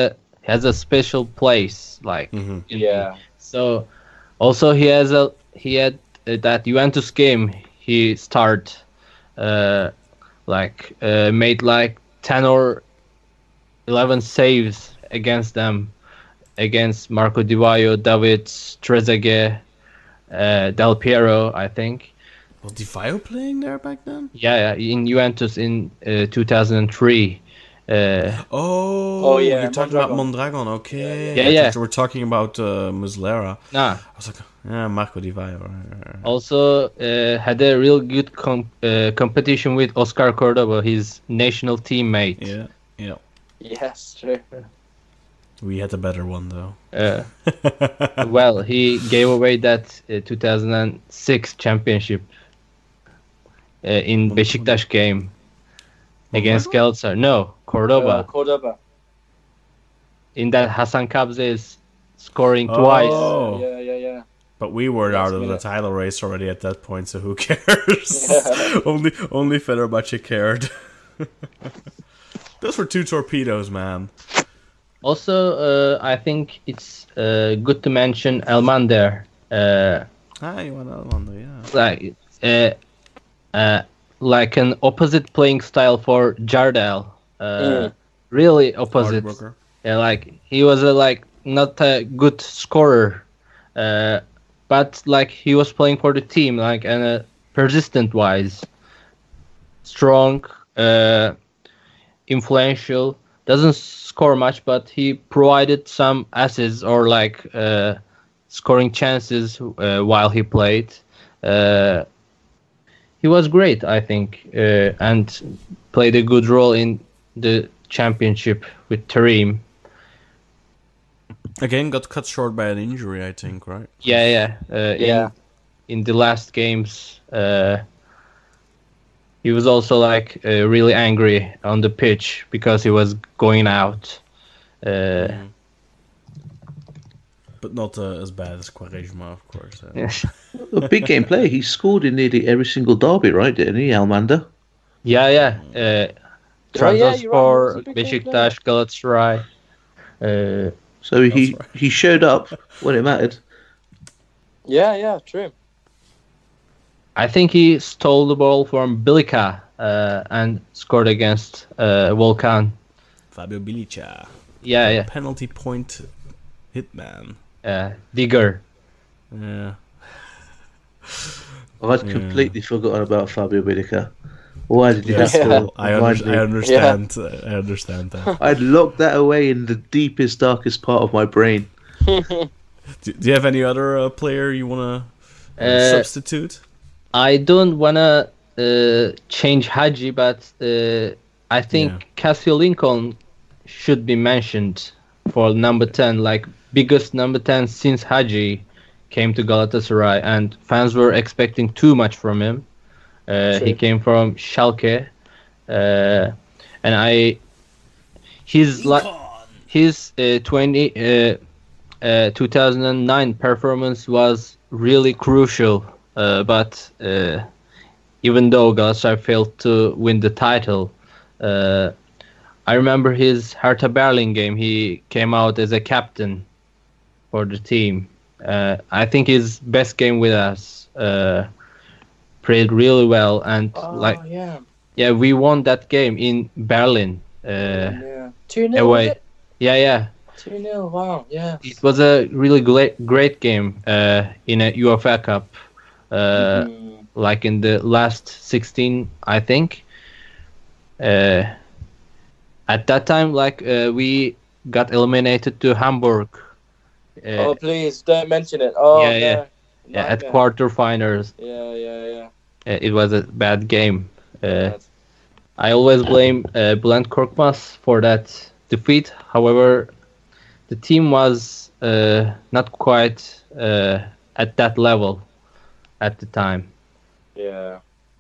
has a special place, like Mm-hmm. in Yeah. me. So also he has a he had uh, that Juventus game. He started uh, like uh, made like ten or eleven saves against them, against Marco Di Vaio, David Trezeguet, uh, Del Piero, I think. Was Di Vaio playing there back then? Yeah, yeah, in Juventus in uh, two thousand three. Uh, Oh, Oh, yeah, you're talking about Mondragon. Mondragon. Okay, Yeah, I yeah. thought you were talking about uh, Muslera. nah. I was like, yeah, Marco Di Vaio. right, right. Also uh, had a real good com- uh, competition with Oscar Cordoba, his national teammate. Yeah, yeah. Yes, true. We had a better one though. Uh, well, he gave away that uh, two thousand six championship uh, in Beşiktaş game against Galatasaray. No, Cordoba. Uh, Cordoba. In that Hasan Kabze is scoring Oh. twice. Yeah, yeah, yeah. But we were Last out of the minute. title race already at that point, so who cares? Yeah. only only Fenerbahce cared. Those were two torpedoes, man. Also, uh, I think it's uh, good to mention Elmander. Uh, Ah, you want that one, yeah. like uh, uh, like an opposite playing style for Jardel. Uh, Mm. Really opposite. Hard worker. Yeah, like he was a like not a good scorer, uh, but like he was playing for the team, like and uh, persistent wise, strong, uh, influential. Doesn't score much, but he provided some assists or like uh, scoring chances uh, while he played. Uh, he was great, I think, uh, and played a good role in the championship with Tarim. Again, got cut short by an injury, I think, right? Yeah, yeah. Uh, Yeah. In, in the last games, uh, he was also like uh, really angry on the pitch because he was going out. Uh, But not uh, as bad as Quaresma, of course. Uh, yeah, A big game player. He scored in nearly every single derby, right? Didn't he, Almander? yeah. yeah. Uh, Oh, yeah, Trabzonspor, you're right, he was a big game Beşiktaş, Galatasaray. Uh, So he, That's right. he showed up when it mattered. Yeah, yeah, true. I think he stole the ball from Bilica uh, and scored against uh, Volkan. Fabio Bilica. Yeah, yeah. Penalty point hitman. Uh, Digger. Yeah. I'd Yeah. completely forgotten about Fabio Bilica. Why did you Yes, have to well, I, remind under- me? I understand. uh, I understand that. I'd locked that away in the deepest, darkest part of my brain. do, do you have any other uh, player you want to Uh, substitute? I don't wanna uh, change Haji, but uh, I think Yeah. Cassio Lincoln should be mentioned for number ten, like biggest number ten since Haji came to Galatasaray, and fans were expecting too much from him. Uh, he True. came from Schalke, uh, and I his like his uh, twenty uh, uh, two thousand nine performance was really crucial. Uh, but uh, even though Galatasaray failed to win the title, uh, I remember his Hertha Berlin game. He came out as a captain for the team. Uh, I think his best game with us. Uh, played really well, and Oh, like yeah. yeah, we won that game in Berlin. Uh, yeah. two nil, away. Yeah, yeah. two nil, wow, yeah. It was a really great great game uh, in a U F A Cup. Uh, Mm. like in the last sixteen, I think. Uh, at that time, like uh, we got eliminated to Hamburg. Uh, Oh, please, don't mention it. Oh, Yeah, no. yeah. yeah, at Nightmare. quarterfinals. Yeah, yeah, yeah. Uh, it was a bad game. Uh, Bad. I always blame uh, Bülent Korkmaz for that defeat. However, the team was uh, not quite uh, at that level at the time. Yeah.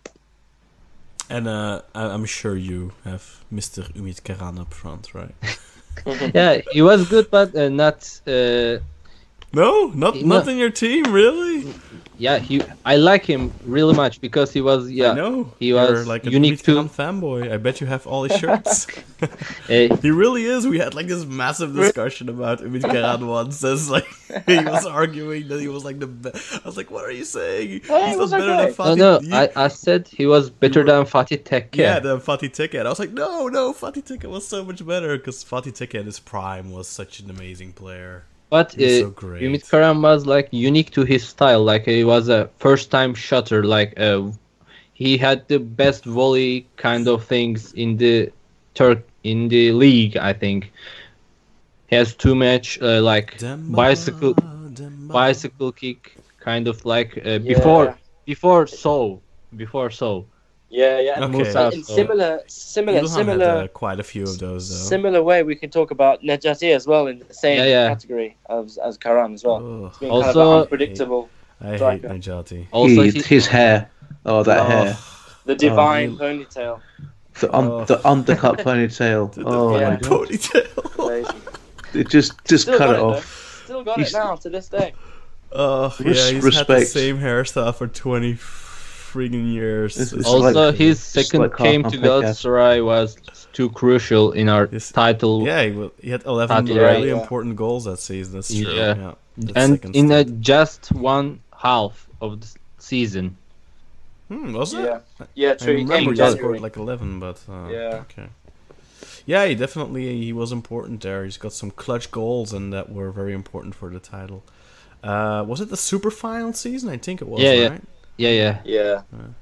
And uh, I- I'm sure you have Mister Umit Karan up front, right? Yeah, he was good, but uh, not. Uh, No, not No. not in your team, really. yeah, he. I like him really much because he was yeah. I know. He You're was like a unique Umut to. Khan fanboy. I bet you have all his shirts. Eh, He really is. We had like this massive discussion about Umut Khan once. As like he was arguing that he was like the best. I was like, "What are you saying? Hey, He's not was better okay. than Fatih." no, no, You- I, I said he was better were- than Fatih Tekke. yeah, the Fatih Tekke. I was like, "No, no, Fatih Tekke was so much better because Fatih Tekke at his prime was such an amazing player." But He was uh, so great. Umut Karan was like unique to his style. Like he was a first-time shutter. Like uh, he had the best volley kind of things in the Turk in the league. I think he has too much uh, like Demba, bicycle Demba. bicycle kick kind of like uh, before before so before so. Yeah, yeah. And Okay. in- in similar, similar, Ilhan similar, had uh, quite a few of those though. similar way, we can talk about Nejati as well in the same Yeah, yeah. category as as Karan as well. Ugh, It's been kind of Also- an unpredictable. I hate Striker. Najati. Also, he, he, his hair. Oh, that Oh. hair. The divine you- ponytail. The, un- Oh. the undercut ponytail. The Oh, Yeah. my divine God. ponytail. Amazing. It just, just Still cut got it it, off. though. Still got He's- it now to this day. Oh, yeah, Res- he's had the respect. same hairstyle for twenty friggin' years. It's- it's also like- his it's second like came half to my podcast. Galatasaray was too crucial in our Yes. title. Yeah, he, wa- he had eleven Title really race. important goals that season. That's true. Yeah. Yeah, That And second in a stint. just one half of the season. Hmm, was it? Yeah, yeah, I true. He came remember in he January. scored like eleven, but uh, Yeah. okay. Yeah, he definitely he was important there. He's got some clutch goals and that were very important for the title. Uh, was it the super final season? I think it was. Yeah, yeah. right? Yeah, yeah. Yeah.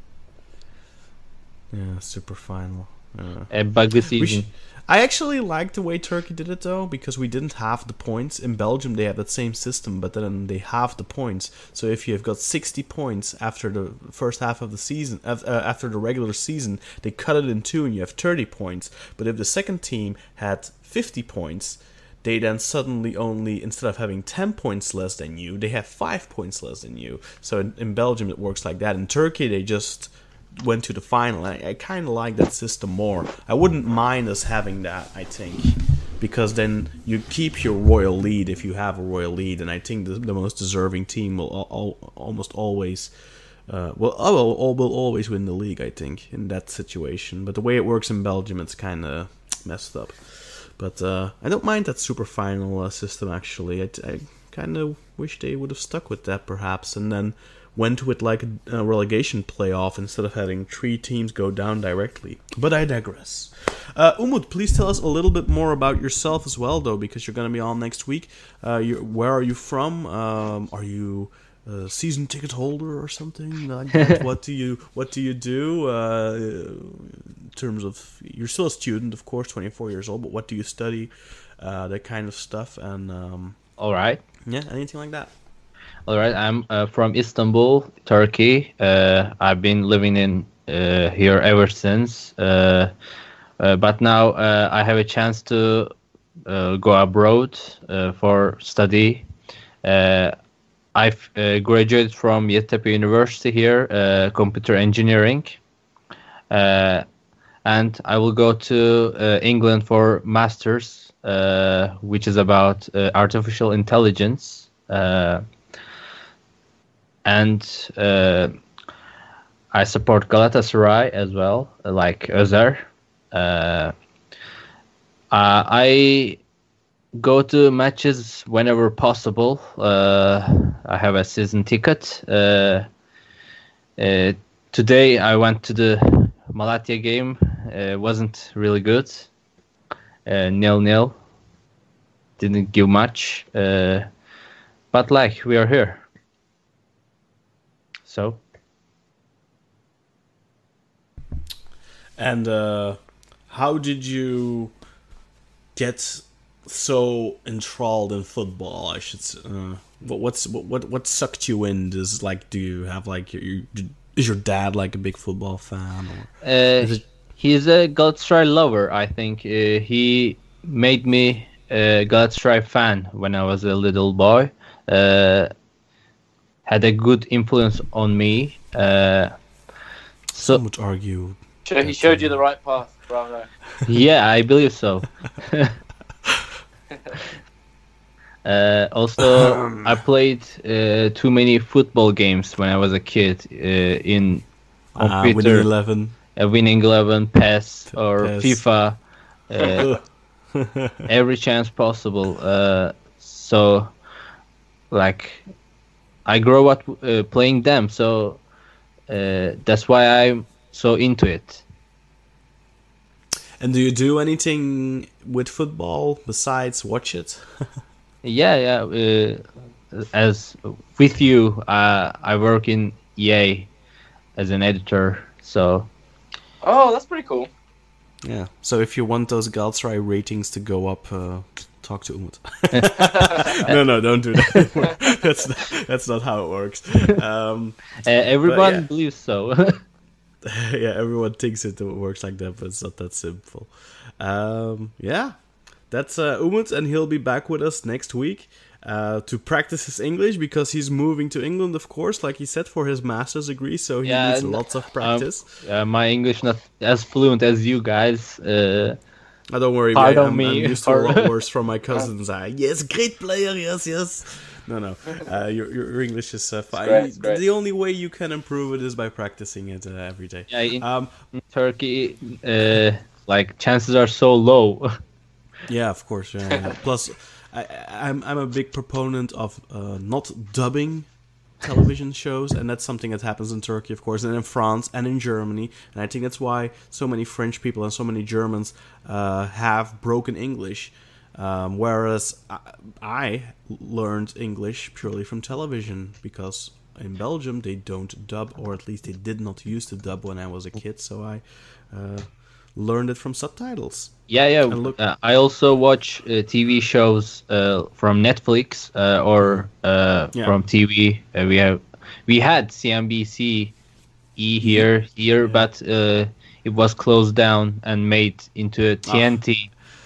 Yeah, super final. Yeah. A buggy We season. sh- I actually liked the way Turkey did it though, because we didn't have the points. In Belgium they have that same system, but then they have the points. So if you have got sixty points after the first half of the season, af- uh, after the regular season, they cut it in two and you have thirty points. But if the second team had fifty points, they then suddenly only, instead of having ten points less than you, they have five points less than you. So in, in Belgium it works like that. In Turkey they just went to the final. I, I kind of like that system more. I wouldn't mind us having that, I think, because then you keep your royal lead if you have a royal lead, and I think the, the most deserving team will al- al- almost always uh, will, will, will always win the league, I think, in that situation. But the way it works in Belgium, it's kind of messed up. But uh, I don't mind that super final uh, system, actually. I, I kind of wish they would have stuck with that, perhaps, and then went with like a, a relegation playoff instead of having three teams go down directly. But I digress. Uh, Umut, please tell us a little bit more about yourself as well, though, because you're going to be on next week. Uh, you, where are you from? Um, are you a season ticket holder or something like that? what do you What do you do uh, in terms of? You're still a student, of course, twenty-four years old. But what do you study? Uh, that kind of stuff, and um, All right. yeah, anything like that. All right. I'm uh, from Istanbul, Turkey. Uh, I've been living in uh, here ever since. Uh, uh, but now uh, I have a chance to uh, go abroad uh, for study. Uh, I've uh, graduated from Yeditepe University here, uh, computer engineering. Uh, and I will go to uh, England for masters, uh, which is about uh, artificial intelligence. Uh, and uh, I support Galatasaray as well, like Özer. Uh, uh, I go to matches whenever possible. Uh, I have a season ticket. Uh, uh, today I went to the Malatya game. Uh, wasn't really good. Uh, nil nil. Didn't give much. Uh, but like we are here. So. And uh, how did you get so enthralled in football? I should say. Uh, what what's what, what what sucked you in? Does like do you have like your, your is your dad like a big football fan? Or Uh, is it- he's a Galatasaray lover. I think uh, he made me a Galatasaray fan when I was a little boy. Uh, had a good influence on me. Uh, so some would argue. Sure, he showed you the right path, bravo. yeah, I believe so. Uh, also, I played uh, too many football games when I was a kid uh, in Ah, computer. winning eleven. Uh, winning eleven, PES, or PES. FIFA. Uh, every chance possible. Uh, so, like, I grow up uh, playing them. So uh, that's why I'm so into it. And do you do anything with football besides watch it? Yeah, yeah. Uh, as with you, uh, I work in E A as an editor. So Oh, that's pretty cool. Yeah. So if you want those Galatasaray ratings to go up, uh, talk to Umut. no, no, don't do that. that's not, that's not how it works. Um, uh, everyone yeah. believes so. yeah, everyone thinks it works like that, but it's not that simple. Um, yeah, that's uh, Umut, and he'll be back with us next week uh, to practice his English, because he's moving to England, of course, like he said, for his master's degree, so he Yeah, needs and, lots of practice. Um, uh, my English not as fluent as you guys. Uh, Oh, don't worry, Pardon mate. I'm, me I'm used to for- a lot worse from my cousins. Uh, yes, great player, yes, yes. No, no, uh, your, your English is uh, fine. great, it's great. The only way you can improve it is by practicing it uh, every day. yeah, in, Um, in Turkey, uh, like chances are so low. yeah, of course. Yeah, yeah. Plus, I, I'm I'm a big proponent of uh, not dubbing television shows, and that's something that happens in Turkey, of course, and in France and in Germany. And I think that's why so many French people and so many Germans uh, have broken English, um, whereas I, I learned English purely from television, because in Belgium they don't dub, or at least they did not used to dub when I was a kid, so I uh, learned it from subtitles. Yeah, yeah. And look- uh, I also watch uh, T V shows uh, from Netflix uh, or uh, Yeah. from T V. Uh, we have we had C N B C E here here, but uh, it was closed down and made into a T N T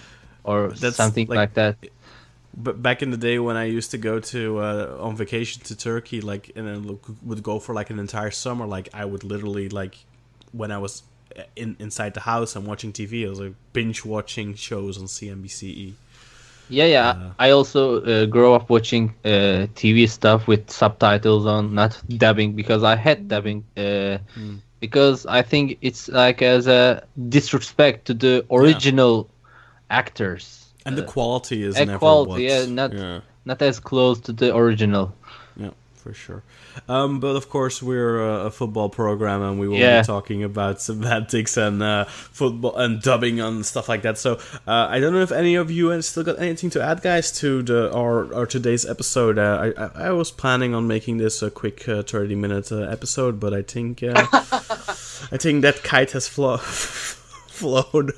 or That's something like- like, that. But back in the day when I used to go to uh, on vacation to Turkey, like, and then look, would go for like an entire summer, like I would literally, like, when I was in inside the house and watching T V, I was like binge watching shows on C N B C E. Yeah, yeah. Uh, I also uh, grew up watching uh, T V stuff with subtitles on, not dubbing, because I had dubbing. Uh, Hmm. Because I think it's like as a disrespect to the original actors. And the Uh, quality is and never quality, what, yeah, not yeah, not as close to the original. yeah, for sure. Um, but of course, we're a, a football program, and we will Yeah. be talking about semantics and uh, football and dubbing and stuff like that. So uh, I don't know if any of you have still got anything to add, guys, to the our, our today's episode. Uh, I, I I was planning on making this a quick uh, thirty minute uh, episode, but I think uh, I think that kite has flo- flown.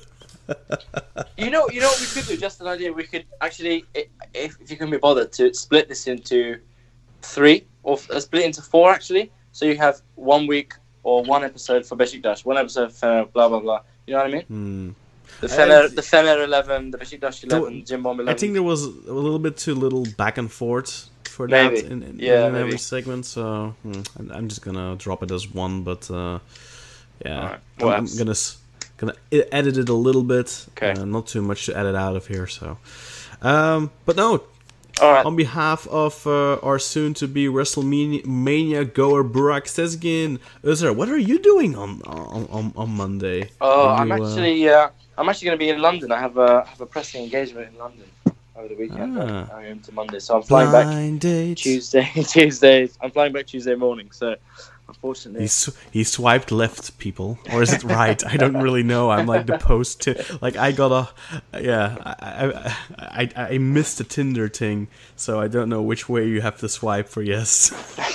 You know, you know what we could do? Just an idea. We could actually, i- if, if you can be bothered, to split this into three, or f- uh, split into four actually. So you have one week or one episode for Beşiktaş, one episode for Fener, blah blah blah. You know what I mean? Hmm. The Fener, Uh, the Fener eleven, the Beşiktaş Though, eleven, Jim Bomb eleven. I think there was a little bit too little back and forth for that Maybe. in, in, Yeah, in every maybe. segment. So hmm, I'm, I'm just gonna drop it as one, but uh, yeah, Alright, I'm, what I'm else? gonna s- gonna e- edit it a little bit. Okay. Uh, not too much to edit out of here. So, um, but no. All right. On behalf of uh, our soon-to-be WrestleMania goer Burak Sezgin, Özer, what are you doing on on, on, on Monday? Oh, Are I'm you, uh, actually, uh, I'm actually going to be in London. I have a have a pressing engagement in London over the weekend. Ah. I am to Monday, so I'm flying back blind dates. Tuesday. Tuesday. I'm flying back Tuesday morning. So, unfortunately, He sw- he swiped left, people, or is it right? I don't really know. I'm like the post to like I got a yeah. I I I, I missed the Tinder thing, so I don't know which way you have to swipe for yes.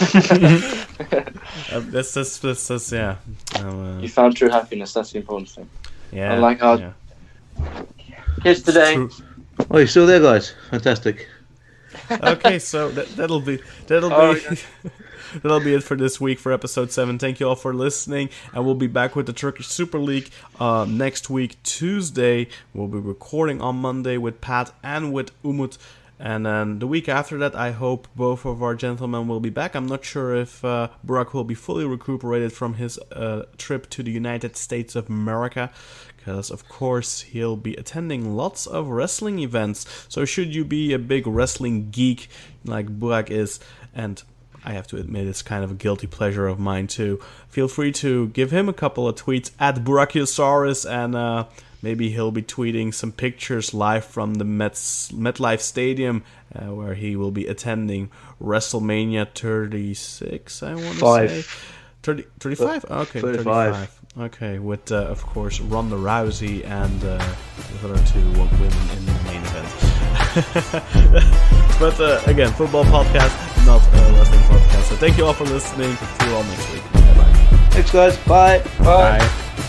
um, that's, that's that's that's yeah. Um, uh, you found true happiness. That's the important thing. yeah. unlike our- yeah. Here's today. True. Oh, you're still there, guys? Fantastic. Okay, so that, that'll be that'll be Oh, yeah. that'll be it for this week for episode seven. Thank you all for listening, and we'll be back with the Turkish Super League uh, next week Tuesday. We'll be recording on Monday with Pat and with Umut, and then the week after that, I hope both of our gentlemen will be back. I'm not sure if uh, Burak will be fully recuperated from his uh, trip to the United States of America, because, of course, he'll be attending lots of wrestling events. So should you be a big wrestling geek like Burak is, and I have to admit it's kind of a guilty pleasure of mine too, feel free to give him a couple of tweets at Burachosaurus, and uh, maybe he'll be tweeting some pictures live from the Mets, MetLife Stadium, uh, where he will be attending Wrestlemania thirty-six, I want to say. thirty, thirty-five? Okay, thirty-five. thirty-five. Okay, with, uh, of course, Ronda Rousey and uh, the other two women in the main event. But uh, again, football podcast, not a wrestling podcast. So thank you all for listening. See you all next week. Bye-bye. Thanks, guys. Bye. Bye. Bye.